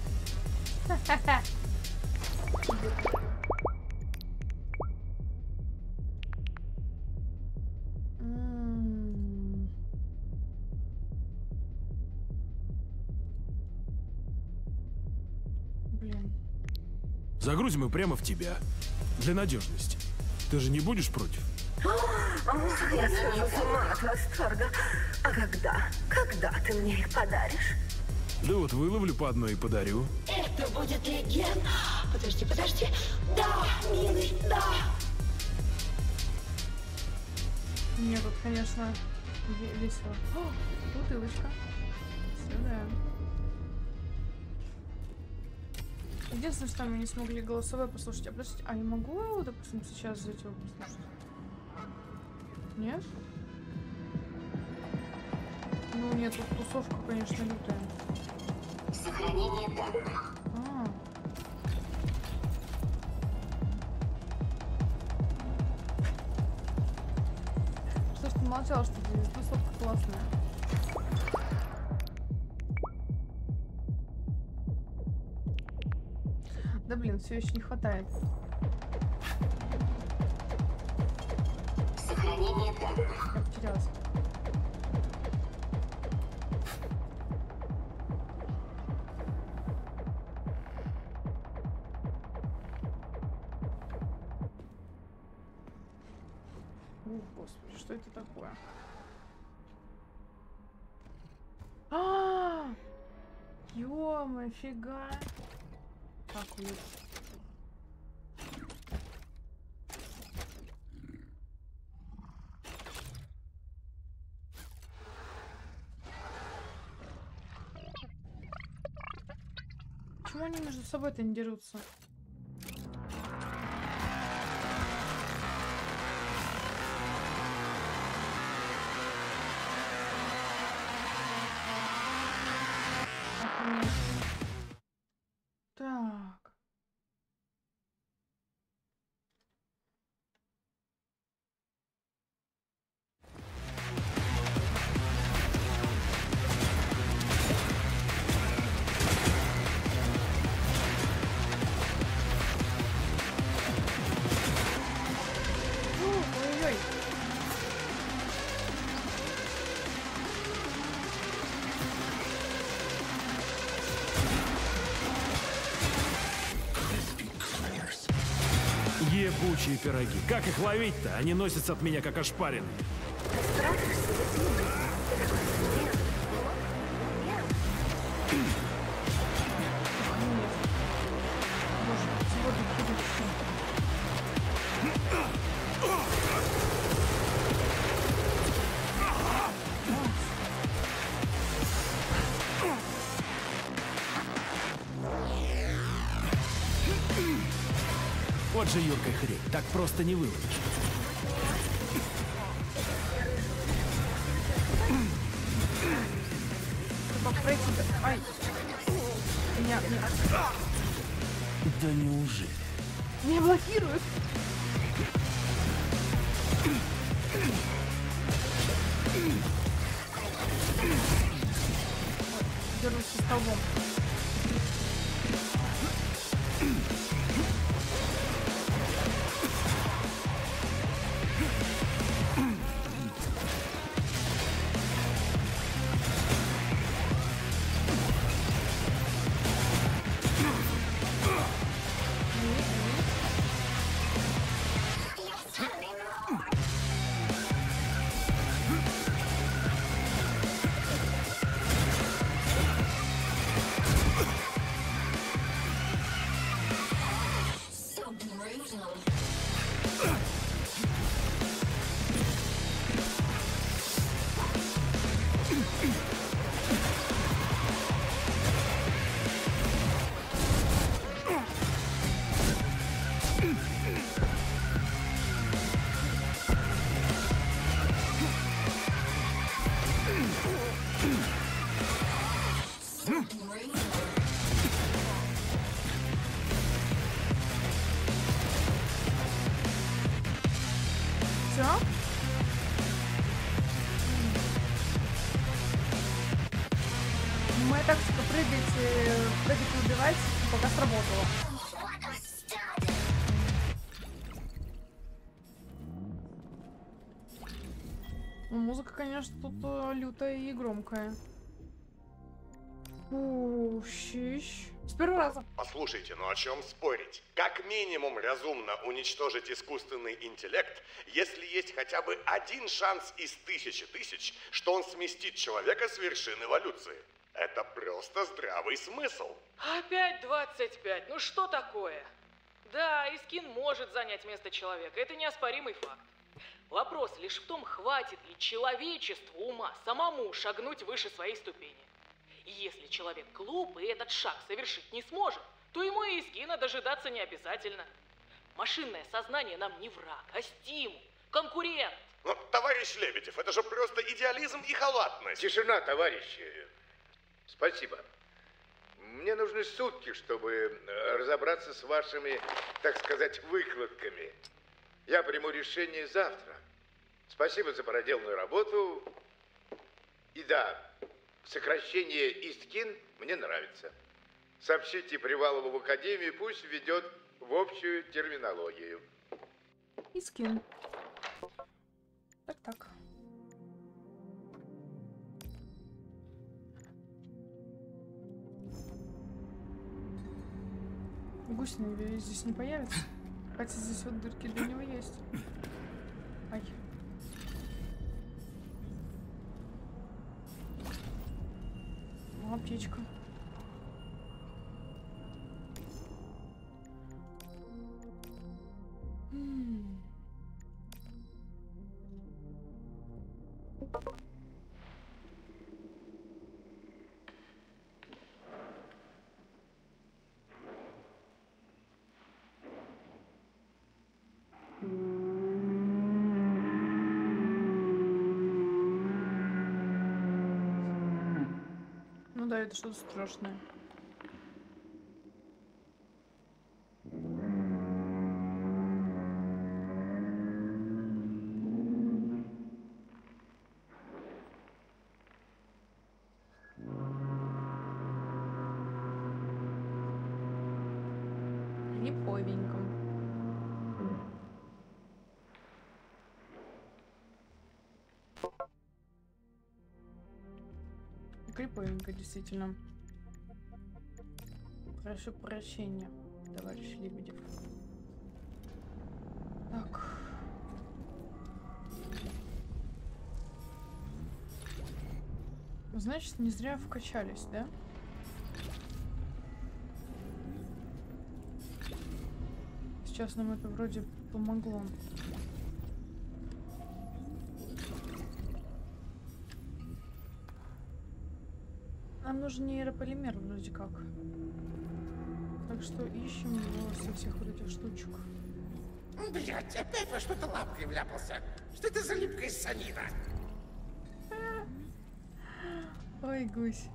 Блин. Загрузим их прямо в тебя. Для надежности. Ты же не будешь против? Я схожу с ума от восторга. А когда? Когда ты мне их подаришь? Да вот выловлю по одной и подарю. Это будет легенда. Подожди, подожди. Да, милый, да. Мне тут, конечно, весело. О, бутылочка. Сюда. Единственное, что мы не смогли голосовое послушать. А подождите, а я могу его, допустим, сейчас взять его послушать? Нет? Ну нет, тут тусовка, конечно, лютая. Сохранение данных. Что ж ты молчал, что здесь тусовка классная? Да блин, все еще не хватает. Сохранение данных. Я потерялась. О, господи, что это такое? Ё-моё, фига. Так, уют. почему они между собой-то не дерутся? Так. Ой-ой-ой. Ебучие пироги. Как их ловить-то? Они носятся от меня как ошпаренные. Вот же юркая хрень. Так просто не выловишь. Ай. Меня... Да неужели? Меня блокируют. Дерусь со столбом. Все? Моя тактика прыгать и убивать пока сработала. Ну, музыка, конечно, тут лютая и громкая. Щищ. С первого раза. Послушайте, ну о чем спорить? Как минимум разумно уничтожить искусственный интеллект, если есть хотя бы один шанс из тысячи тысяч, что он сместит человека с вершины эволюции. Это просто здравый смысл. Опять 25. Ну что такое? Да, Искин может занять место человека. Это неоспоримый факт. Вопрос лишь в том, хватит ли человечеству ума самому шагнуть выше своей ступени. И если человек глуп и этот шаг совершить не сможет, то ему и Искина дожидаться не обязательно. Машинное сознание нам не враг, а стимул, конкурент. Но, товарищ Лебедев, это же просто идеализм и халатность. Тишина, товарищи. Спасибо. Мне нужны сутки, чтобы разобраться с вашими, так сказать, выкладками. Я приму решение завтра. Спасибо за проделанную работу. И да, сокращение Искин мне нравится. Сообщите Привалову в академию, пусть введет в общую терминологию. Искин. Так. Гусеница здесь не появится. Хотя здесь вот дырки для него есть. Ай. Аптечка. это что-то страшное. Криповенько. Криповенько, действительно. Прошу прощения, товарищ Лебедев. Так. Значит, не зря вкачались, да? Сейчас нам это вроде помогло. Нам нужен нейрополимер вроде как. Так что ищем его со всех вот этих штучек. Блять, опять во что-то лапкой вляпался. Что это за липкая санина? Ой, гусь.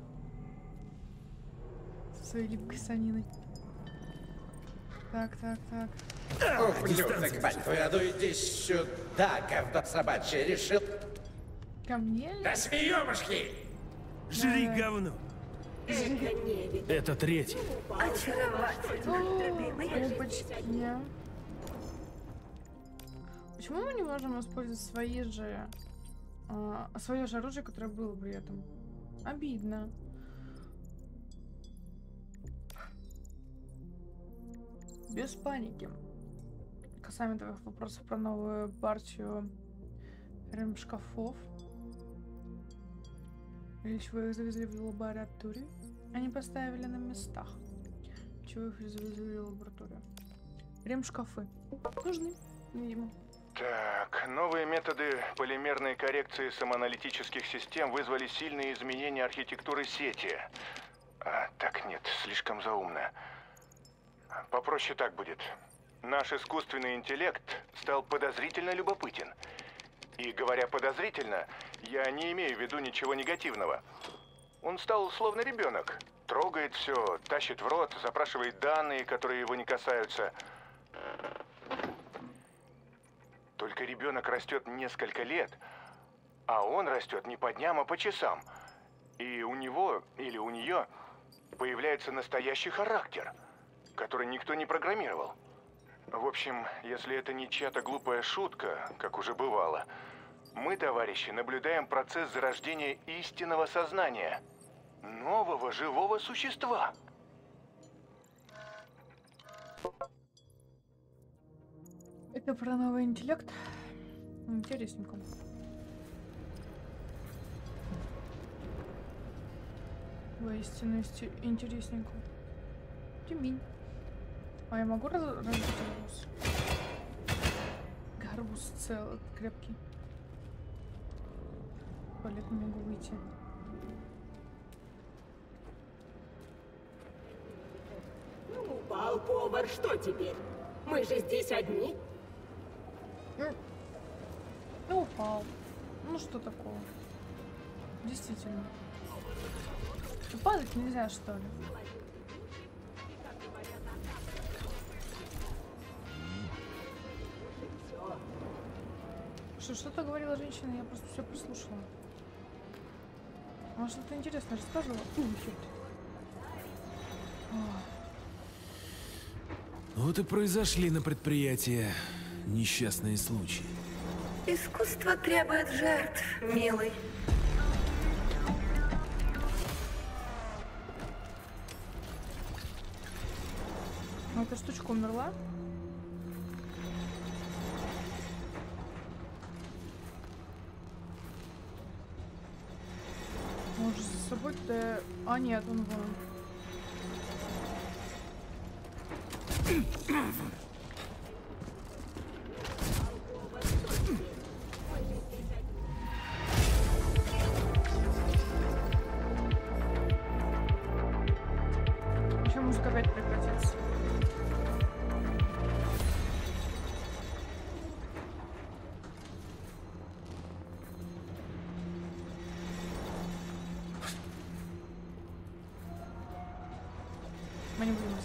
Со своей липкой саниной. Так. Ублюдок, мать твою, ну иди сюда, говно собачье, решил? Ко мне? Да съемушки! Жри говно! Это третий. Опачки. Почему мы не можем использовать свои же свое же оружие, которое было при этом? Обидно. Без паники. Касаемо твоих вопросов про новую партию ремшкафов. Или чего их завезли в лабораторию? Они поставили на местах. Чего их завезли в лабораторию? Ремшкафы. Нужны, видимо. Так, новые методы полимерной коррекции самоаналитических систем вызвали сильные изменения архитектуры сети. Так нет, слишком заумно. Попроще так будет. Наш искусственный интеллект стал подозрительно любопытен. И говоря подозрительно, я не имею в виду ничего негативного. Он стал словно ребенок. Трогает все, тащит в рот, запрашивает данные, которые его не касаются. Только ребенок растет несколько лет, а он растет не по дням, а по часам. И у него или у нее появляется настоящий характер, который никто не программировал. В общем, если это не чья-то глупая шутка, как уже бывало, мы, товарищи, наблюдаем процесс зарождения истинного сознания, нового живого существа. Это про новый интеллект? Интересненько. Воистину интересненько. Тюмень. А я могу разбить гарбуз? Гарбуз целый, крепкий. В туалет не могу выйти. Ну, упал повар, что теперь? Мы же здесь одни. Ну, упал. Ну, что такого? Действительно. Падать нельзя, что ли? Что-то говорила женщина, я просто все прослушала. Она что-то интересное рассказывала. Вот и произошли на предприятии несчастные случаи. Искусство требует жертв, милый. Ну, эта штучка умерла? Может, за собой-то... А, нет, он вон. Еще музыка опять прекратится.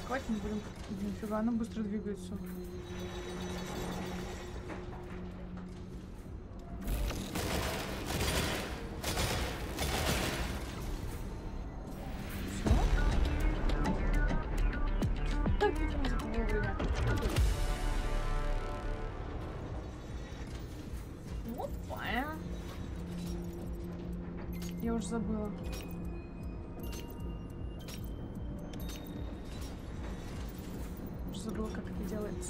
рисковать не будем. Нифига, она быстро двигается. Я уже забыла. Уже забыла, как это делается.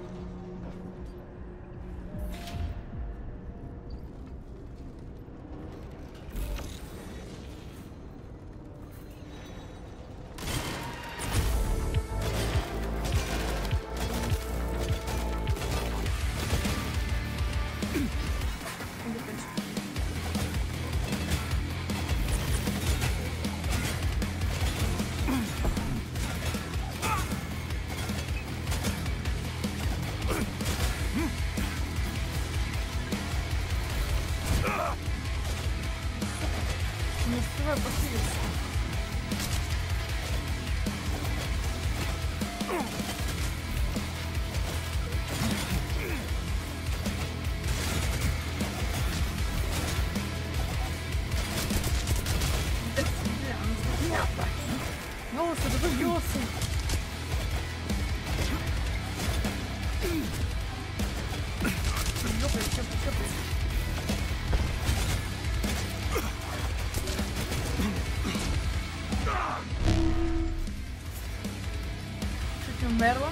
Умерла.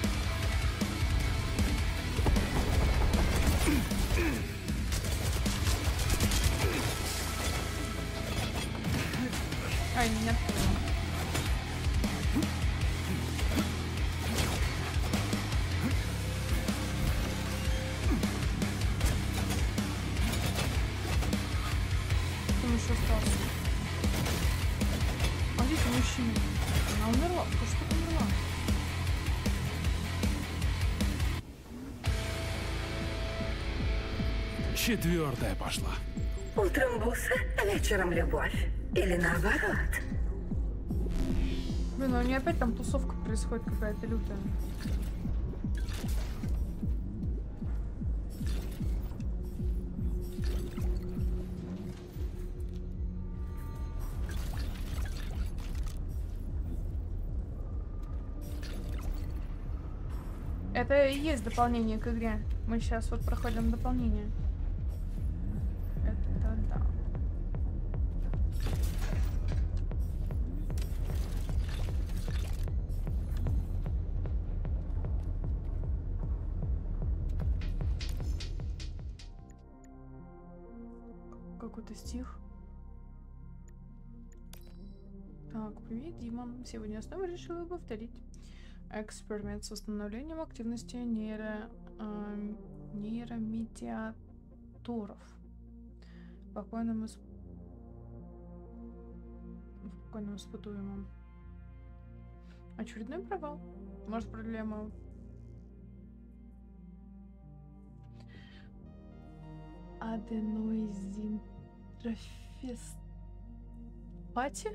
Ай, нет. Там еще остался. А здесь мужчина. Она умерла? Ты что умерла? Четвертая пошла. Утром бусы, вечером любовь. Или наоборот. Блин, у нее опять там тусовка происходит какая-то лютая. Это и есть дополнение к игре. Мы сейчас вот проходим дополнение. Это да. Какой-то стих. Так, привет, Дима. Сегодня я снова решила повторить эксперимент с восстановлением активности нейромедиаторов. Спокойным испытуемым. Очередной провал. Может, проблема аденозинтрофеспатия?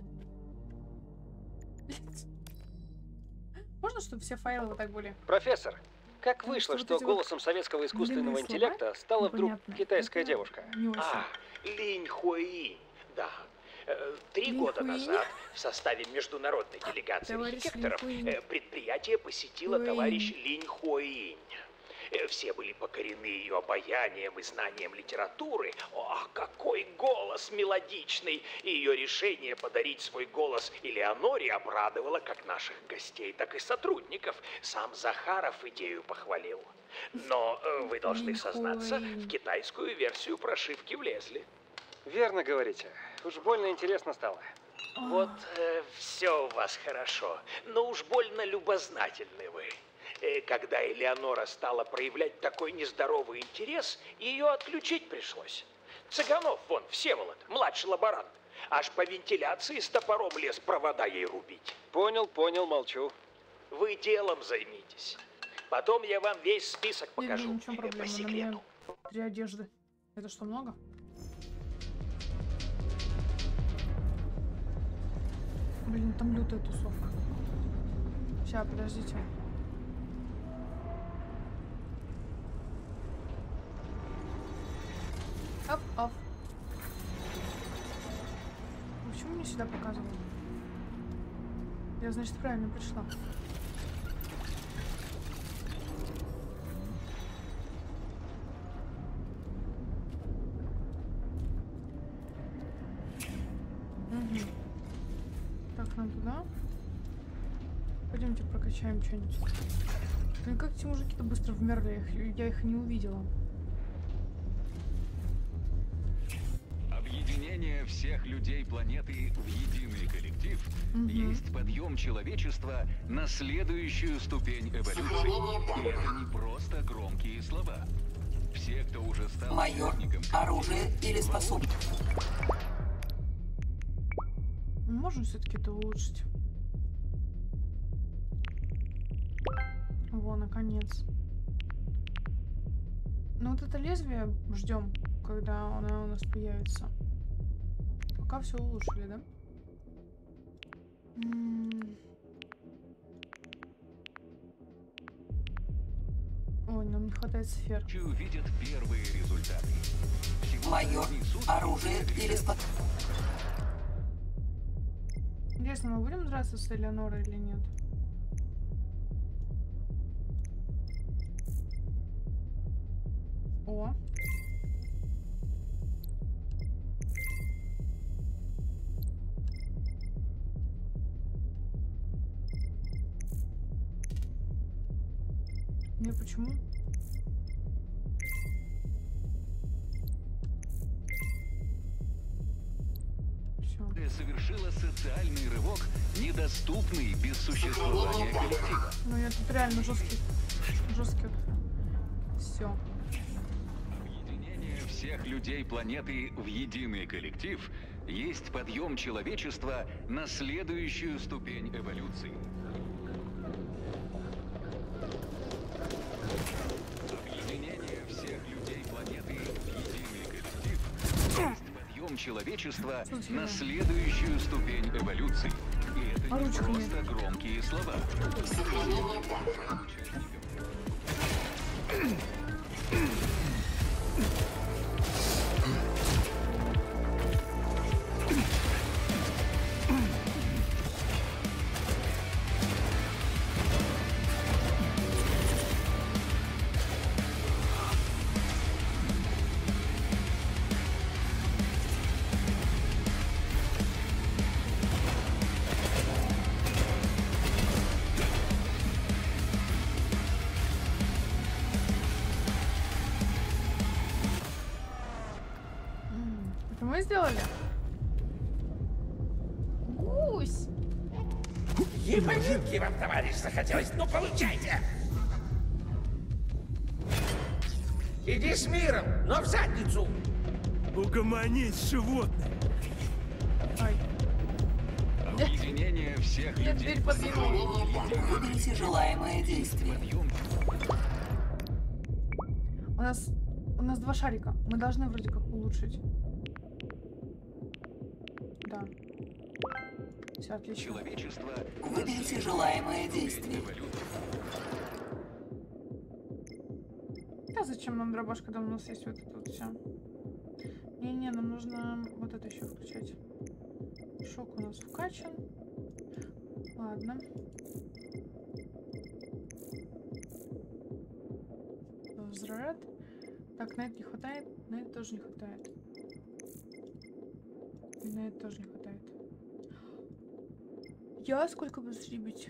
Можно, чтобы все файлы вот так были? Профессор, как вышло, что голосом советского искусственного интеллекта стала вдруг китайская девушка? Линь Хуэинь, да. 3 года назад в составе международной делегации архитекторов предприятие посетила товарищ Линь Хуэинь. Все были покорены ее обаянием и знанием литературы. Ох, какой голос мелодичный! И ее решение подарить свой голос Элеоноре обрадовало как наших гостей, так и сотрудников. Сам Захаров идею похвалил. Но вы должны сознаться, в китайскую версию прошивки влезли. Верно говорите. Уж больно интересно стало. Вот все у вас хорошо, но уж больно любознательны вы. Когда Элеонора стала проявлять такой нездоровый интерес, ее отключить пришлось. Цыганов, вон, Всеволод, младший лаборант, аж по вентиляции с топором лез провода ей рубить. Понял, молчу. Вы делом займитесь. Потом я вам весь список покажу. Нет, ничего, по секрету. 3 одежды. Это что, много? Блин, там лютая тусовка. Сейчас, подождите. Оп. Почему мне сюда показывало? Я, значит, правильно пришла. Угу. Так, нам туда. Пойдемте прокачаем что-нибудь. Ну как эти мужики-то быстро вмерли? Я их не увидела. Объединение всех людей планеты в единый коллектив есть подъем человечества на следующую ступень эволюции. И это не просто громкие слова. Все, кто уже стал участником оружие или способность. Можем все-таки это улучшить. Во, наконец. Ну вот это лезвие ждем, когда оно у нас появится. Пока все улучшили, да? Ой, нам не хватает сфер. Увидят первые результаты. Майор, оружие или способность. Интересно, мы будем драться с Элеонорой или нет? О. Не, почему? Совершила социальный рывок, недоступный без существования коллектива. Ну я тут реально жесткий. Все. Объединение всех людей планеты в единый коллектив есть подъем человечества на следующую ступень эволюции. Объединение всех людей планеты в единый коллектив есть подъем человечества на следующую ступень эволюции. И это не просто громкие слова. Мы сделали? Гусь! Ебанинки вам, товарищ, захотелось? Ну, получайте! Иди с миром, но в задницу! Угомонись, животное! Ай. Объединение всех Нет, людей. дверь подвинула. Выберите желаемое действие. У нас два шарика. Мы должны вроде как улучшить. Да. Все отлично. Человечество. Выберите желаемое действие. Да зачем нам дробаш, когда у нас есть вот это вот все? Не, нам нужно вот это еще включать. Шок у нас вкачан. Ладно. Взрыв. Так, на это не хватает, на это тоже не хватает. И на это тоже не хватает. Я сколько быстрее бить?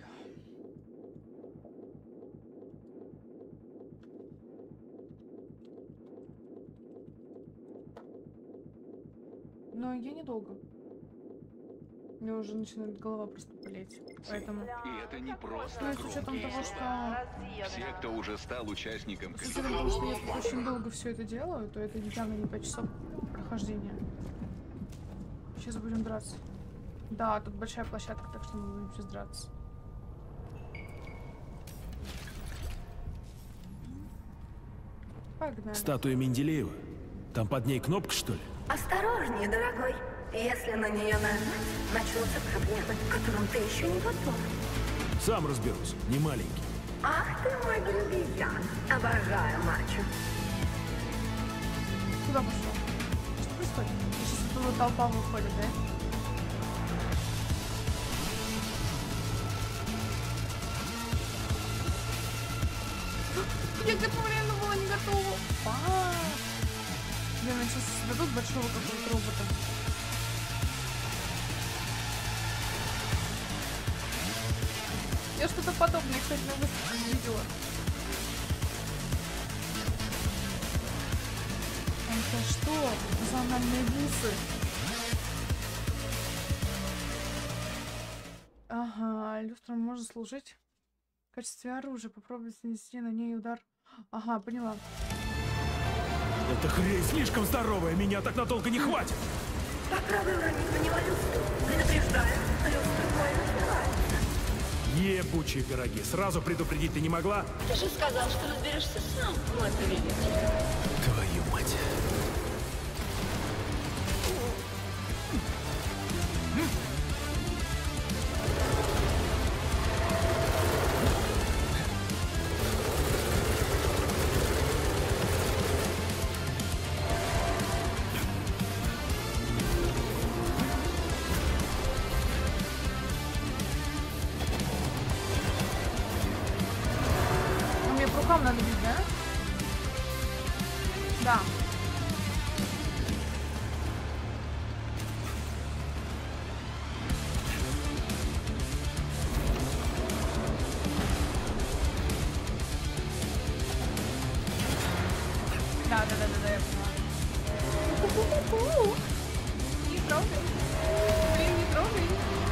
Но я недолго. Мне уже начинает голова просто болеть. Поэтому... И это не просто ну, с учетом того, что... Все, кто уже стал участником с учетом того, что я тут очень долго все это делаю, то это явно не 5 часов прохождения. Сейчас будем драться. Да, тут большая площадка, так что мы будем сейчас драться. Погнали. Статуя Менделеева? Там под ней кнопка, что ли? Осторожнее, дорогой. Если на нее нажать, начнутся проблемы, к которым ты еще не готов. Сам разберусь, не маленький. Ах ты мой грубиян. Обожаю мачо. Куда пошел? Что происходит? Сейчас оттуда толпа выходит, да? Я к этому реально была не готова. Блин, сейчас дадут большого какого-то робота. Я что-то подобное, кстати, на выставке видела. Это что? Национальные бусы. Ага, люстра может служить в качестве оружия. Попробуйте нанести на ней удар. Ага, поняла. Эта хрень слишком здоровая, меня так надолго не хватит. Попробуй уронить на него люстру. Предупреждаю, люстру больно сбивает. Ебучие пироги. Сразу предупредить ты не могла? Ты же сказал, что разберешься сам, мой повелитель. Твою мать. Надо бить, да? Да. Да, я поняла. Не трогай. Блин, не трогай.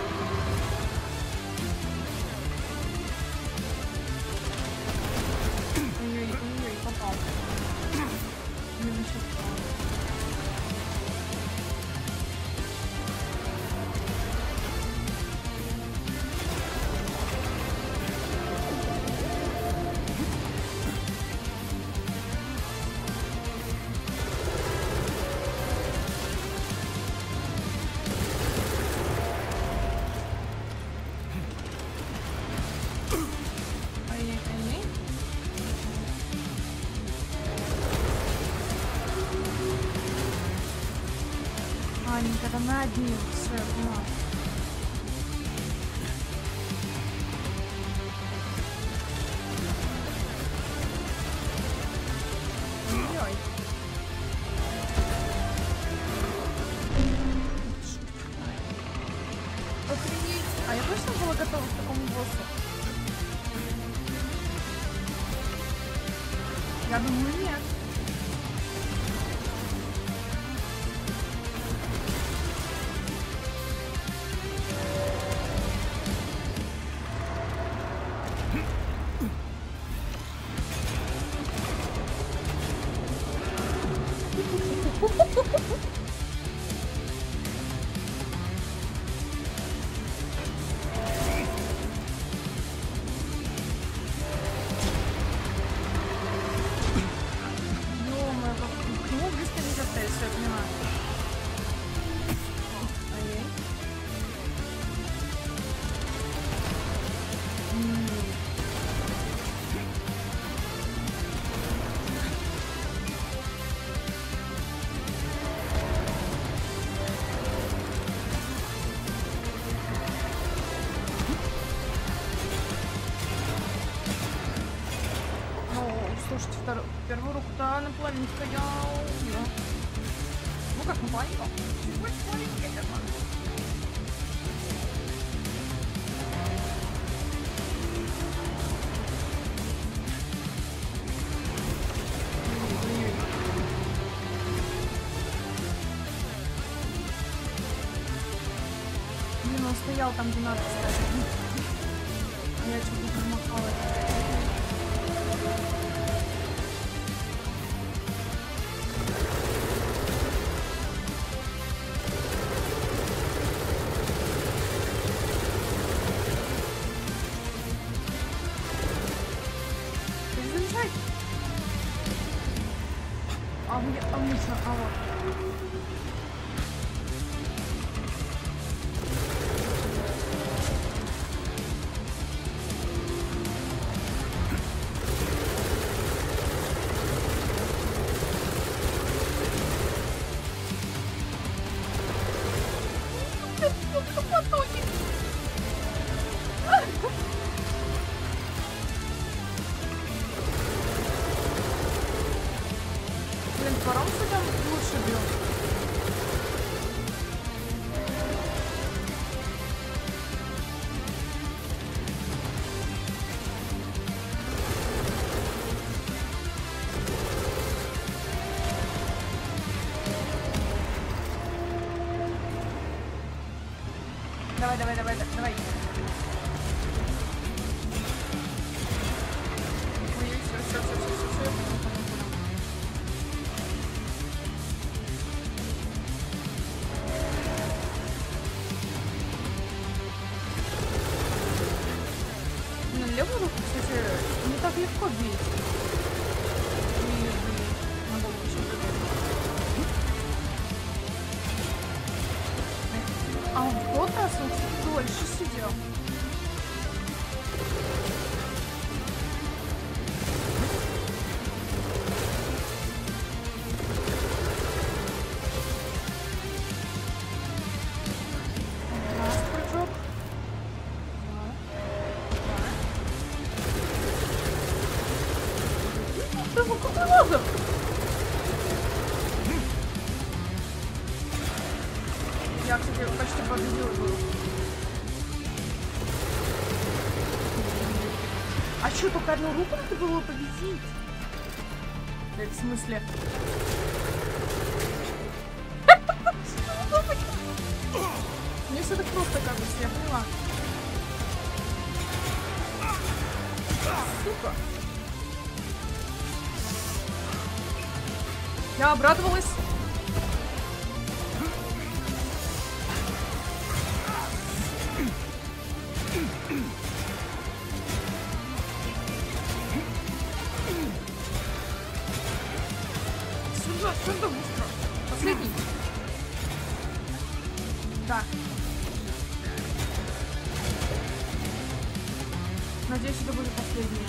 Ой-ой-ой, попал. Когда на одни все, я поняла. Ой. Охренеть. А я точно была готова к такому боссу? Я думаю, нет. Слушайте, первую руку-то наполовинка я убила. Ну как наполовинка? Чуть больше половинки, я думаю. Блин, он стоял там, где надо, кстати. Я что-то промахала. А мне что? А вот. Блин, твором, кстати, он лучше бьет. Давай. Ой, все. На левую руку, кстати, не так легко бить. На голову еще а в тот раз он чуть дольше сидел. Раз прыжок. Да вы какой лазер? Я, кстати, почти победила был. А что, только одну руку надо было победить? Да, в смысле? Мне все так просто кажется, я поняла. Сука. Я обрадовалась. Сюда быстро. Последний. Так. Надеюсь, это будет последний.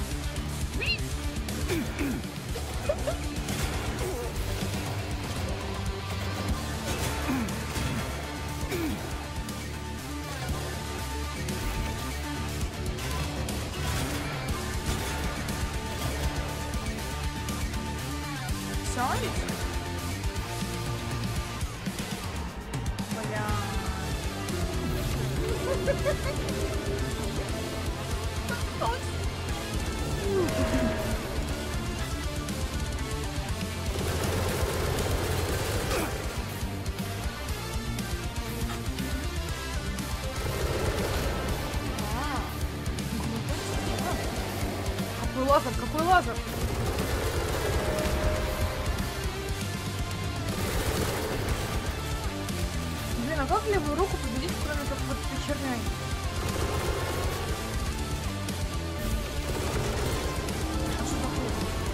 Все ведь? Бля. Какой лазер, какой лазер? Блин, а как левую руку победить, кроме как вот этой черной? А что такое?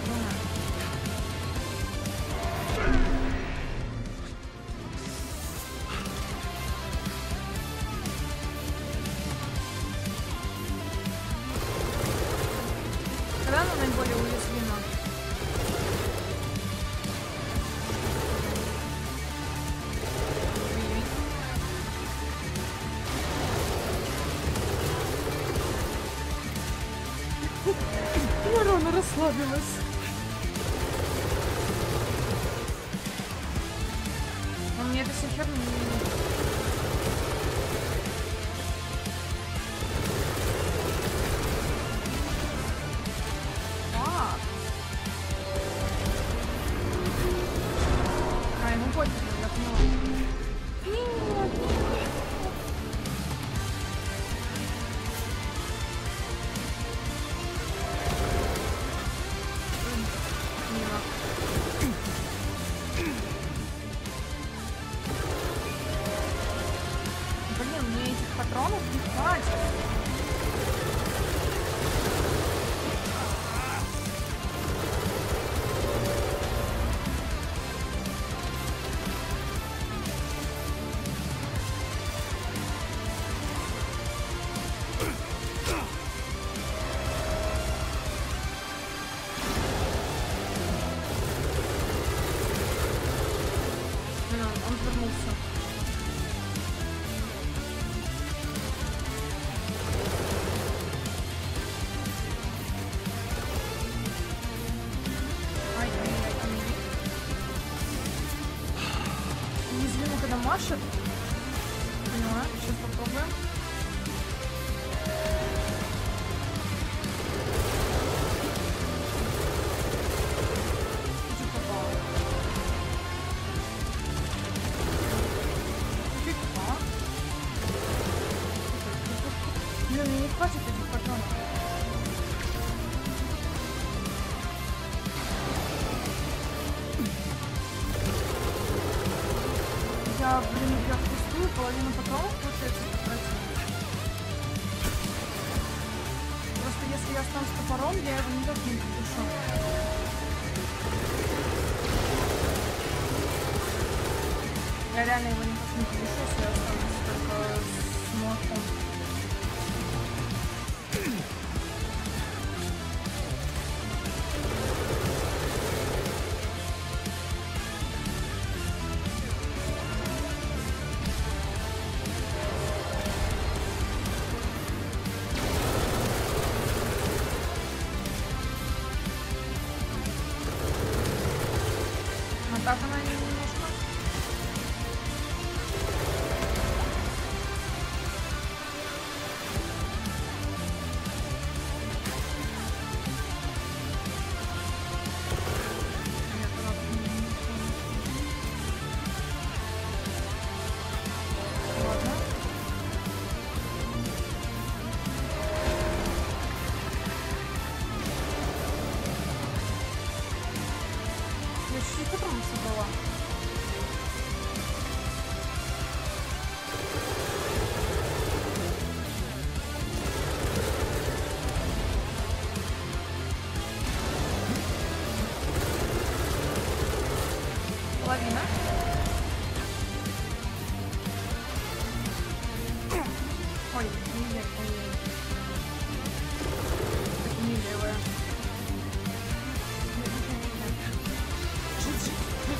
Когда она наиболее уязвима? Я рано расслабилась. Но мне это все херня не... А, ему пофиг, я поняла. Блин, мне этих патронов не хватит. Он вернулся. Ай-яй-яй. машет. Поняла, сейчас попробуем. Чуть попало. Чуть попало. Блин, мне не хватит этих патронов. Я впустую половину патронов, получается, потратила. Просто если я останусь топором, я его никак не придушу. Я реально его никак не придушу, если я останусь только с молотком. Так она немножко. Ладно. Я чуть-чуть потом собрала. Половина. Ой, не левая. Жить.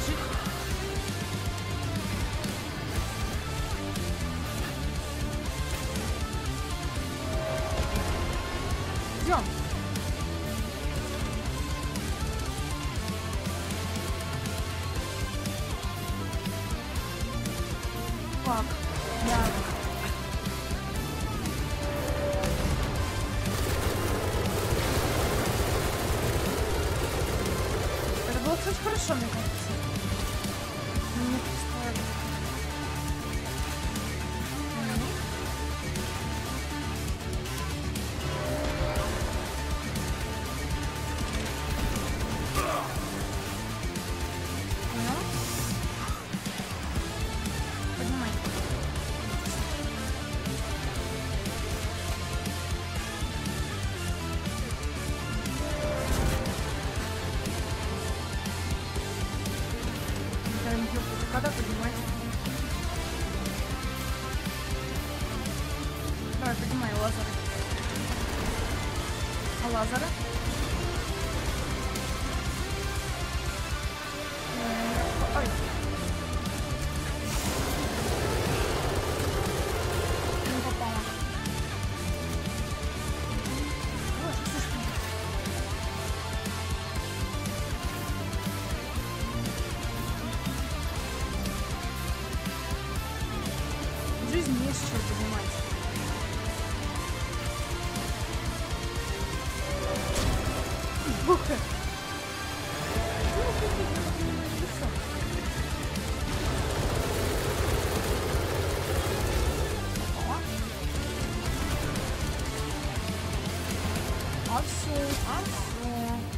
Идем. Фак. Да. Это было, кстати, хорошо, мне кажется. Мне представляю. Поднимай. Когда поднимать? Давай, поднимай лазеры. А лазеры? Ой. Не попала. Ой, слишком. Жизнь есть что поднимать. Буха. А все.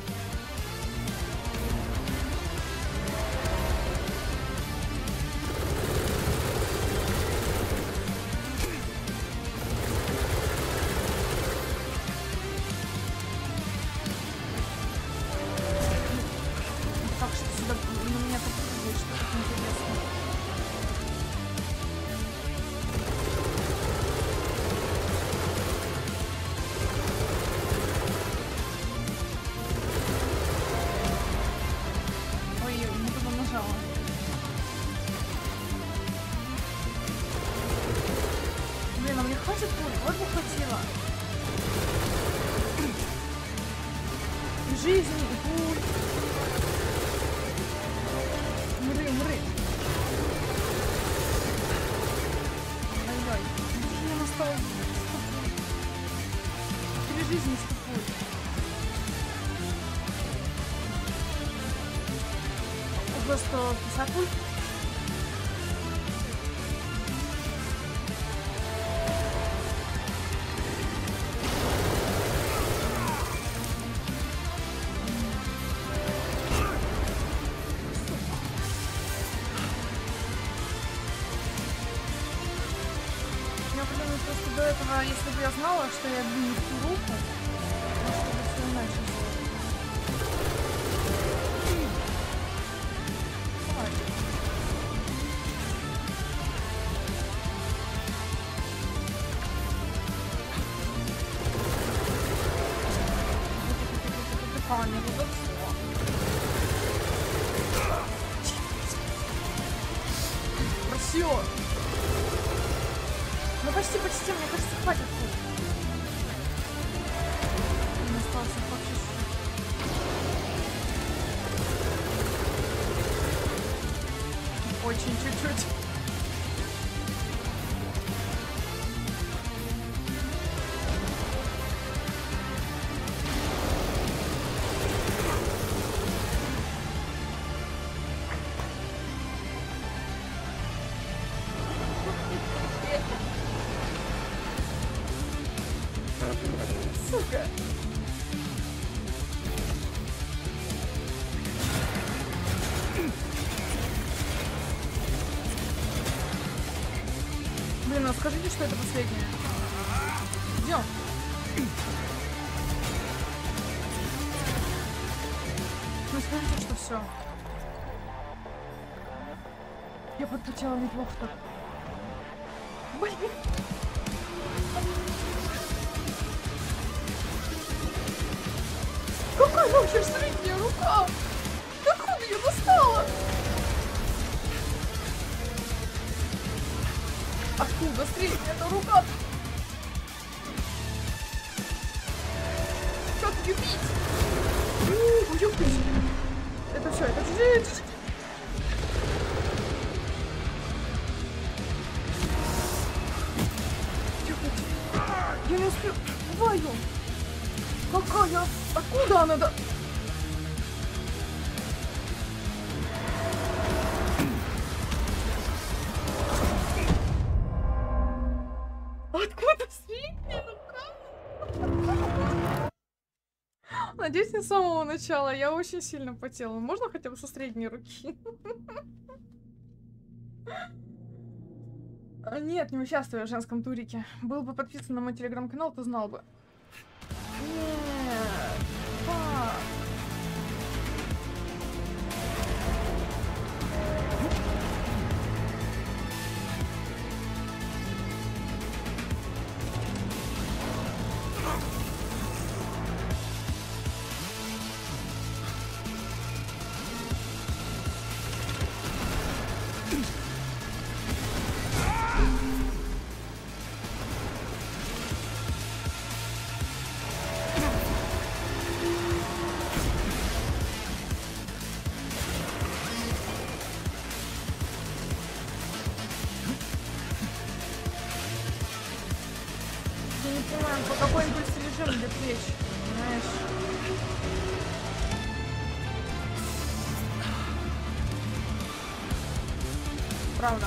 Так что сюда на меня попробует что-то интересное. Ой, не туда нажала. Блин, а мне хватит пуль? Вот бы хватило. И жизни, и пуль. Мры. жизни не ступут. Просто 50 пуль. Просто до этого, если бы я знала, что я бью в руку, то чтобы все иначе сделать. Все. Ну почти, мне кажется, хватит тут. Не остался вообще. Очень чуть-чуть. Сука. Блин, а скажите, что это последнее. Идем. Ну скажите, что все. Я подпотела неплохо так. Блин. Какая вообще средняя рука? Откуда я достала? Откуда средняя рука? Как ее бить? Уёбись. Это все, это чуть-чуть. Я не успеваю. Какая? Откуда она да? Откуда средняя рука? Надеюсь, не с самого начала. Я очень сильно потела. Можно хотя бы со средней руки? Нет, не участвую в женском турике. Был бы подписан на мой телеграм-канал, то знал бы. Нет. Пап. По какой импульс режим для плеч, знаешь? Правда.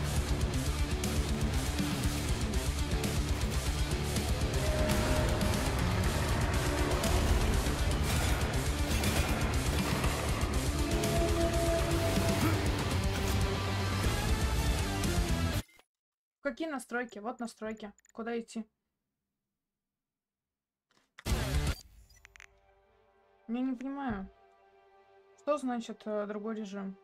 Какие настройки? Вот настройки. Куда идти? Я не понимаю, что значит другой режим?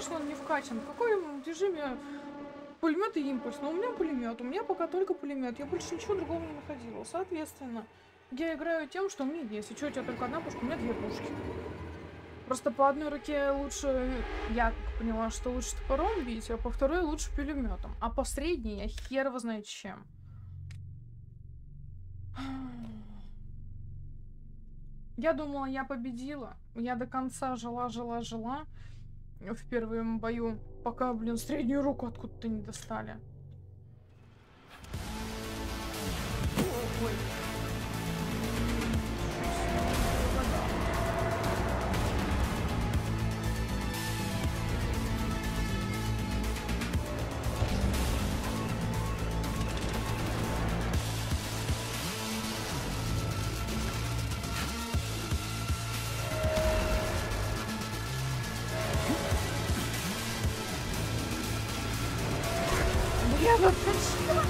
конечно, он не вкачан. В каком режиме пулемет и импульс? Но у меня пулемет, у меня пока только пулемет. Я больше ничего другого не находила. Соответственно, я играю тем, что у меня есть. И что, у тебя только одна пушка, у меня 2 пушки. Просто по одной руке лучше, я как поняла, что лучше топором бить, а по второй лучше пулеметом. А по средней я хер его знает чем. Я думала, я победила. Я до конца жила в первом бою, пока, блин, среднюю руку откуда-то не достали. Ой. Я вот пришла.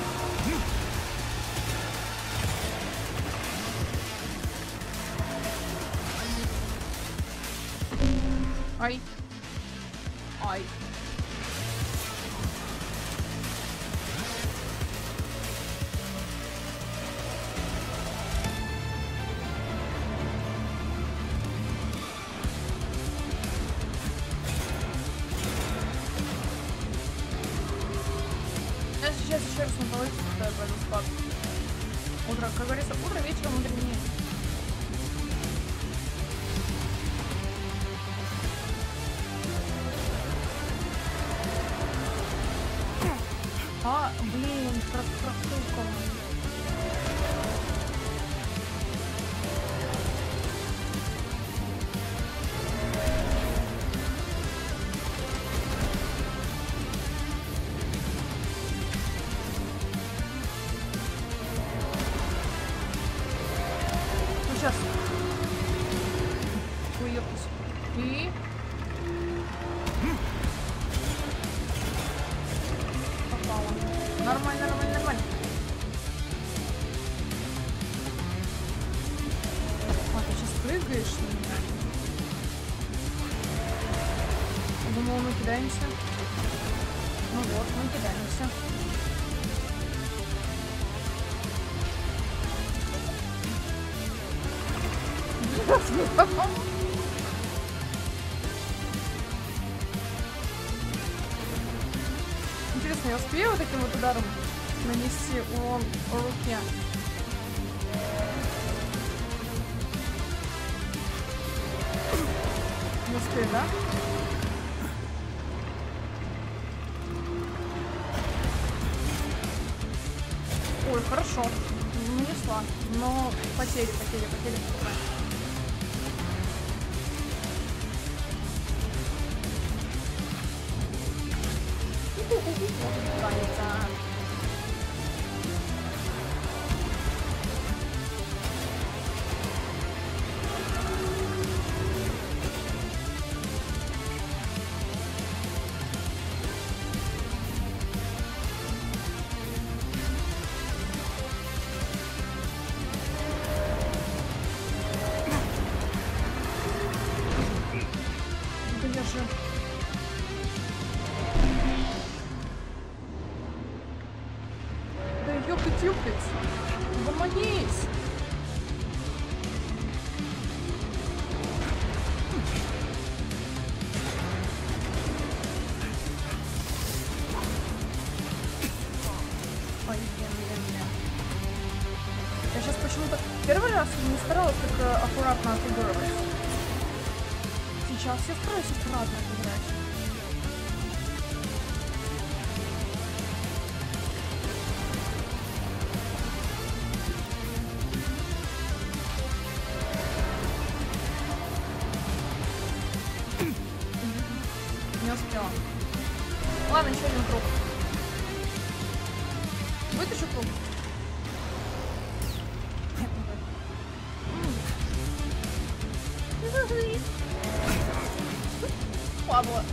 Ай. Ай. Я сейчас еще раз на полочку пойду спать. Утро, как говорится, утро вечером мудренее. А, блин, профукал. Сейчас. Уехать. И... Попала. Нормально, нормально, нормально. А, ты сейчас прыгаешь на меня? Думала, мы кидаемся. Ну вот, мы кидаемся. Интересно, я успею вот таким вот ударом нанести урон руке? Не успею, да? Ой, хорошо. Нанесла. Но потери. Да ёптыть, гомонись! Ой, блин. Я сейчас почему-то первый раз не старалась так аккуратно отыгрывать. Сейчас я стараюсь аккуратно отыграть. Не успела. Ладно, еще один круг. Вытащу круг. Падла.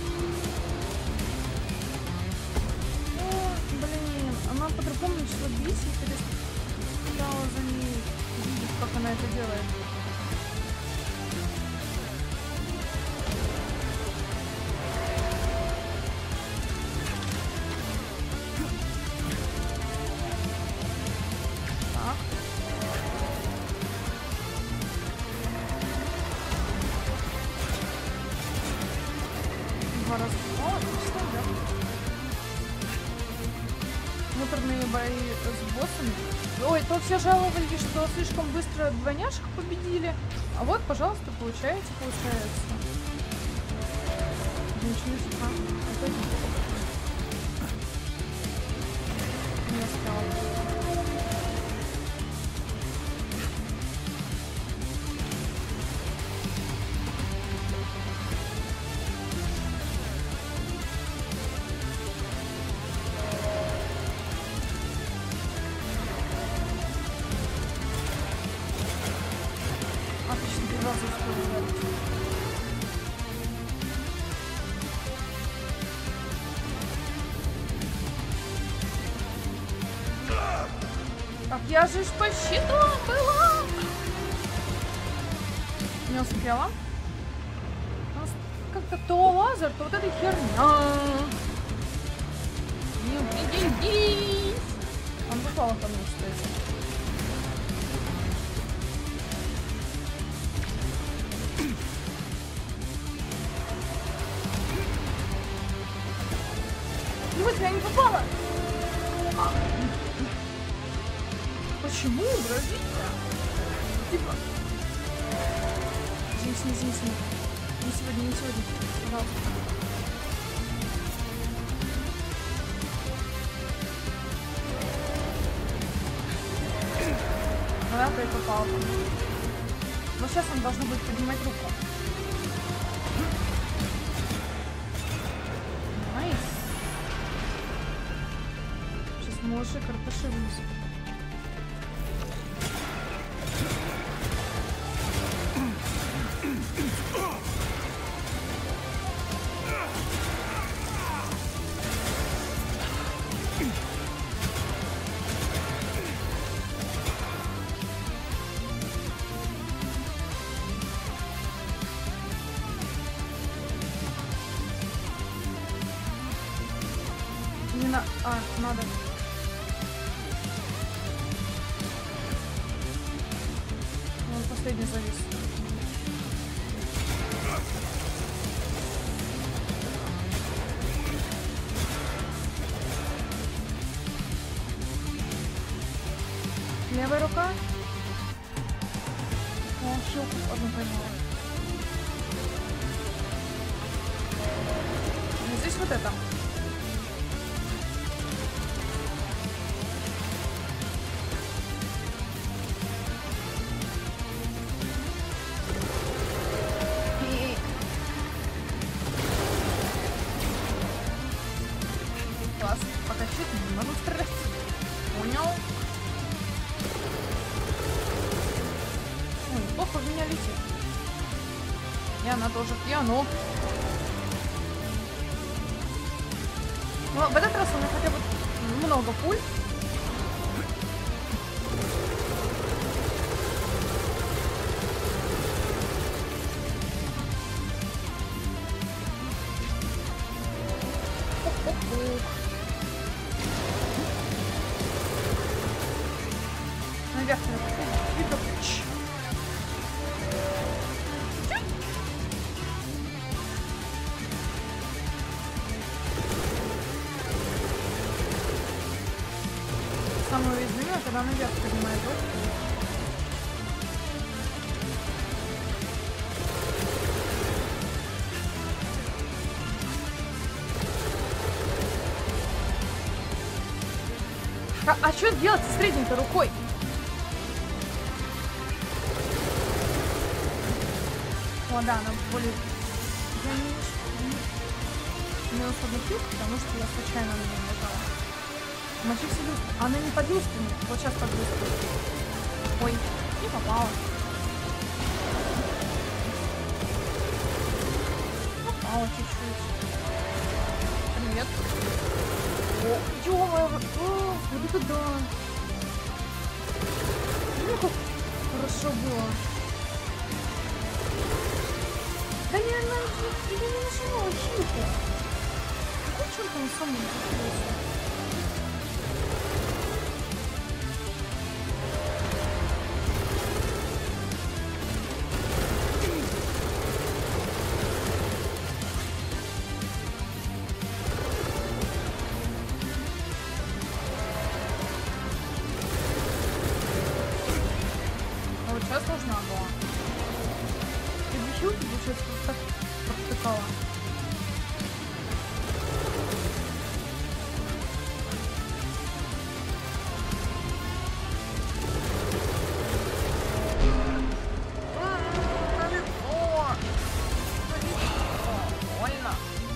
О, блин, она по-другому начала бить и перестала за ней видеть, как она это делает. муторные бои с боссами. Ой, то все жаловались, что слишком быстро двойняшек победили. А вот, пожалуйста, получается. Ничего себе. Не стало. Я же ж посчитала была. Не успела. Как-то то лазер, то вот эта херня. Не убедись. Он попал ко мне, кстати. Вот я не попала. Почему, подождите? Типа. Извините. Не сегодня. Пожалуйста. Она опять попала. Но сейчас он должен будет поднимать руку. Найс. Сейчас малыши картоши вынесут. Надо. Он последний завис. Левая рука. О, щелку одну поймала. Здесь вот это. Тоже пьяно. Но в этот раз у меня хотя бы много пуль. Наверх. Самое уязвимое, когда наверх поднимает руку. А что делать со средней-то рукой? О, да, она более... Я не минус одну пилку, потому что я случайно на нее нажала. Мочи все люстры. Она не под люстрами. Вот сейчас под люстрами. Ой, не попала. Попала чуть-чуть. Привет. О, ё-моё. Вот это да. Ну, как хорошо было. Да не, она не нажимала хилку. Какой черт он сам не находился? сложна была. И бухилки, получается, так протыкала. Больно.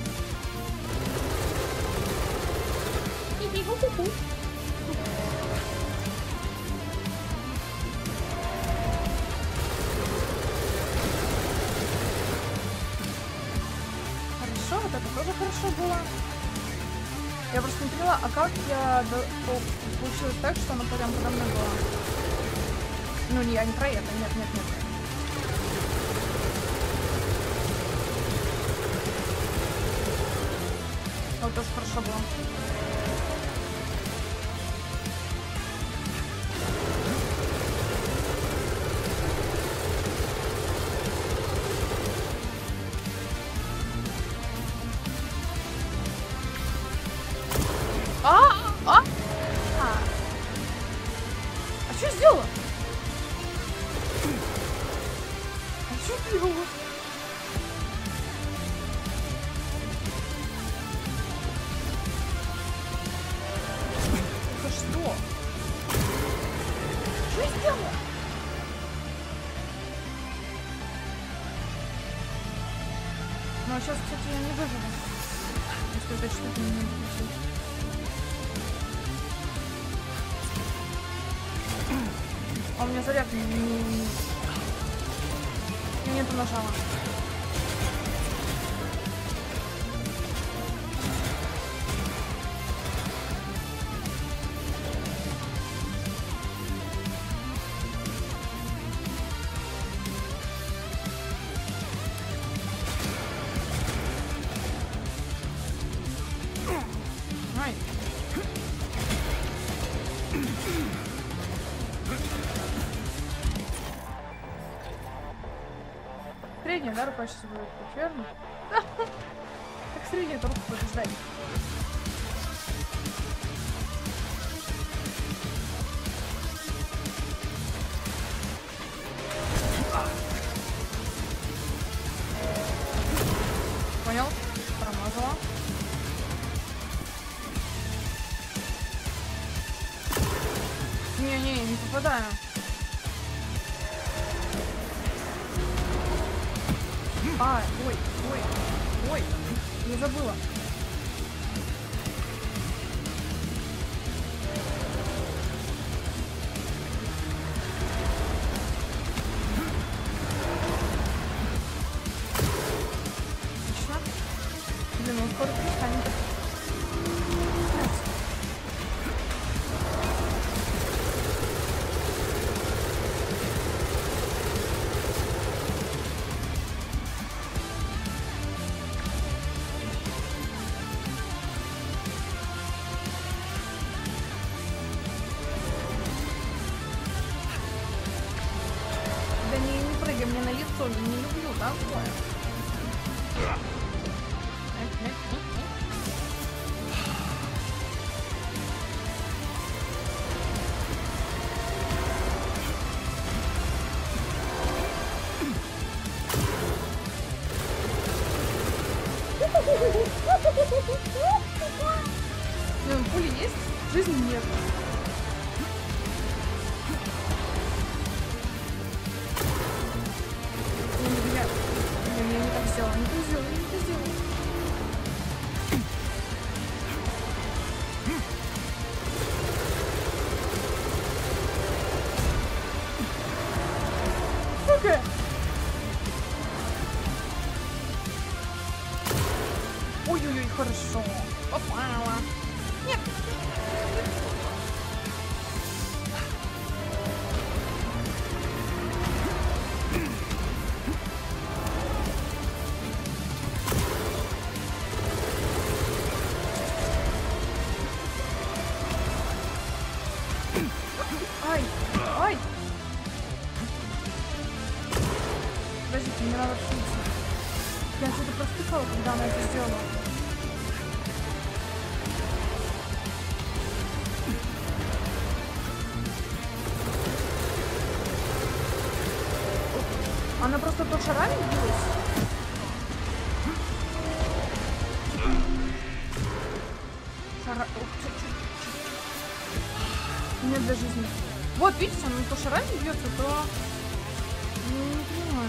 Хорошо, вот это тоже хорошо было. Я просто не поняла, а как я получилось так, что она прям подо мной была? Ну, я не про это, нет. Вот тоже хорошо было. А что сделала? А что сделала? Это что? Что я сделала? Ну, а сейчас, кстати, я не выживу. Если эта штука не включить. А у меня заряд нету нажала. Средняя, да, рука сейчас будет, верно? Как средняя, то руку побеждать. Понял? Промазала. Не-не, не попадаю. Ой, не забыла. Отлично. Блин, он скоро перестанет. Мне на лицо, я не люблю такое. Ну, пули есть, жизни нет. Ой-ой-ой, хорошо. Попала. Нет. Ай, ай. Подождите, мне надо отключиться. Я что-то простыкала, когда она это сделала. Она просто то шарами билась? Шара... Нет для жизни. Вот, видите, она то шарами бьется, то... Ну, не понимаю.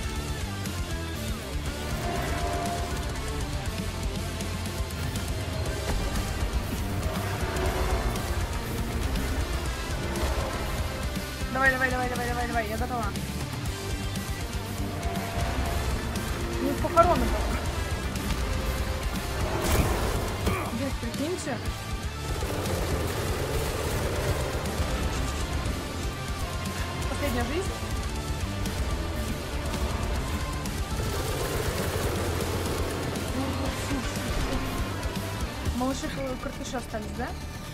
Давай, я готова. Ну, похороны только. Блять, прикиньте. Последняя жизнь. Малыши картыши остались, да?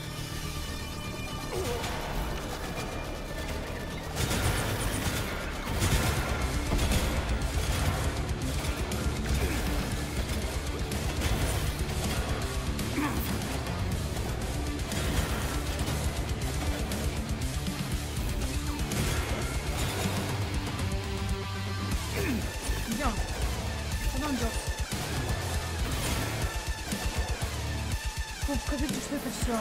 Скажите, что это все?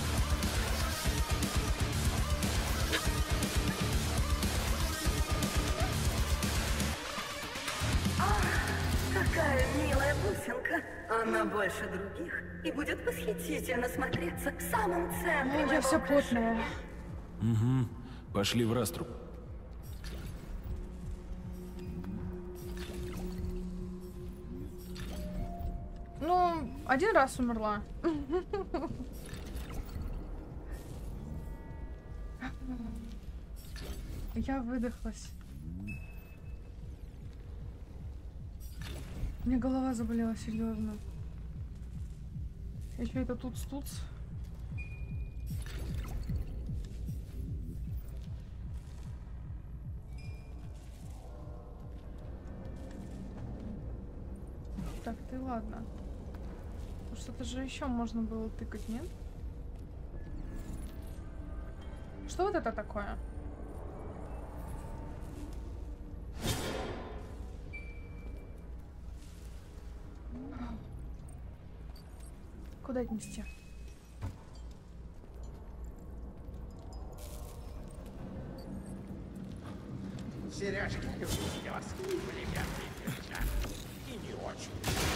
Какая милая бусинка. Она больше других. И будет восхитительно смотреться в самом центре. Я вся потная. Угу. Пошли в раструб. Ну, один раз умерла. Я выдохлась. Мне голова заболела, серьезно. Еще это туц-туц. Так, ты ладно. Что-то же еще можно было тыкать, нет? Что вот это такое? Куда отнести? Сережка, люблю вас, племянный перчак. И не очень.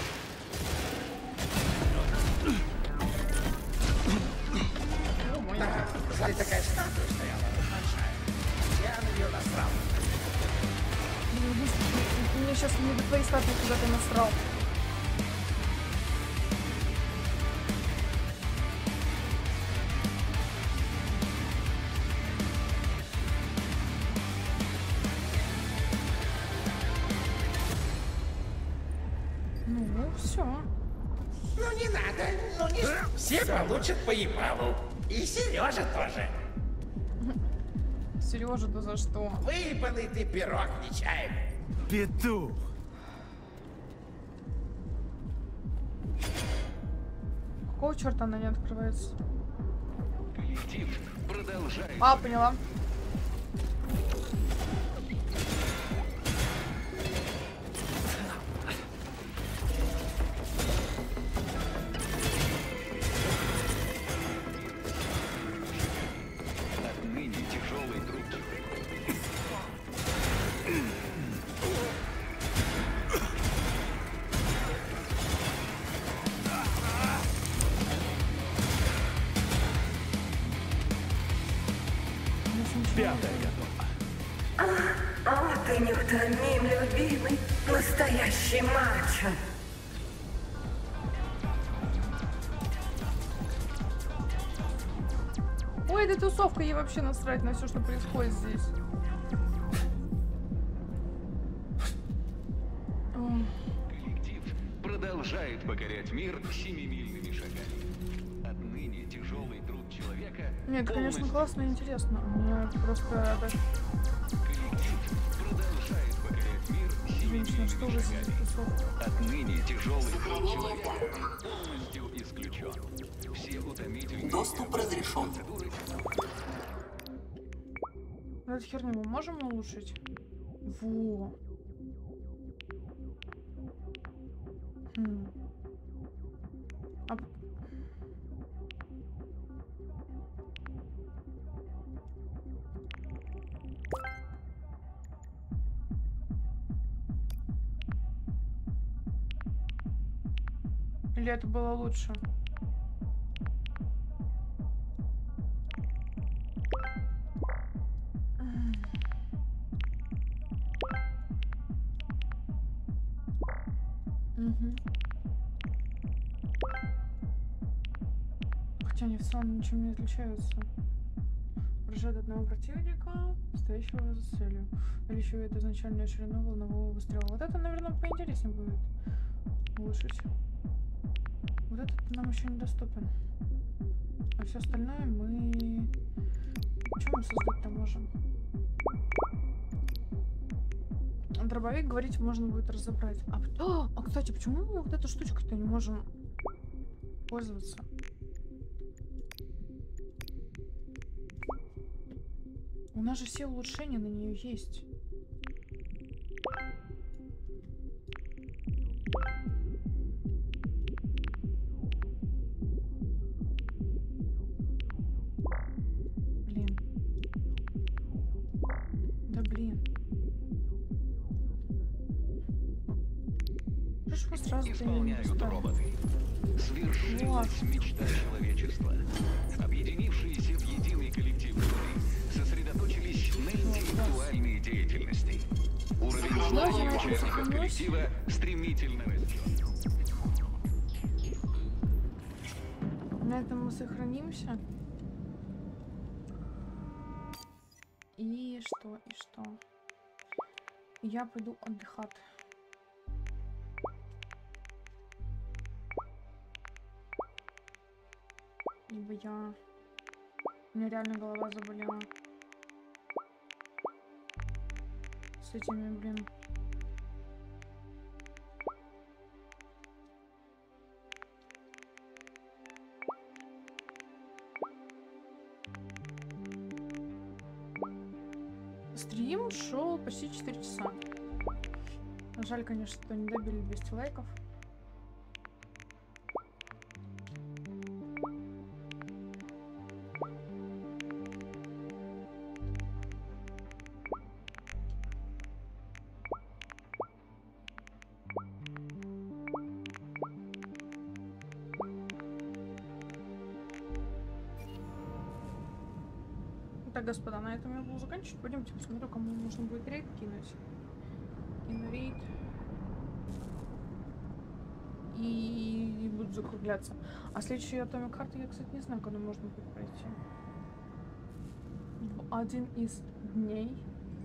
Да, сзади такая статуя стояла, большая. Я на нее насрал. Мне сейчас не до твоей статуи куда-то насрал. Ну, все. Ну не надо, ну не... Все получат по ебалу. И Сережа тоже. Сережа-то за что? Выебанный ты пирог, Нечаев. Петух. Какого черта она не открывается? Коллектив продолжает. А, поняла. Отныне тяжелый труд. Пятая готова. О, ты неутомим, любимый. Настоящий мачо. Ой, эта тусовка, ей вообще насрать на все, что происходит здесь. Коллектив продолжает покорять мир семимильными шагами. Отныне тяжелый труд человека. Нет, конечно, классно и интересно. Мне просто... Коллектив продолжает покорять мир семимильными что вы шагами. за тусовка? Отныне тяжелый труд человека полностью исключен. Все утомительные... Доступ разрешен. Эту херню мы можем улучшить? Во. Или это было лучше? Угу. Хотя они в целом ничем не отличаются. Поражает одного противника, стоящего за целью. Увеличивает изначальную ширину волнового выстрела. Вот это, наверное, поинтереснее будет. Улучшить. Вот этот нам еще недоступен. А все остальное мы... Что мы создать-то можем? Дробовик, говорить, можно будет разобрать. А, кстати, почему мы вот эту штучку-то не можем пользоваться? У нас же все улучшения на нее есть. Блин. Да блин. Что ж мы сразу исполняют роботы. Свершилась мечта человечества. Объединившиеся в единый коллектив люди сосредоточились на интеллектуальной деятельности. Уровень знаний участников коллектива стремительно растет. На этом мы сохранимся. И что, и что? Я пойду отдыхать. Ибо у меня реально голова заболела. С этими, блин. Стрим шел почти 4 часа. Жаль, конечно, что не добили 200 лайков. Так, господа, на этом я буду заканчивать. Пойдемте посмотрю, кому нужно будет рейд кинуть. Кину рейд. И буду закругляться. А следующую Atomic Heart я, кстати, не знаю, когда можно будет пройти. В один из дней.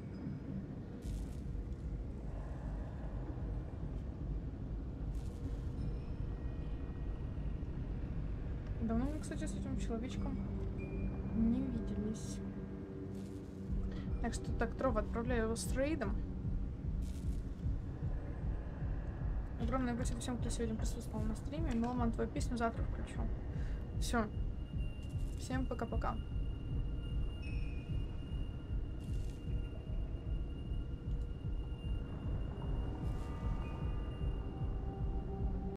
Давно мы, кстати, с этим человечком не виделись. Так что так, Трова, отправляю его с рейдом. Огромное спасибо всем, кто сегодня присутствовал на стриме. Меломан, твою песню завтра включу. Все. Всем пока-пока.